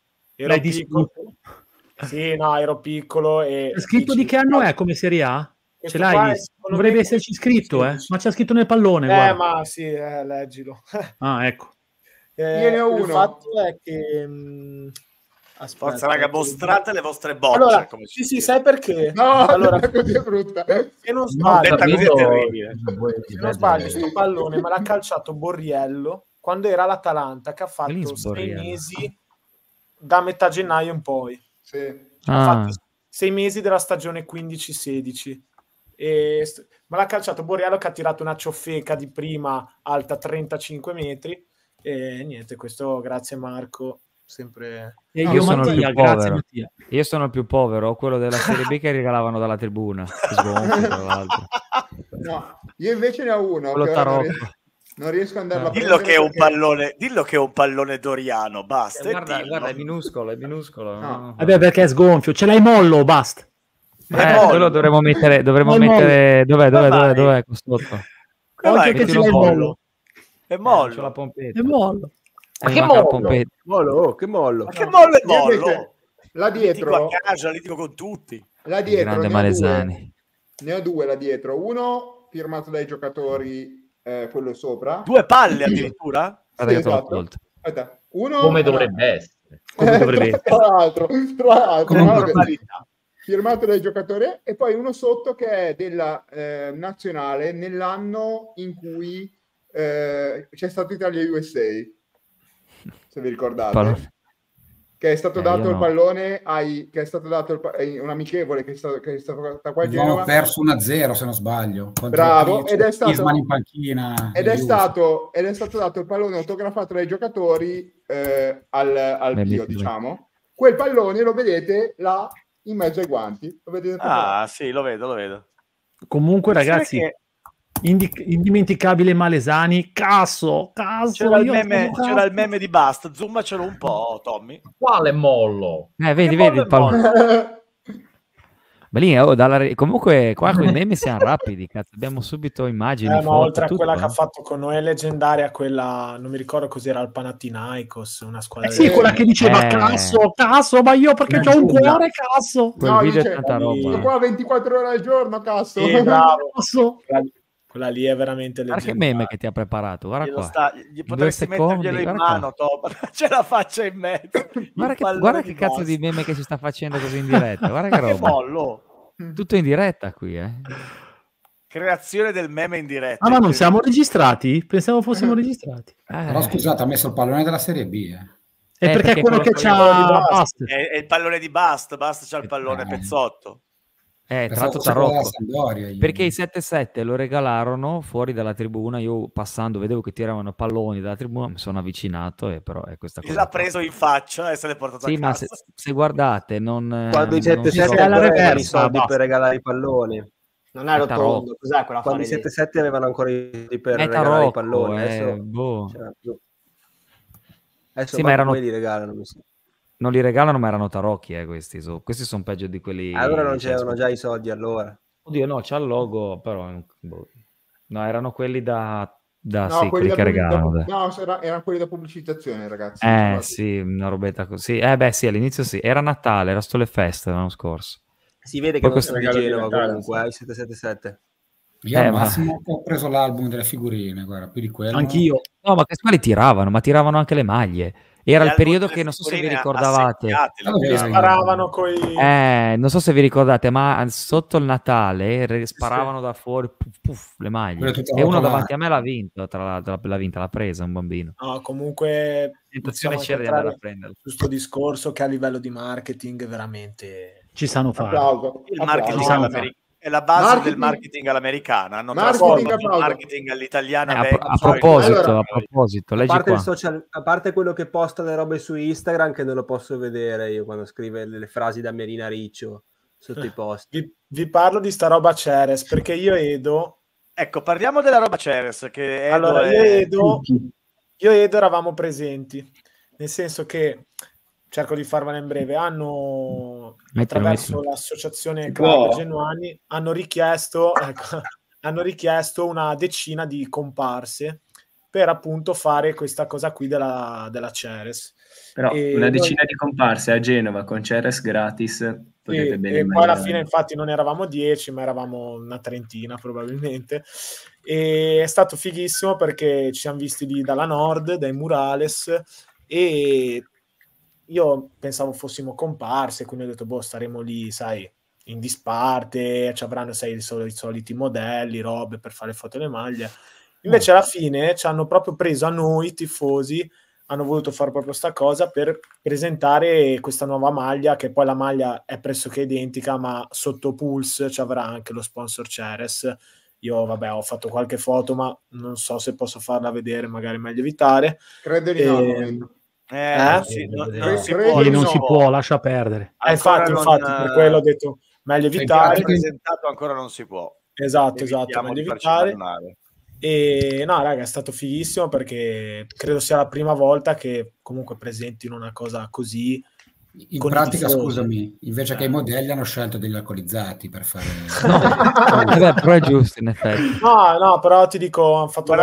Sì, no, ero piccolo. E è scritto di che anno è come Serie A? Ce l'hai? Dovrebbe esserci scritto, ma c'è scritto nel pallone. Guarda. Ma sì, leggilo. Ecco. Io ne ho uno. Il fatto è che... Aspetta, forza, raga, mostrate le vostre bocce. Allora, sì, sai perché? No, allora, così è brutta. Se non sbaglio, così è terribile. Se non sbaglio, questo pallone me l'ha calciato Borriello quando era l'Atalanta, che ha fatto 6 mesi da metà gennaio in poi. Sì. Ha fatto 6 mesi della stagione 15-16. Me l'ha calciato Borriello, che ha tirato una ciofeca di prima alta 35 metri. E niente, questo grazie Marco. Sempre... Io sono il più povero. Io sono il più povero, quello della Serie B che regalavano dalla tribuna. Sgonfio, tra l'altro. No, io invece ne ho uno. Non riesco ad andarlo a dillo che è un pallone doriano, basta. Guarda, è minuscolo. No. Vabbè, perché è sgonfio. Ce l'hai mollo, basta. Quello dovremmo mettere. Dov'è questo? Oggi che ce l'hai mollo. È mollo. C'ho la pompetta. È mollo. Ma che mollo? Che mollo? Ma che mollo è mollo? Là dietro, a casa, litigo con tutti. Là dietro grande Malesani. Ne ho due là dietro. Uno firmato dai giocatori, quello sopra. 2 palle addirittura? Sì, esatto. Aspetta. Uno, come dovrebbe essere. Tra l'altro, firmato dai giocatori, e poi uno sotto che è della nazionale nell'anno in cui c'è stato Italia USA. Se vi ricordate, che è stato dato il pallone che è stato dato un amichevole che è stato qua a Genova. Abbiamo perso 1-0 se non sbaglio. Bravo, ed è stato in panchina. Ed è stato dato il pallone autografato dai giocatori al Pio, diciamo. Quel pallone lo vedete là in mezzo ai guanti. Lo vedete sì, lo vedo. Comunque, ragazzi, indimenticabile Malesani, Casso. C'era il meme di Bast, zoomacelo un po', Tommy. Quale mollo? Vedi il pallone. Comunque qua con i meme siamo rapidi, cazzo. Abbiamo subito immagini, foto, oltre a tutto, quella che ha fatto con noi è leggendaria, quella, non mi ricordo cos'era, il Panathinaikos, una squadra quella che diceva Casso, ma io perché c'ho un cuore, Casso. Quel video è tanta roba. Sto qua 24 ore al giorno, Casso. Bravo. Quella lì è veramente leggendaria. Guarda che meme che ti ha preparato, guarda qua. Potresti metterglielo in mano, c'è la faccia in mezzo. Guarda che cazzo di meme che si sta facendo così in diretta. Guarda che roba. Mollo. Tutto in diretta qui, Creazione del meme in diretta. Ma non siamo registrati? Pensavo fossimo registrati. Però scusate, ha messo il pallone della Serie B. È perché è quello che c'ha Bast. È il pallone di Bast c'ha il pallone Pezzotto. Tra l'altro Tarocco, perché i 7-7 lo regalarono fuori dalla tribuna. Io passando vedevo che tiravano palloni dalla tribuna, mi sono avvicinato e però è questa cosa. L'ha preso in faccia e se l'è portato a casa. Ma se guardate, quando i 7-7 avevano i soldi per regalare i palloni. Non è rotondo, cos'è quella? Quando i 7-7 avevano ancora i soldi per regalare i palloni. Adesso sì, ma erano li regalano, mi sa. Non li regalano, ma erano tarocchi, questi sono peggio di quelli. Allora non c'erano già i soldi, allora. Oddio, no, c'ha il logo, però no, erano quelli quelli che regalano. Erano quelli da pubblicizzazione, ragazzi. Sì, una robetta così. Sì, all'inizio sì. Era Natale, era sto le feste l'anno scorso. Si vede che non sono di Genova comunque, i 777. Io al massimo ho preso l'album delle figurine, guarda, più di quello. Anch'io. No, ma questi tiravano, ma tiravano anche le maglie. Era il periodo che non so se vi ricordavate. Sparavano coi... non so se vi ricordate, ma sotto il Natale sparavano da fuori le maglie. E uno davanti a me l'ha vinto, l'ha presa un bambino. No, comunque tentazione c'era di andare a prenderlo. Questo discorso che a livello di marketing veramente ci sanno fare. Il marketing è la base del marketing all'americana. Hanno trasformato il marketing all'italiana. A proposito, leggi qua. A parte quello che posta le robe su Instagram, che non lo posso vedere io quando scrive le frasi da Merina Riccio sotto i post. Vi parlo di sta roba Ceres, perché io Edo... Ecco, parliamo della roba Ceres. Che allora, io Edo eravamo presenti, nel senso che... cerco di farvela in breve, attraverso l'associazione Club Genuani hanno richiesto una decina di comparse per appunto fare questa cosa qui della Ceres. Però una decina di comparse a Genova con Ceres gratis potete bene e poi alla fine infatti non eravamo 10 ma eravamo una trentina probabilmente, e è stato fighissimo perché ci siamo visti lì dalla Nord, dai Murales, e io pensavo fossimo comparse, quindi ho detto, staremo lì, sai, in disparte, ci avranno, sai, i soliti modelli, robe per fare foto alle maglie. Invece alla fine ci hanno proprio preso a noi, tifosi, hanno voluto fare proprio sta cosa per presentare questa nuova maglia, che poi la maglia è pressoché identica, ma sotto Pulse ci avrà anche lo sponsor Ceres. Io, ho fatto qualche foto, ma non so se posso farla vedere, magari è meglio evitare. Credo di no. Sì, non si può, lascia perdere. Infatti, per quello ho detto meglio evitare. Presentato ancora non si può. Esatto, meglio evitare. E no, raga, è stato fighissimo perché credo sia la prima volta che comunque presentino una cosa così. In pratica, scusami, invece che i modelli hanno scelto degli alcolizzati per fare... però è giusto, in effetti. No, però ti dico, hanno fatto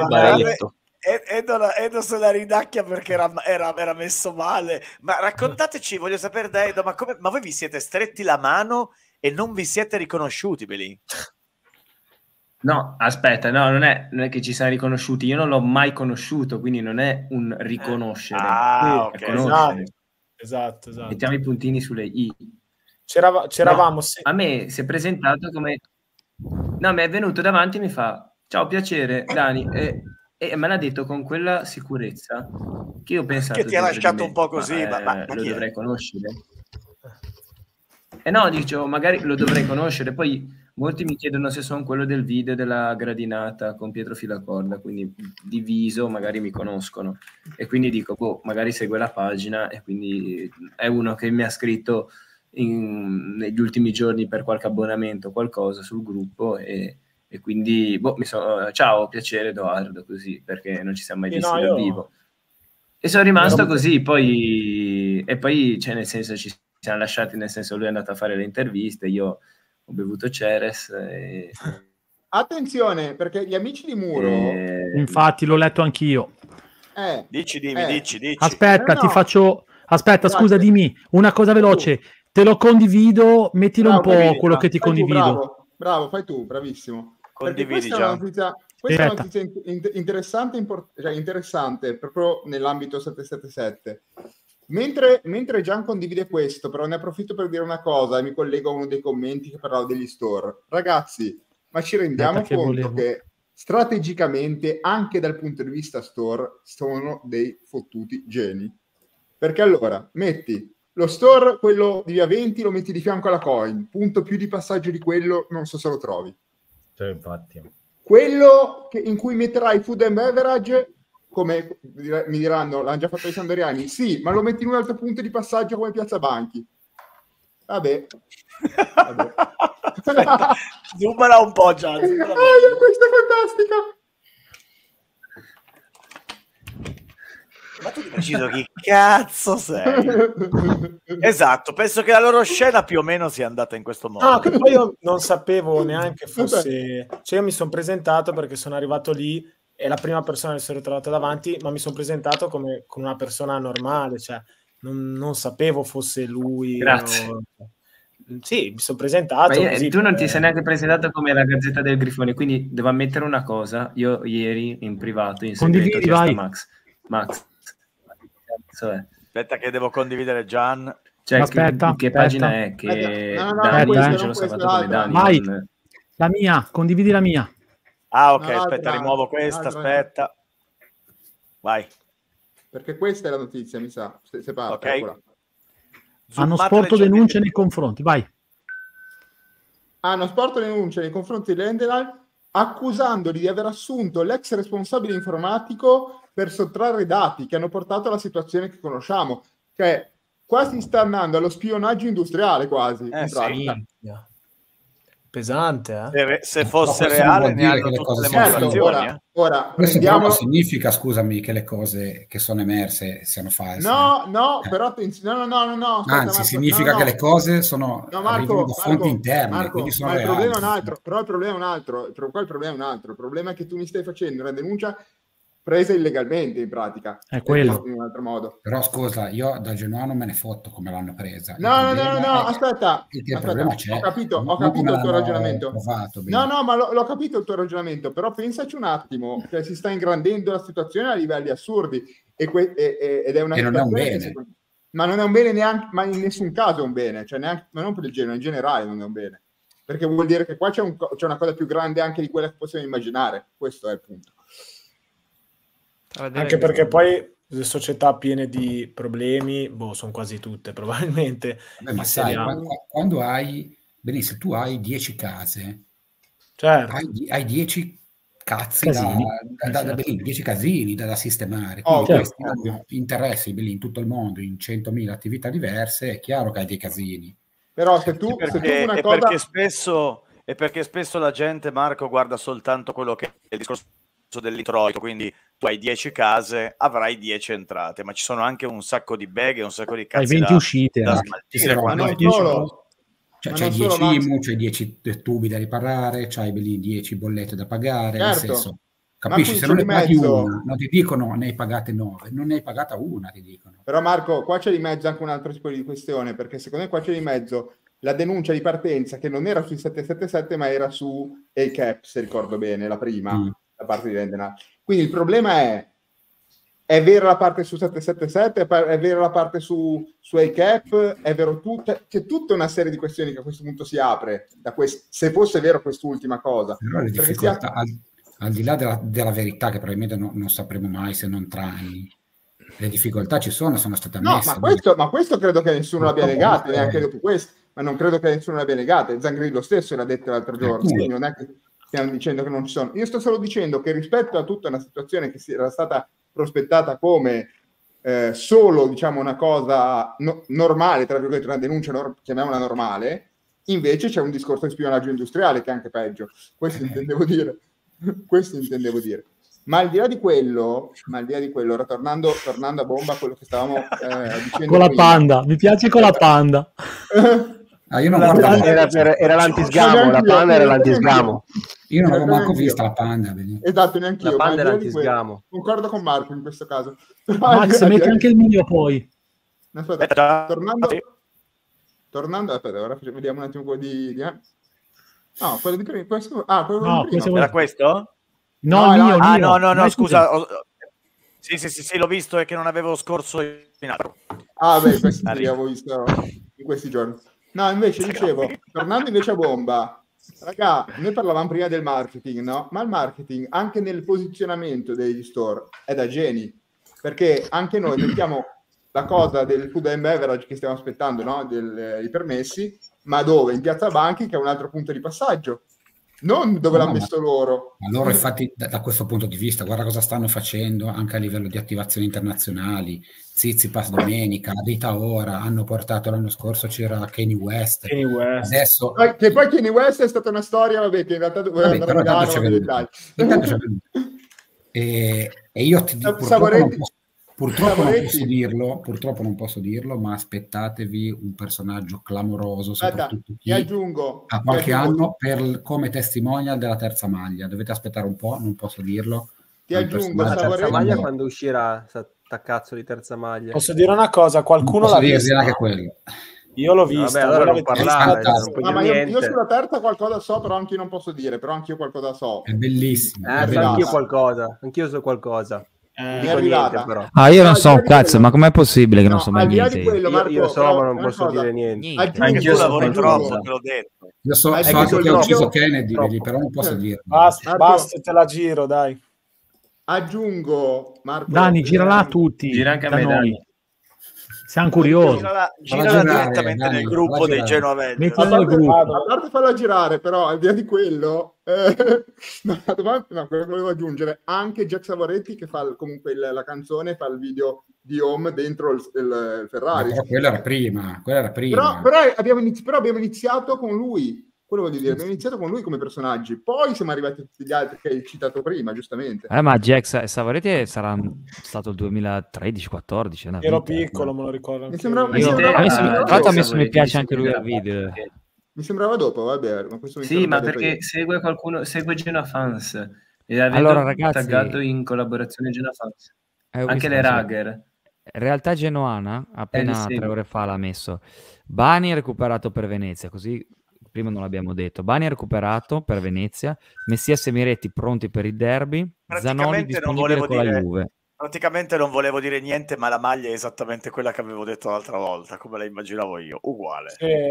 Edo se la ridacchia perché era messo male. Ma raccontateci, voglio sapere da Edo, ma voi vi siete stretti la mano e non vi siete riconosciuti, Belin? No, aspetta, no, non è che ci siamo riconosciuti, io non l'ho mai conosciuto, quindi non è un riconoscere. Okay. Esatto. Mettiamo i puntini sulle i. C'eravamo. A me si è presentato come... No, mi è venuto davanti e mi fa, ciao, piacere, Dani. E me l'ha detto con quella sicurezza che io ho pensato... Che ti ha lasciato un po' così, ma lo dovrei conoscere. No, dicevo, magari lo dovrei conoscere. Poi molti mi chiedono se sono quello del video della gradinata con Pietro Filacorda, quindi di viso magari mi conoscono. E quindi dico, boh, magari segue la pagina e quindi è uno che mi ha scritto negli ultimi giorni per qualche abbonamento, qualcosa sul gruppo e quindi, boh, ciao, piacere Edoardo, così, perché non ci siamo mai visti dal vivo. E sono rimasto così, poi, cioè, nel senso, ci siamo lasciati, nel senso, lui è andato a fare le interviste, io ho bevuto Ceres. Attenzione, perché gli amici di Muro... Infatti, l'ho letto anch'io. Dici. Aspetta, ti faccio... Aspetta, scusa, dimmi una cosa veloce. Te lo condivido, mettilo un po' quello che ti condivido. Bravo, fai tu, bravissimo. Condividi già. Questa è una notizia interessante proprio nell'ambito 777. Mentre Gian condivide questo, però ne approfitto per dire una cosa e mi collego a uno dei commenti che parlava degli store. Ragazzi, ma ci rendiamo conto che strategicamente, anche dal punto di vista store, sono dei fottuti geni? Perché allora, metti lo store, quello di Via 20, lo metti di fianco alla coin, punto più di passaggio di quello, non so se lo trovi. Cioè, infatti. Quello in cui metterai food and beverage, come mi diranno, l'hanno già fatto i sandoriani, sì, ma lo metti in un altro punto di passaggio come Piazza Banchi. Vabbè. Zoomala un po', Gian. Questa è fantastica. Ma tu di preciso chi cazzo sei? Esatto, penso che la loro scena più o meno sia andata in questo modo. No, che poi io non sapevo neanche fosse... Cioè io mi sono presentato perché sono arrivato lì e la prima persona che sono ritrovato davanti, ma mi sono presentato come con una persona normale, cioè non sapevo fosse lui. Grazie. Sì, mi sono presentato. Così, tu non ti sei neanche presentato come la Gazzetta del Grifone, quindi devo ammettere una cosa. Io ieri in privato, in segreto, chiesto a Max. Aspetta che devo condividere Gian. Cioè, che pagina è? Che Dani ce l'ho salvato come Dani. Vai, la mia, condividi la mia. Ah, ok, aspetta, rimuovo questa, aspetta. Vai. Perché questa è la notizia, mi sa. Se parte, ok. Hanno sporto denunce nei confronti, vai. Hanno sporto denunce nei confronti di Lendenal accusandoli di aver assunto l'ex responsabile informatico per sottrarre dati che hanno portato alla situazione che conosciamo. Cioè, qua si sta andando allo spionaggio industriale quasi. Pesante, eh? Se fosse reale ne hanno tutte le motivazioni. Ora prendiamo... significa, scusami, che le cose che sono emerse siano false. No, però attenzione, no. Aspetta, anzi, Marco, significa che le cose sono arrivano da fonti interne, quindi sono ma reali. Il problema è un altro, però il problema è un altro. Il problema è che tu mi stai facendo una denuncia presa illegalmente, in pratica. È quello. In un altro modo. Però scusa, io da Genoa non me ne fotto come l'hanno presa. No, aspetta. Il problema c'è. Ho capito il tuo ragionamento. Ma l'ho capito il tuo ragionamento, però pensaci un attimo, cioè si sta ingrandendo la situazione a livelli assurdi ed è una non è un bene. Ma non è un bene neanche, ma in nessun caso è un bene, cioè neanche, ma non per il genere, in generale non è un bene. Perché vuol dire che qua c'è una cosa più grande anche di quella che possiamo immaginare. Questo è il punto. Anche perché poi le società piene di problemi, sono quasi tutte probabilmente. Ma sai, quando hai, benissimo, tu hai 10 case, certo. hai 10 cazzi casini. 10 casini da sistemare. Questi hanno interessi in tutto il mondo, in 100.000 attività diverse, è chiaro che hai dei casini. Però se tu una cosa... perché spesso la gente, Marco, guarda soltanto quello che è il discorso dell'introito, quindi tu hai 10 case, avrai 10 entrate, ma ci sono anche un sacco di beghe, un sacco di cazzi hai 20 uscite da smaltire. C'hai 10 IMU, c'hai 10 tubi da riparare, c'hai 10 bollette da pagare, nel senso, capisci? Se non ne paghi una, non ti dicono ne hai pagate 9, non ne hai pagata una, ti dicono. Però Marco, qua c'è di mezzo anche un altro tipo di questione, perché secondo me qua c'è di mezzo la denuncia di partenza che non era sui 777 ma era su ACAP, se ricordo bene, la prima da parte di Lendenal. Quindi il problema è vera la parte su 777, è vera la parte su ACAP, è vero c'è tutta una serie di questioni che a questo punto si apre, se fosse vero quest'ultima cosa. Però al di là della verità, che probabilmente non sapremo mai se non tra anni, le difficoltà ci sono state ammesse. No, ma questo credo che nessuno l'abbia negato, neanche dopo questo, ma non credo che nessuno l'abbia negato. Zangrillo stesso l'ha detto l'altro giorno, quindi non è che stiamo dicendo che non ci sono. Io sto solo dicendo che rispetto a tutta una situazione che era stata prospettata come solo, diciamo, una cosa normale, tra virgolette, una denuncia, chiamiamola normale, invece c'è un discorso di spionaggio industriale che è anche peggio. Questo intendevo dire. Ma al di là di quello, ora tornando a bomba a quello che stavamo dicendo con la panda, mi piace con la panda. Io non era l'antisgamo, la panda era l'antisgamo. Io non avevo manco vista la panda. Esatto, neanche io. La panda era l'antisgamo. Concordo con Marco in questo caso. Max, metti anche il mio poi. Aspetta, tornando, aspetta, ora vediamo un attimo quello di no, quello di prima. Questo era questo? No, mio. No, scusa. Sì, l'ho visto, è che non avevo scorso in altro. Questo l'avevo visto in questi giorni. No, invece dicevo, tornando invece a bomba, raga, noi parlavamo prima del marketing, no? Ma il marketing, anche nel posizionamento degli store, è da geni, perché anche noi mettiamo la cosa del food and beverage che stiamo aspettando, no? I permessi, ma dove? In Piazza Banchi, che è un altro punto di passaggio. Non dove l'hanno messo loro. Ma loro, infatti, da questo punto di vista, guarda cosa stanno facendo anche a livello di attivazioni internazionali. Tsitsipas domenica, Rita Ora, hanno portato l'anno scorso, c'era Kanye West. Adesso... Che poi Kanye West è stata una storia, vabbè, che in realtà doveva andare a Milano. Intanto c'è venuto. E io ti dico, purtroppo non posso dirlo, ma aspettatevi un personaggio clamoroso, soprattutto a qualche anno, per come testimonial della terza maglia. Dovete aspettare un po', non posso dirlo. Ti aggiungo la terza maglia quando uscirà, sta cazzo di terza maglia. Posso dire una cosa, qualcuno l'ha vista? Anche quello. Io l'ho vista. Vabbè, allora non parlare, ma io sulla terza qualcosa so, però anche io non posso dire, però anche io qualcosa so. È bellissimo. Anch'io so qualcosa. Niente, però. Io non so un cazzo, ma com'è possibile che non so mai niente? Io so, ma non posso dire niente. Anch'io lavoro troppo, te l'ho detto. Io so anche che ha ucciso Kennedy, però non posso dire. Basta, te la giro, dai. Aggiungo, Marco. Dani, girala a tutti. Gira anche a me, Dani. Siamo curiosi. Girala direttamente nel gruppo dei Genovesi. A parte farla girare, però al di là di quello, quello che volevo aggiungere, anche Jack Savoretti che fa comunque la canzone, fa il video di Home dentro il Ferrari. Però quella era prima. Però abbiamo iniziato con lui. Quello voglio dire, abbiamo iniziato con lui come personaggi, poi siamo arrivati a tutti gli altri che hai citato prima, giustamente. Ma Jack Savoretti sarà stato il 2013-14. Ero piccolo, me lo ricordo. Tra l'altro mi piace anche lui al video. Mi sembrava dopo, vabbè. Ma questo ma perché segue qualcuno, segue Genoa Fans. E allora, ragazzi, taggato in collaborazione Genoa Fans. Anche le Rager. Realtà Genoana, appena 3 ore fa l'ha messo. Bani è recuperato per Venezia, così... Prima non l'abbiamo detto. Bani è recuperato per Venezia, Messias e Miretti pronti per il derby, Zanoni disponibile con la Juve. Praticamente non volevo dire niente, ma la maglia è esattamente quella che avevo detto l'altra volta, come la immaginavo io, uguale.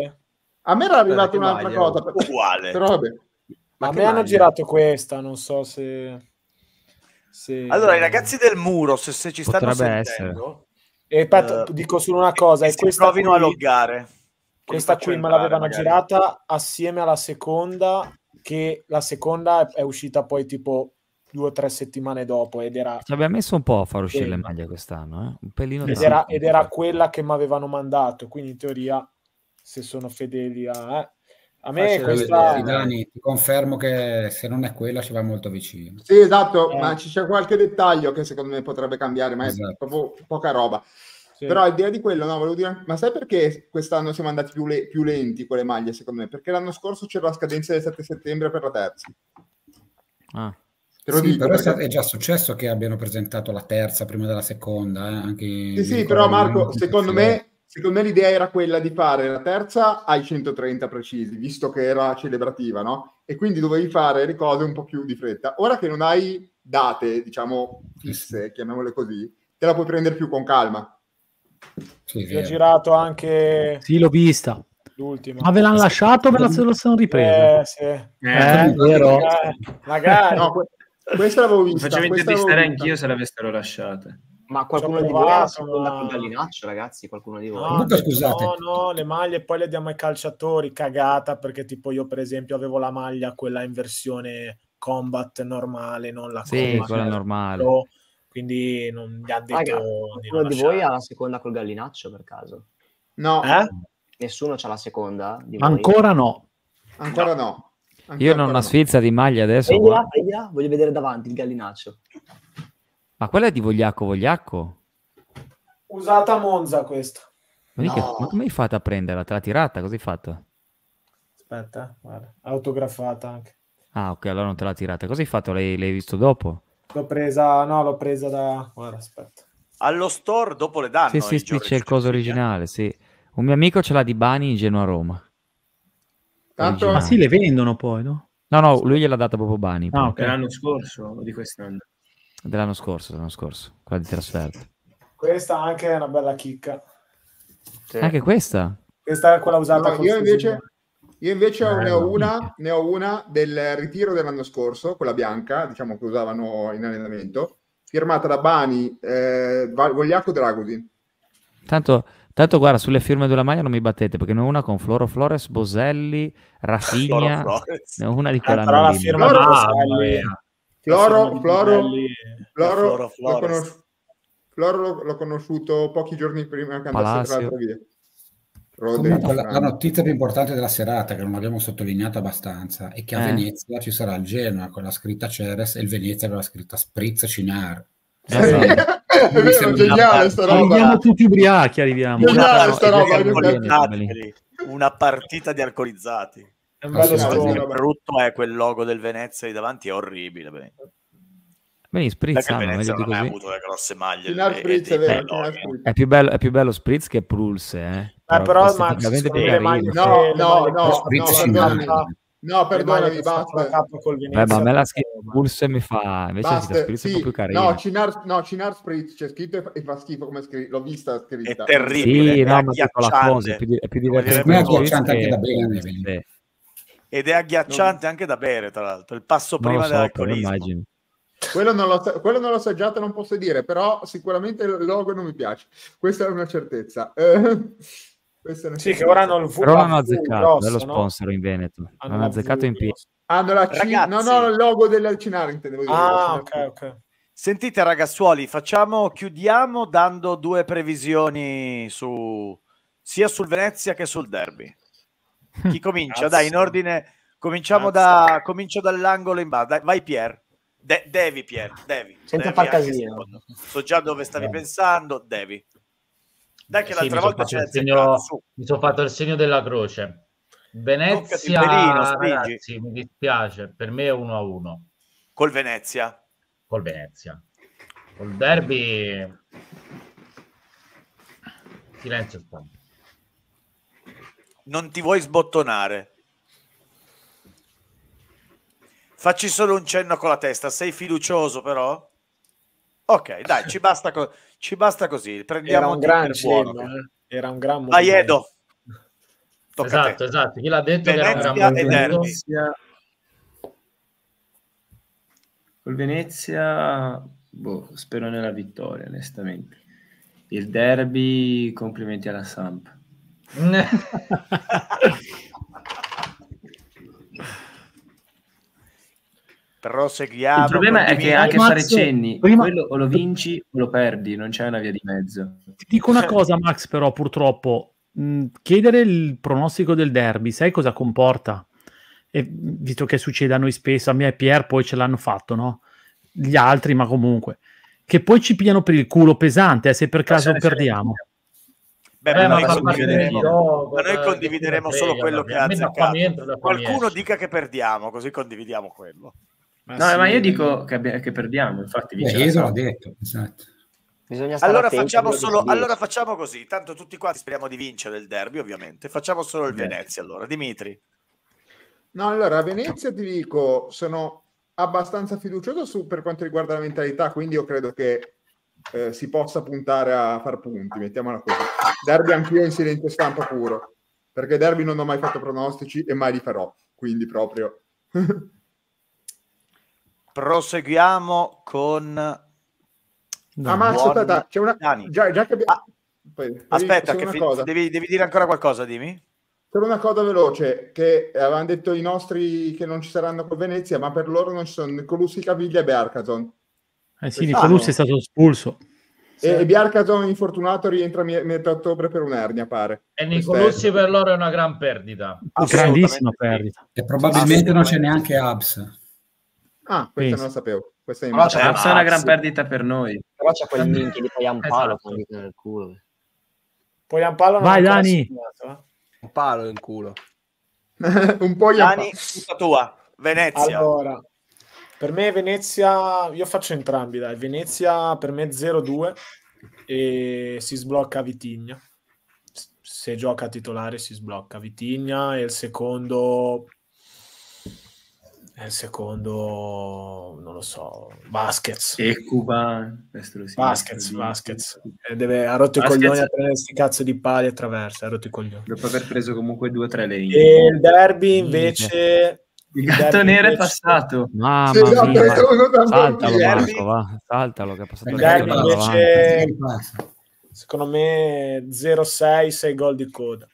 A me era arrivata un'altra cosa. Uguale. Però vabbè. Ma a me hanno girato questa, non so se... Allora, i ragazzi del muro, se ci stanno sentendo... dico solo una cosa. Si provino a loggare. Questa qui me l'avevano girata assieme alla seconda, che la seconda è uscita poi tipo 2 o 3 settimane dopo ed era... Ci abbiamo messo un po' a far uscire le maglie quest'anno, un pelino ed era quella che mi avevano mandato, quindi in teoria se sono fedeli a me questa... Dani, ti confermo che se non è quella ci va molto vicino. Sì, esatto, ma c'è qualche dettaglio che secondo me potrebbe cambiare, ma è proprio poca roba. Sì. Però al di là di quello, no, volevo dire, ma sai perché quest'anno siamo andati più lenti con le maglie, secondo me? Perché l'anno scorso c'era la scadenza del 7 settembre per la terza. Però è già successo che abbiano presentato la terza prima della seconda. Anche sì, però Marco, secondo me l'idea era quella di fare la terza ai 130 precisi, visto che era celebrativa, no? E quindi dovevi fare le cose un po' più di fretta. Ora che non hai date, diciamo, fisse, chiamiamole così, te la puoi prendere più con calma. Sì, ho girato anche... Sì, l'ho vista. L'ultima. Ma ve l'hanno lasciato o ve la sono ripresa? Sì. Vero? Magari. No, Questa l'avevo vista. Facevo questa intervistare l'avevo vista. anch'io se l'avessero lasciata. Ma qualcuno di voi ha la seconda col gallinaccio, ragazzi? Qualcuno di voi? No, scusate. No, le maglie poi le diamo ai calciatori, cagata, perché tipo io per esempio avevo la maglia quella in versione combat normale, non la combat quella normale. Pro, quindi non gli ha detto qualcuno di voi ha la seconda col gallinaccio per caso? No. Nessuno c'ha la seconda di voi? Ancora no. Ancora no. Io non ho una sfilza di maglie adesso. Prendila, voglio vedere davanti il gallinaccio. Ma quella è di Vogliacco? Usata a Monza questa. No. Ma come hai fatto a prenderla? Te l'ha tirata? Cosa hai fatto? Aspetta, guarda. Autografata anche. Ah, ok, allora non te l'ha tirata. Cosa hai fatto? L'hai visto dopo? L'ho presa da... Guarda, aspetta. Allo store dopo le danno. Sì, c'è il coso originale, sì. Un mio amico ce l'ha di Bani in Genoa Roma. Tanto... Ma sì, le vendono poi, no? No, lui gliel'ha data proprio Bani. Ah, okay. L'anno scorso o di quest'anno? Dell'anno scorso, quella di trasferta. Questa anche è una bella chicca. Sì. Anche questa? Questa è quella usata io invece ne ho una del ritiro dell'anno scorso, quella bianca, diciamo che usavano in allenamento, firmata da Bani, Vogliacco Dragusin. Tanto guarda, sulle firme della maglia non mi battete, perché ne ho una con Floro Flores, Boselli, Rafinha, ne ho una di quella però la firma Floro l'ho conosciuto pochi giorni prima che andasse tra l'altro via. Comunque la notizia più importante della serata, che non abbiamo sottolineato abbastanza, è che a Venezia ci sarà il Genoa con la scritta Ceres e il Venezia con la scritta Spritz Cinar. È vero, geniale sta roba. Arriviamo tutti ubriachi, arriviamo. Geniale sta roba. Una partita di alcolizzati. È un bello brutto è quel logo del Venezia lì davanti, è orribile. Beh, Spritz non ha avuto le grosse maglie. È più bello Spritz che Pulse, però Max, no, perdonami, basta. Ma me la schifo, Pulse mi fa invece Spritz è un po' più carino. No, Cinar Spritz c'è scritto e fa schifo come l'ho vista scritta. È terribile, sì, no, ma la cosa è più divertente anche da bere. Ed è agghiacciante anche da bere, tra l'altro, il passo prima dell'alcolismo. Quello non l'ho assaggiato, non posso dire, però sicuramente il logo non mi piace. Questa è una certezza. Sì, che ora hanno il però non hanno azzeccato, è lo sponsor in Veneto. Hanno azzeccato in piedi. Hanno la il logo del Cinare, intendevo dire. Ok. Sentite ragazzuoli, chiudiamo dando due previsioni sia sul Venezia che sul derby. Chi comincia? Dai, in ordine, comincio dall'angolo in basso. Vai Pier. Devi. Senza far casino. So già dove stavi pensando, devi. Dai che l'altra volta c'è mi sono fatto il segno della croce. Venezia, ragazzi, mi dispiace, per me è 1-1. Col Venezia. Col derby silenzio stampa. Non ti vuoi sbottonare? Facci solo un cenno con la testa. Sei fiducioso però? Ok, dai, ci basta così. Prendiamo un gran cenno. Era un gran Vai Edo. Esatto. Chi l'ha detto? Venezia e derby. Col Venezia spero nella vittoria, onestamente. Il derby, complimenti alla Samp. Però seguiamo. Il problema è che anche fare cenni, quello o lo vinci o lo perdi, non c'è una via di mezzo. Ti dico una cosa, Max, però purtroppo chiedere il pronostico del derby, sai cosa comporta? E, visto che succede a noi spesso, a me e Pier poi ce l'hanno fatto, no? Gli altri, ma comunque, che poi ci pigliano per il culo pesante, se per caso perdiamo. Ma noi condivideremo solo quello che ha azzeccato. Qualcuno dica che perdiamo, così condividiamo quello. Ma io dico che perdiamo, infatti. Io l'ho detto, esatto. Allora facciamo così, tanto tutti quanti speriamo di vincere il derby, ovviamente. Facciamo solo il Venezia, allora. Dimitri. No, allora, a Venezia ti dico, sono abbastanza fiducioso per quanto riguarda la mentalità, quindi io credo che si possa puntare a far punti, mettiamola così. Derby anch'io in silenzio stampa puro, perché derby non ho mai fatto pronostici e mai li farò, quindi proprio... proseguiamo con... aspetta, c'è una... Già che abbiamo... Aspetta, che devi dire ancora qualcosa, dimmi. Solo una cosa veloce, che avevano detto i nostri che non ci saranno con Venezia, ma per loro non ci sono Nicolussi, Caviglia e Bearcazon. Sì, Nicolussi è stato espulso. E Bearcazon infortunato rientra a metà ottobre per un'ernia, pare. E Nicolussi per loro è una gran perdita. Grandissima perdita. E probabilmente non c'è neanche Abs. Ah, questa non lo sapevo. Questa è una gran perdita per noi. Però c'è quel minchia di Poyampalo con dito nel culo. Poyampalo vai Dani. Un palo in culo. Un po' Dani, tutta tua. Venezia. Allora, per me Venezia, io faccio entrambi, dai. Venezia per me 0-2 e si sblocca Vitigna. Se gioca titolare si sblocca Vitigna e il secondo non lo so, Vasquez. E Cuban. Vasquez. Ha rotto i coglioni a prendere questi cazzo di pali attraverso, ha rotto i coglioni. Dopo aver preso comunque 2 o 3 lane. E il derby invece... Il gatto nero è passato. Mamma mia. Saltalo, Marco, va. Saltalo che è passato. Il derby invece, secondo me, 0-6, 6 gol di coda.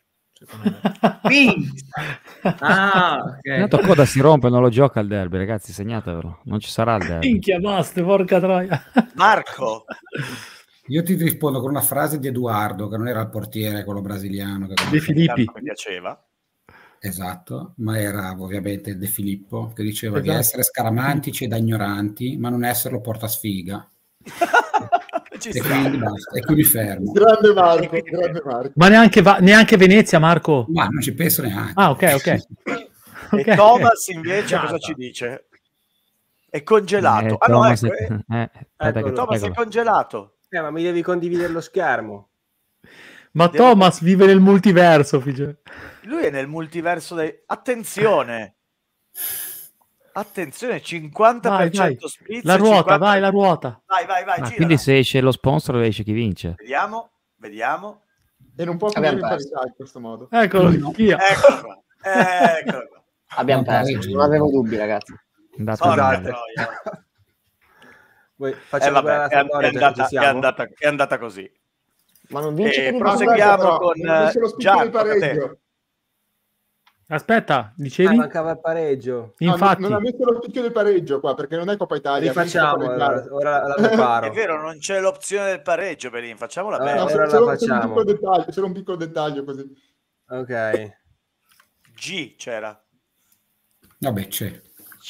Okay. Coda si rompe, non lo gioca il derby, ragazzi, segnatevelo, non ci sarà il derby. Minchia, basta, porca troia. Marco, io ti rispondo con una frase di Edoardo, che non era il portiere, quello brasiliano De Filippi, mi piaceva. Esatto, ma era ovviamente De Filippo, che diceva di essere scaramantici e da ignoranti, ma non esserlo porta sfiga. E quindi basta, e qui mi fermo. Grande Marco. Ma neanche Venezia, Marco? Ma non ci penso neanche. Ah, ok. E Thomas invece cosa ci dice? È congelato. Thomas Thomas è congelato. Ma mi devi condividere lo schermo. Ma Thomas vive nel multiverso, figlio. Lui è nel multiverso Attenzione, 50% vai. spritz. La ruota, 50... vai, la ruota. Vai, quindi se esce lo sponsor, esce chi vince. Vediamo. E non può finire in parità in questo modo. Eccolo qua. Abbiamo perso, non avevo dubbi, ragazzi. È andata così. Ma non vince proseguiamo con il pareggio. Aspetta, dicevi? Mancava il pareggio. Infatti. Non ha messo lo spicchio del pareggio qua, perché non è Coppa Italia. Rifacciamo, ora la preparo. È vero, non c'è l'opzione del pareggio, Belin, facciamola bene. Ora la facciamo. C'era un piccolo dettaglio così. Ok. G c'era. Vabbè, c'è.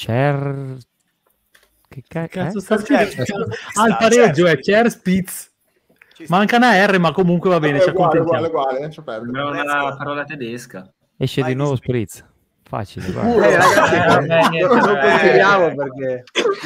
Che cazzo sta dicendo? Il pareggio è Cer Spitz. Manca una R, ma comunque va bene, ci accontentiamo. Uguale, una parola tedesca. Esce di nuovo Spritz. Facile, ragazzi, non continuiamo perché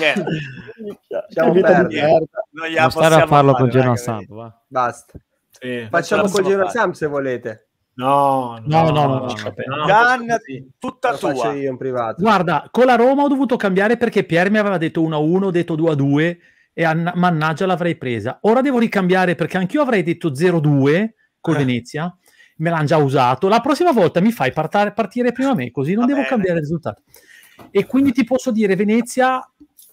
non stare a farlo con Genoa Samp, va. Basta. Facciamo col Genoa Samp se volete. No. Gan, tutta tua. Faccio io in privato. Guarda, con la Roma ho dovuto cambiare perché Pier mi aveva detto 1-1, ho detto 2-2 e mannaggia l'avrei presa. Ora devo ricambiare perché anch'io avrei detto 0-2 con Venezia. Me l'hanno già usato. La prossima volta mi fai partire prima me, così non devo cambiare il risultato. E quindi ti posso dire Venezia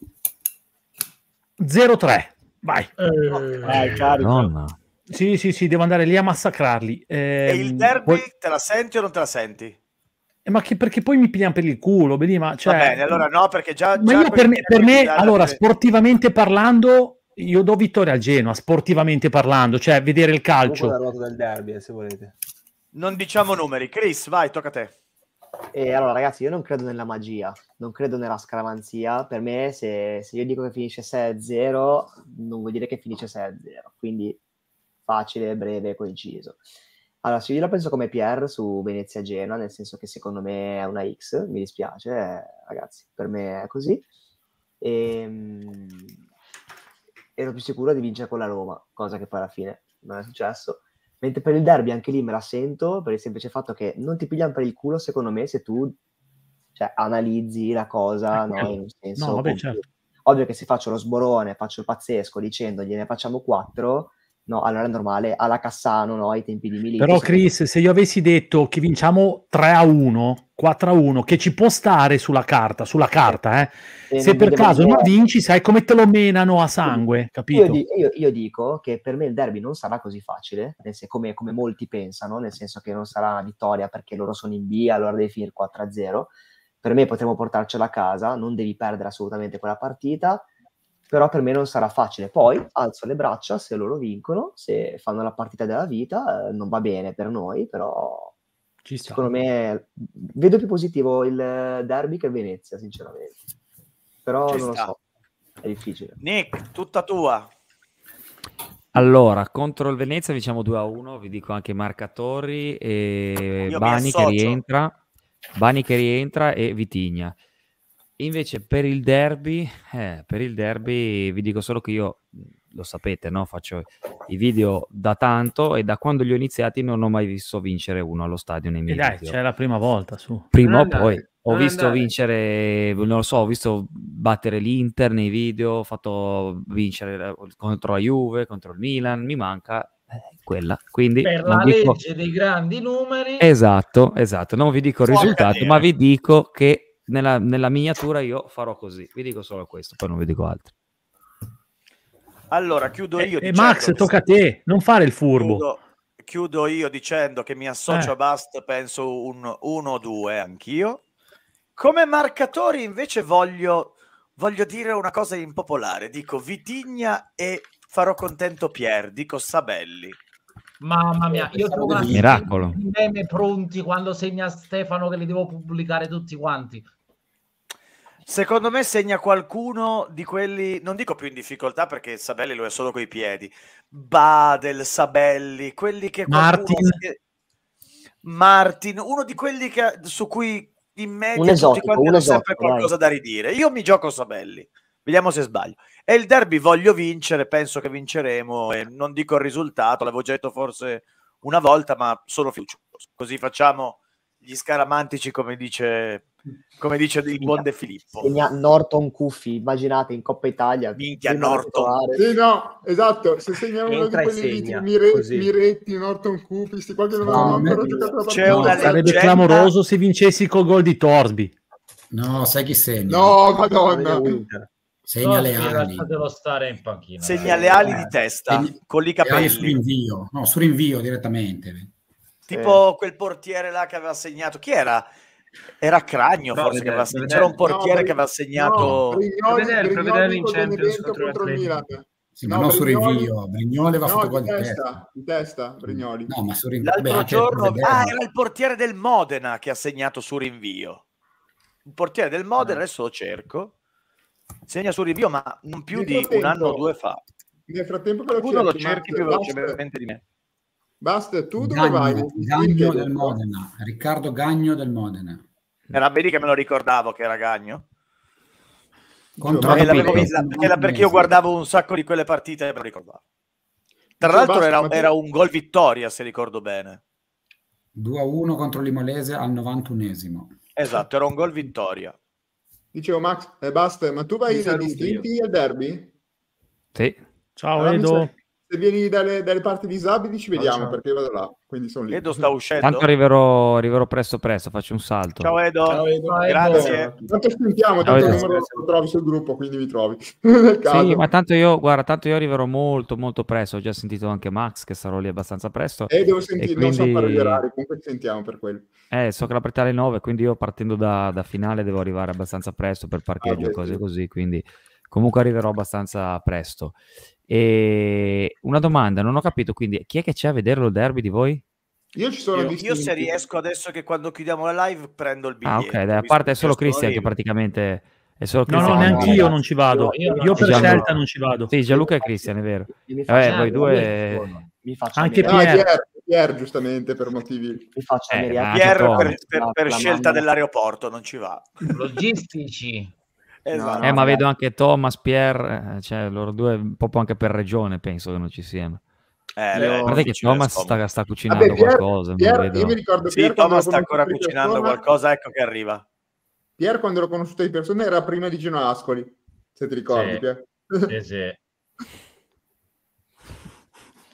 0-3. Vai. Carico. Sì, devo andare lì a massacrarli. E il derby te la senti o non te la senti? Perché poi mi pigliano per il culo, va bene, allora no, perché già io per me allora, sportivamente parlando, io do vittoria al Genoa, sportivamente parlando, cioè vedere il calcio. La ruota del derby, se volete. Non diciamo numeri. Chris, vai, tocca a te. E allora, ragazzi, io non credo nella magia, non credo nella scaramanzia. Per me, se io dico che finisce 6-0, non vuol dire che finisce 6-0. Quindi facile, breve, coinciso. Allora, se io la penso come Pierre su Venezia-Genoa, nel senso che secondo me è una X, mi dispiace, ragazzi, per me è così. Ero più sicuro di vincere con la Roma, cosa che poi alla fine non è successo. Mentre per il derby anche lì me la sento, per il semplice fatto che non ti pigliano per il culo, secondo me, se tu analizzi la cosa, no, in un senso... No, vabbè, certo. Ovvio che se faccio lo sborone, faccio il pazzesco dicendo gliene facciamo 4, No, allora è normale, alla Cassano, no, ai tempi di Milito. Però Chris, se io avessi detto che vinciamo 3-1, 4-1, che ci può stare sulla carta, se per caso non vinci, sai come te lo menano a sangue, capito? Io dico che per me il derby non sarà così facile, come molti pensano, nel senso che non sarà una vittoria perché loro sono in B, allora devi finire 4-0. Per me potremo portarcela a casa, non devi perdere assolutamente quella partita, però per me non sarà facile. Poi alzo le braccia se loro vincono, se fanno la partita della vita, non va bene per noi, però secondo me vedo più positivo il derby che il Venezia, sinceramente. Però non lo so, è difficile. Nick, tutta tua. Allora, contro il Venezia diciamo 2-1, vi dico anche i marcatori, e Bani che rientra e Vitigna. Invece per il derby vi dico solo che io, lo sapete, no? Faccio i video da tanto e da quando li ho iniziati non ho mai visto vincere uno allo stadio nei miei video. C'è la prima volta, su. Prima o poi ho visto vincere, non lo so, ho visto battere l'Inter nei video, ho fatto vincere contro la Juve, contro il Milan, mi manca quella. Quindi per la legge dei grandi numeri. Esatto, non vi dico il risultato, ma vi dico che nella miniatura io farò così, vi dico solo questo, poi non vi dico altro. Allora chiudo io Max, tocca a te, non fare il furbo. Chiudo io dicendo che mi associo a Bast, penso un 1-2 anch'io. Come marcatori invece voglio dire una cosa impopolare, dico Vitigna e farò contento Pier, dico Sabelli. Mamma mia, io trovo miracolo. I meme pronti quando segna Stefano che li devo pubblicare tutti quanti. Secondo me segna qualcuno di quelli, non dico più in difficoltà perché Sabelli lo è solo coi piedi. Badel, Sabelli, quelli che Martin, uno di quelli che, su cui in media tutti quanti hanno sempre qualcosa da ridire. Io mi gioco Sabelli, vediamo se sbaglio. E il derby voglio vincere, penso che vinceremo e non dico il risultato, l'avevo già detto forse una volta, ma sono fiducioso. Così facciamo gli scaramantici come dice il buon De Filippo. Segna Norton Cuffi, immaginate in Coppa Italia. Minchia Norton. Sì, no, esatto, se segna uno di quelli Miretti, Norton Cuffi, qualche non aveva ancora giocato la partita. Sarebbe clamoroso se vincessi col gol di Torsby. No, sai chi segna? No, madonna. Segna le ali. Lasciatelo stare in panchina. Segna le ali di testa, con i capelli. Su rinvio direttamente. Tipo quel portiere là che aveva segnato. Chi era? Era Cragno, forse, che aveva segnato. C'era un portiere che aveva segnato... Brignoli in Champions contro il Milan. Sì, ma non su rinvio. Brignoli va fatto gol di testa, Brignoli. No, ma su rinvio. L'altro giorno... era il portiere del Modena che ha segnato su rinvio. Il portiere del Modena, adesso lo cerco. Segna su rinvio, ma non più di un anno o due fa. Nel frattempo che lo cerchi più velocemente di me. Basta, tu dove vai? Gagno del Modena, Riccardo Gagno del Modena. Era vedi che me lo ricordavo che era Gagno? Perché io guardavo un sacco di quelle partite e me lo ricordavo. Tra l'altro era un gol vittoria, se ricordo bene. 2-1 contro l'Imolese al 91esimo. Esatto, era un gol vittoria. Dicevo Max, basta, ma tu vai negli iscritti al derby? Sì. Ciao allora, Edo. Se vieni dalle parti disabili ci vediamo, perché io vado là, quindi sono lì. Edo sta uscendo. Tanto arriverò presto, faccio un salto. Ciao Edo, grazie. Tanto sentiamo, tanto non lo trovi sul gruppo, quindi mi trovi. Sì, ma tanto io arriverò molto molto presto, ho già sentito anche Max che sarò lì abbastanza presto. Devo sentire, quindi... non so fare gli orari, comunque ci sentiamo per quello. So che la partita alle 9, quindi io partendo da finale devo arrivare abbastanza presto per parcheggio e cose così, quindi comunque arriverò abbastanza presto. E una domanda, non ho capito, quindi chi è che c'è a vedere lo derby di voi? Io ci sono io se riesco adesso che quando chiudiamo la live prendo il biglietto. Ok, dai, a parte è solo Cristian che praticamente è solo Cristian. No, neanche io non ci vado. Io per scelta non ci vado. Sì, Gianluca e Cristian, è vero. Voi due anche Pier giustamente per motivi Pier per scelta dell'aeroporto non ci va. Logistici. Esatto. Ma vedo anche Thomas, Pier, cioè loro due proprio anche per regione penso che non ci siano. Guarda che Thomas sta cucinando qualcosa. Io mi ricordo Thomas sta ancora cucinando qualcosa, ecco che arriva. Pier quando l'ho conosciuto di persona era prima di Gino Ascoli, se ti ricordi. Sì.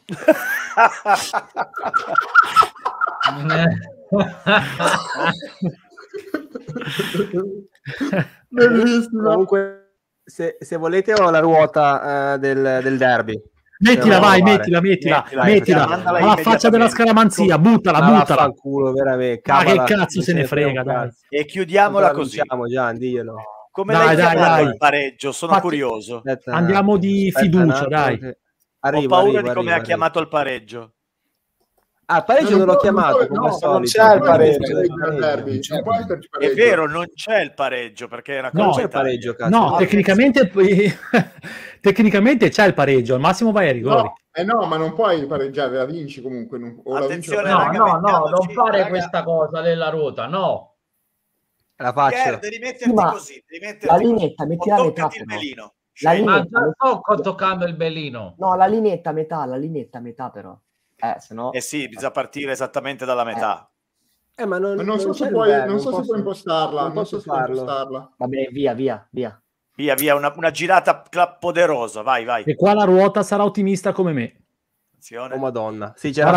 Bellissimo. Comunque, se volete ho la ruota del derby. Mettila, vai, mettila. Alla faccia della scaramanzia, buttala. Culo, veramente. Ma che cazzo se ne frega, dai. E chiudiamola così. Gian, diglielo. Come l'hai chiamato il pareggio? Sono curioso. Andiamo di fiducia, dai. Ho paura di come ha chiamato il pareggio. Ah, il pareggio non l'ho chiamato, come non c'è il pareggio. È vero, non c'è il pareggio, perché è una cosa. Non c'è il pareggio, cazzo. No, tecnicamente c'è il pareggio, al massimo vai a rigori. No, ma non puoi pareggiare, la vinci comunque. Attenzione, non fare questa cosa della ruota, no. La faccio. Pier, devi metterti così, la linetta, metti la metà. Il belino. Ma già sto toccando il belino. No, la linetta a metà però. Se no... sì, bisogna partire esattamente dalla metà. Ma non so se puoi impostarla. Non so se puoi impostarla. Va bene, via. Via, una girata poderosa, vai. E qua la ruota sarà ottimista come me. Attenzione. Oh madonna. Sì, c'era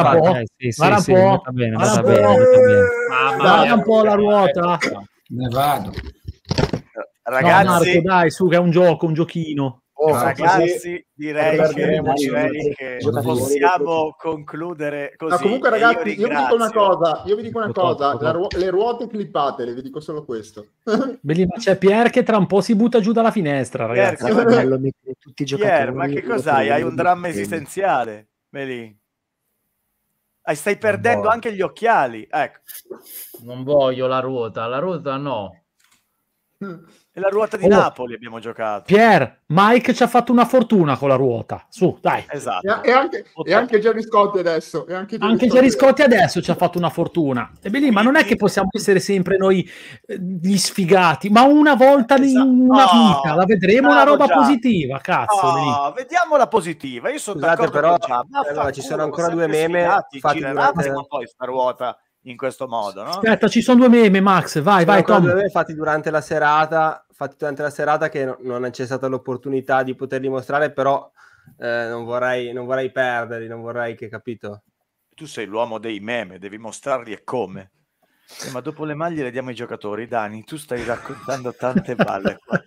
guarda un po' la ruota. Ne vado. Ragazzi, no, Marco, dai, su che è un gioco, un giochino. Ragazzi, direi che possiamo concludere così. No, comunque, ragazzi, io vi dico una cosa. Le ruote clippate, vi dico solo questo. Belli, ma c'è Pier che tra un po' si butta giù dalla finestra, ragazzi. Pier, ma che cos'hai? Hai un dramma esistenziale, Belì. Stai perdendo anche gli occhiali. Ecco. Non voglio la ruota no. E la ruota di Napoli abbiamo giocato. Pier, Mike ci ha fatto una fortuna con la ruota. Su, dai. Esatto. E anche Gerry Scotti adesso. Anche Gerry Scotti adesso ci ha fatto una fortuna. E beh, ma non è che possiamo essere sempre noi gli sfigati, ma una volta in una vita la vedremo una roba positiva, cazzo. Vediamola positiva. Io sono d'accordo, però allora, ci sono ancora due meme fatti durante poi sta ruota in questo modo, no? Aspetta, ci sono due meme, Max, vai Tom. Due meme fatti durante la serata che non c'è stata l'opportunità di poterli mostrare, però non vorrei perderli, non vorrei che, capito? Tu sei l'uomo dei meme, devi mostrarli e come. Ma dopo le maglie le diamo ai giocatori, Dani, tu stai raccontando tante balle qua.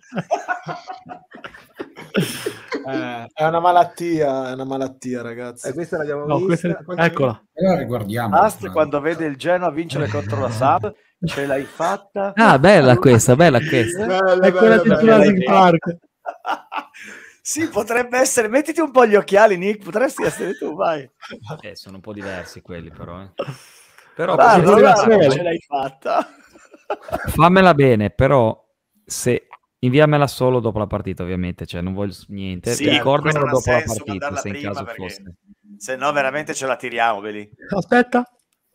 È una malattia, ragazzi. Questa l'abbiamo vista. Eccola. La riguardiamo. Ast, quando vede il Genoa vincere contro la Saab, ce l'hai fatta. Ah, bella questa. È quella di Jurassic Park. Sì, potrebbe essere. Mettiti un po' gli occhiali, Nick. Potresti essere tu, vai. Sono un po' diversi quelli, però. Però ce l'hai fatta. Fammela bene, però se inviamela solo dopo la partita, ovviamente, cioè non voglio niente. Sì, ricordamelo dopo la partita, se in caso fosse. Se no, veramente ce la tiriamo, Belì. Aspetta.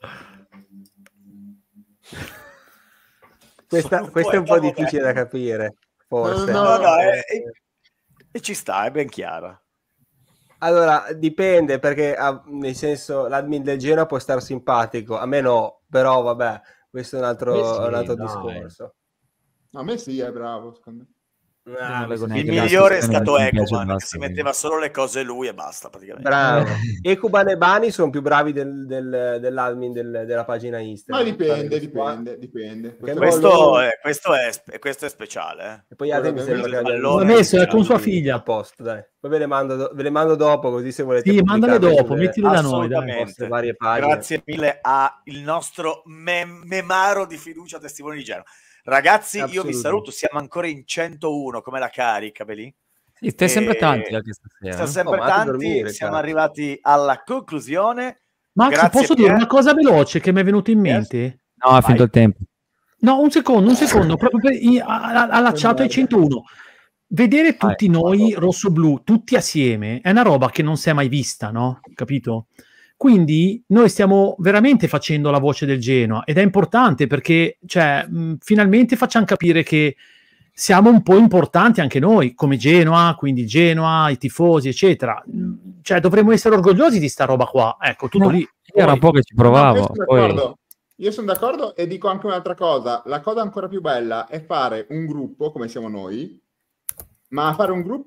Questa è un po' difficile da capire, forse. No, e ci sta, è ben chiara. Allora, dipende, perché nel senso l'admin del Genoa può stare simpatico, a me no, però vabbè, questo è un altro discorso. A me sì, è bravo, secondo me. Il migliore è stato Ekuban, che si metteva solo le cose lui e basta praticamente. Bravo. Ekuban e Bani sono più bravi dell'admin della pagina Instagram. Ma dipende. Questo è speciale. E poi altri mi sembra che l'ha messo con sua figlia a posto, dai. Poi ve le mando dopo, così se volete. Sì, mandale dopo, mettile da noi. Varie pagine. Grazie mille al nostro memaro di fiducia, testimone di Genoa. Ragazzi, io vi saluto, siamo ancora in 101, come la carica, Belì? Sì, stai sempre tanti anche stasera. Siamo sempre tanti, siamo arrivati alla conclusione. Max, grazie, posso dire una cosa veloce che mi è venuta in mente? No, ha finito il tempo. No, un secondo, proprio allacciato ai 101. Vedere tutti noi rosso-blu, tutti assieme, è una roba che non si è mai vista, no? Capito? Quindi noi stiamo veramente facendo la voce del Genoa ed è importante perché finalmente facciamo capire che siamo un po' importanti anche noi come Genoa, quindi Genoa, i tifosi eccetera, cioè dovremmo essere orgogliosi di sta roba qua, ecco, tutto lì. Era un po' che ci provavo. Io sono d'accordo e dico anche un'altra cosa, la cosa ancora più bella è fare un gruppo come siamo noi, ma fare un gruppo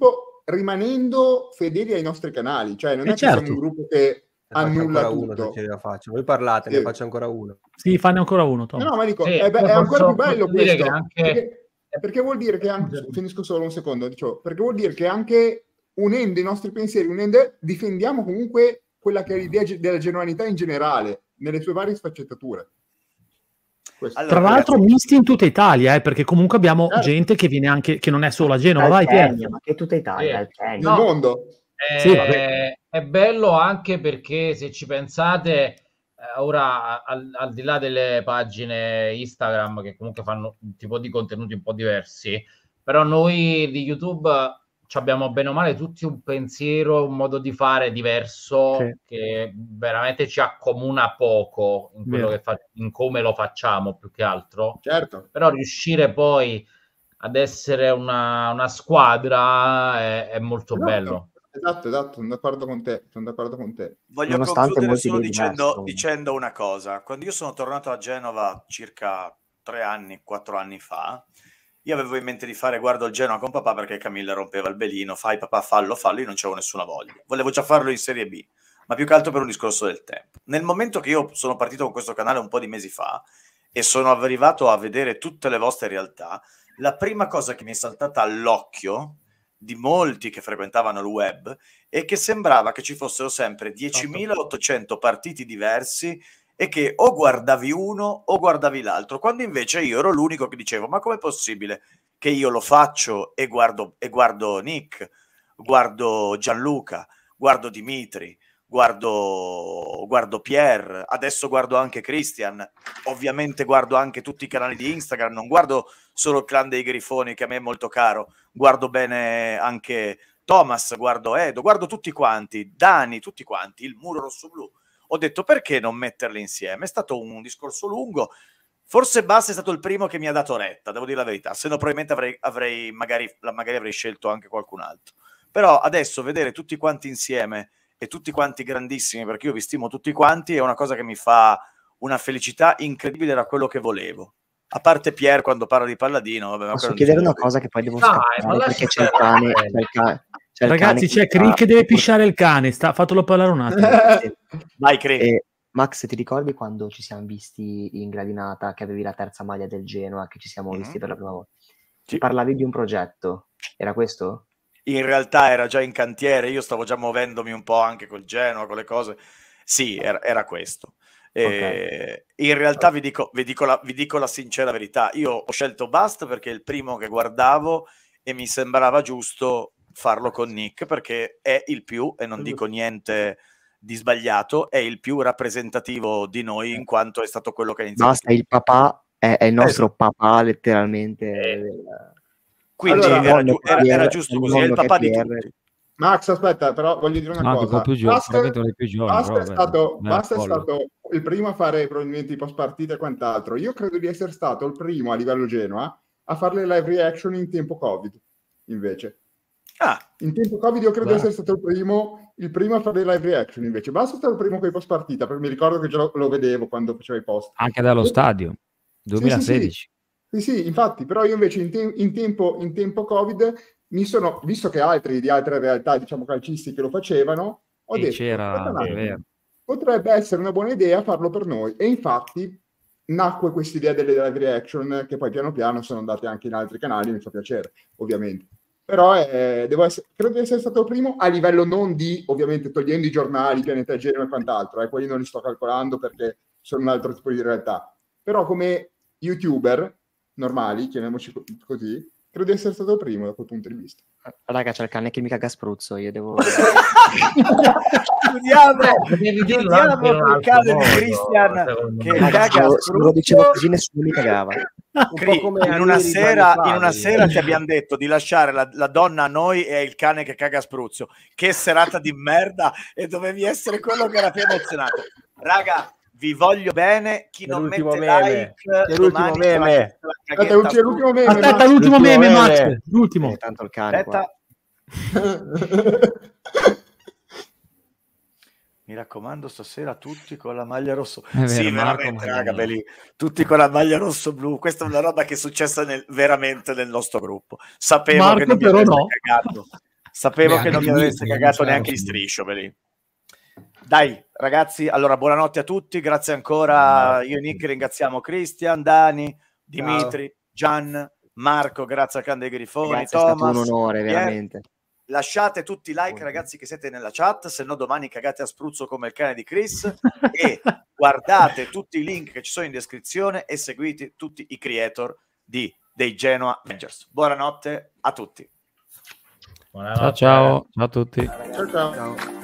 rimanendo fedeli ai nostri canali, cioè non è certo. che siamo un gruppo che annulla uno, tutto. se ce la faccio. Voi parlate, ne faccio ancora uno. Sì, fanne ancora uno, Tom. No, ma dico, Sì, è ancora più bello questo, che anche... perché vuol dire che anche, finisco solo un secondo, dicevo, perché vuol dire che anche unendo i nostri pensieri, difendiamo comunque quella che è l'idea della genuinità in generale, nelle sue varie sfaccettature. Allora, tra l'altro misti in tutta Italia, perché comunque abbiamo gente che viene anche, che non è solo a Genova, vai Pier. Ma che tutta Italia, nel mondo. Sì, è bello anche perché se ci pensate, ora al di là delle pagine Instagram che comunque fanno un tipo di contenuti un po' diversi, però noi di YouTube abbiamo bene o male tutti un pensiero, un modo di fare diverso che veramente ci accomuna poco in quello che in come lo facciamo più che altro. Certo. Però riuscire poi ad essere una squadra è molto bello. Esatto, sono d'accordo con te. Voglio concludere solo dicendo una cosa. Quando io sono tornato a Genova circa 4 anni fa, io avevo in mente di fare Guardo il Genoa con papà perché Camilla rompeva il belino, fai papà, fallo, io non c'avevo nessuna voglia. Volevo già farlo in Serie B, ma più che altro per un discorso del tempo. Nel momento che io sono partito con questo canale un po' di mesi fa e sono arrivato a vedere tutte le vostre realtà, la prima cosa che mi è saltata all'occhio di molti che frequentavano il web è che sembrava che ci fossero sempre 10.800 partiti diversi e che o guardavi uno o guardavi l'altro, quando invece io ero l'unico che dicevo ma com'è possibile che io lo faccio e guardo Nick, guardo Gianluca, guardo Dimitri, guardo Pier, adesso guardo anche Christian, ovviamente guardo anche tutti i canali di Instagram, non guardo solo il clan dei Grifoni che a me è molto caro, guardo bene anche Thomas, guardo Edo, guardo tutti quanti, Dani, tutti quanti, il muro rosso-blu. Ho detto perché non metterli insieme? È stato un discorso lungo, forse Bass è stato il primo che mi ha dato retta, devo dire la verità, se no probabilmente magari avrei scelto anche qualcun altro. Però adesso vedere tutti quanti insieme e tutti quanti grandissimi, perché io vi stimo tutti quanti, è una cosa che mi fa una felicità incredibile, da quello che volevo. A parte Pier quando parla di Palladino. Vabbè, posso chiedere una cosa che poi devo scappare perché c'è il cane. Ragazzi, c'è Crick che deve pisciare il cane, fatelo parlare un attimo. Vai Crick. Max, ti ricordi quando ci siamo visti in gradinata, che avevi la terza maglia del Genoa, che ci siamo visti per la prima volta? Ci parlavi di un progetto, era questo? In realtà era già in cantiere, io stavo già muovendomi un po' anche col Genoa, con le cose. Sì, era questo. In realtà vi dico la sincera verità, io ho scelto Bast perché è il primo che guardavo e mi sembrava giusto farlo con Nick perché è il più, e non dico niente di sbagliato, è il più rappresentativo di noi in quanto è stato quello che ha iniziato. Basta, il papà è il nostro papà letteralmente. Quindi allora, era giusto così, è il papà di tutti. Max, aspetta, però voglio dire una cosa. Basta è stato il primo a fare probabilmente i post partita e quant'altro. Io credo di essere stato il primo a livello Genoa a fare le live reaction in tempo Covid, invece. In tempo Covid io credo di essere stato il primo a fare le live reaction, invece. Basta è stato il primo con i post partita, perché mi ricordo che già lo vedevo quando faceva i post. Anche dallo stadio, 2016. Sì, infatti, però io invece in tempo Covid mi sono, visto che altri di altre realtà, diciamo, calcistiche lo facevano, ho detto potrebbe essere una buona idea farlo per noi. E infatti nacque questa idea delle live reaction, che poi piano piano sono andate anche in altri canali, mi fa piacere, ovviamente. Però credo di essere stato il primo a livello non di, ovviamente, togliendo i giornali, Pianeta Genova e quant'altro, quelli non li sto calcolando perché sono un altro tipo di realtà. Però come YouTuber normali, chiamiamoci così, credo di essere stato il primo da quel punto di vista. Raga, c'è il cane che mi caga spruzzo, io devo... Chiudiamo il cane di Christian che caga spruzzo. Lo dicevo così, nessuno mi cagava. In una sera ti abbiamo detto di lasciare la donna a noi e il cane che caga spruzzo. Che serata di merda, e dovevi essere quello che era più emozionato. Raga, vi voglio bene. Chi non mette like, l'ultimo meme. Aspetta, l'ultimo meme, Max. L'ultimo. Tanto il cane. Mi raccomando, stasera tutti con la maglia rosso. Sì, veramente, raga, belli. Tutti con la maglia rosso-blu. Questa è una roba che è successa veramente nel nostro gruppo. Sapevo Marco, che non mi però avreste no. cagato. Sapevo che non mi avesse cagato neanche in striscio, lì. Dai, ragazzi, allora buonanotte a tutti, grazie ancora. Io e Nick ringraziamo Cristian, Dani, Dimitri, Gian, Marco, grazie al Can dei Grifoni, Grazie, Thomas. è stato un onore, veramente. Lasciate tutti i like, ragazzi, che siete nella chat, se no domani cagate a spruzzo come il cane di Chris. E guardate tutti i link che ci sono in descrizione e seguite tutti i creator dei Genoa Avengers. Buonanotte a tutti. Ciao ciao a tutti. Ciao.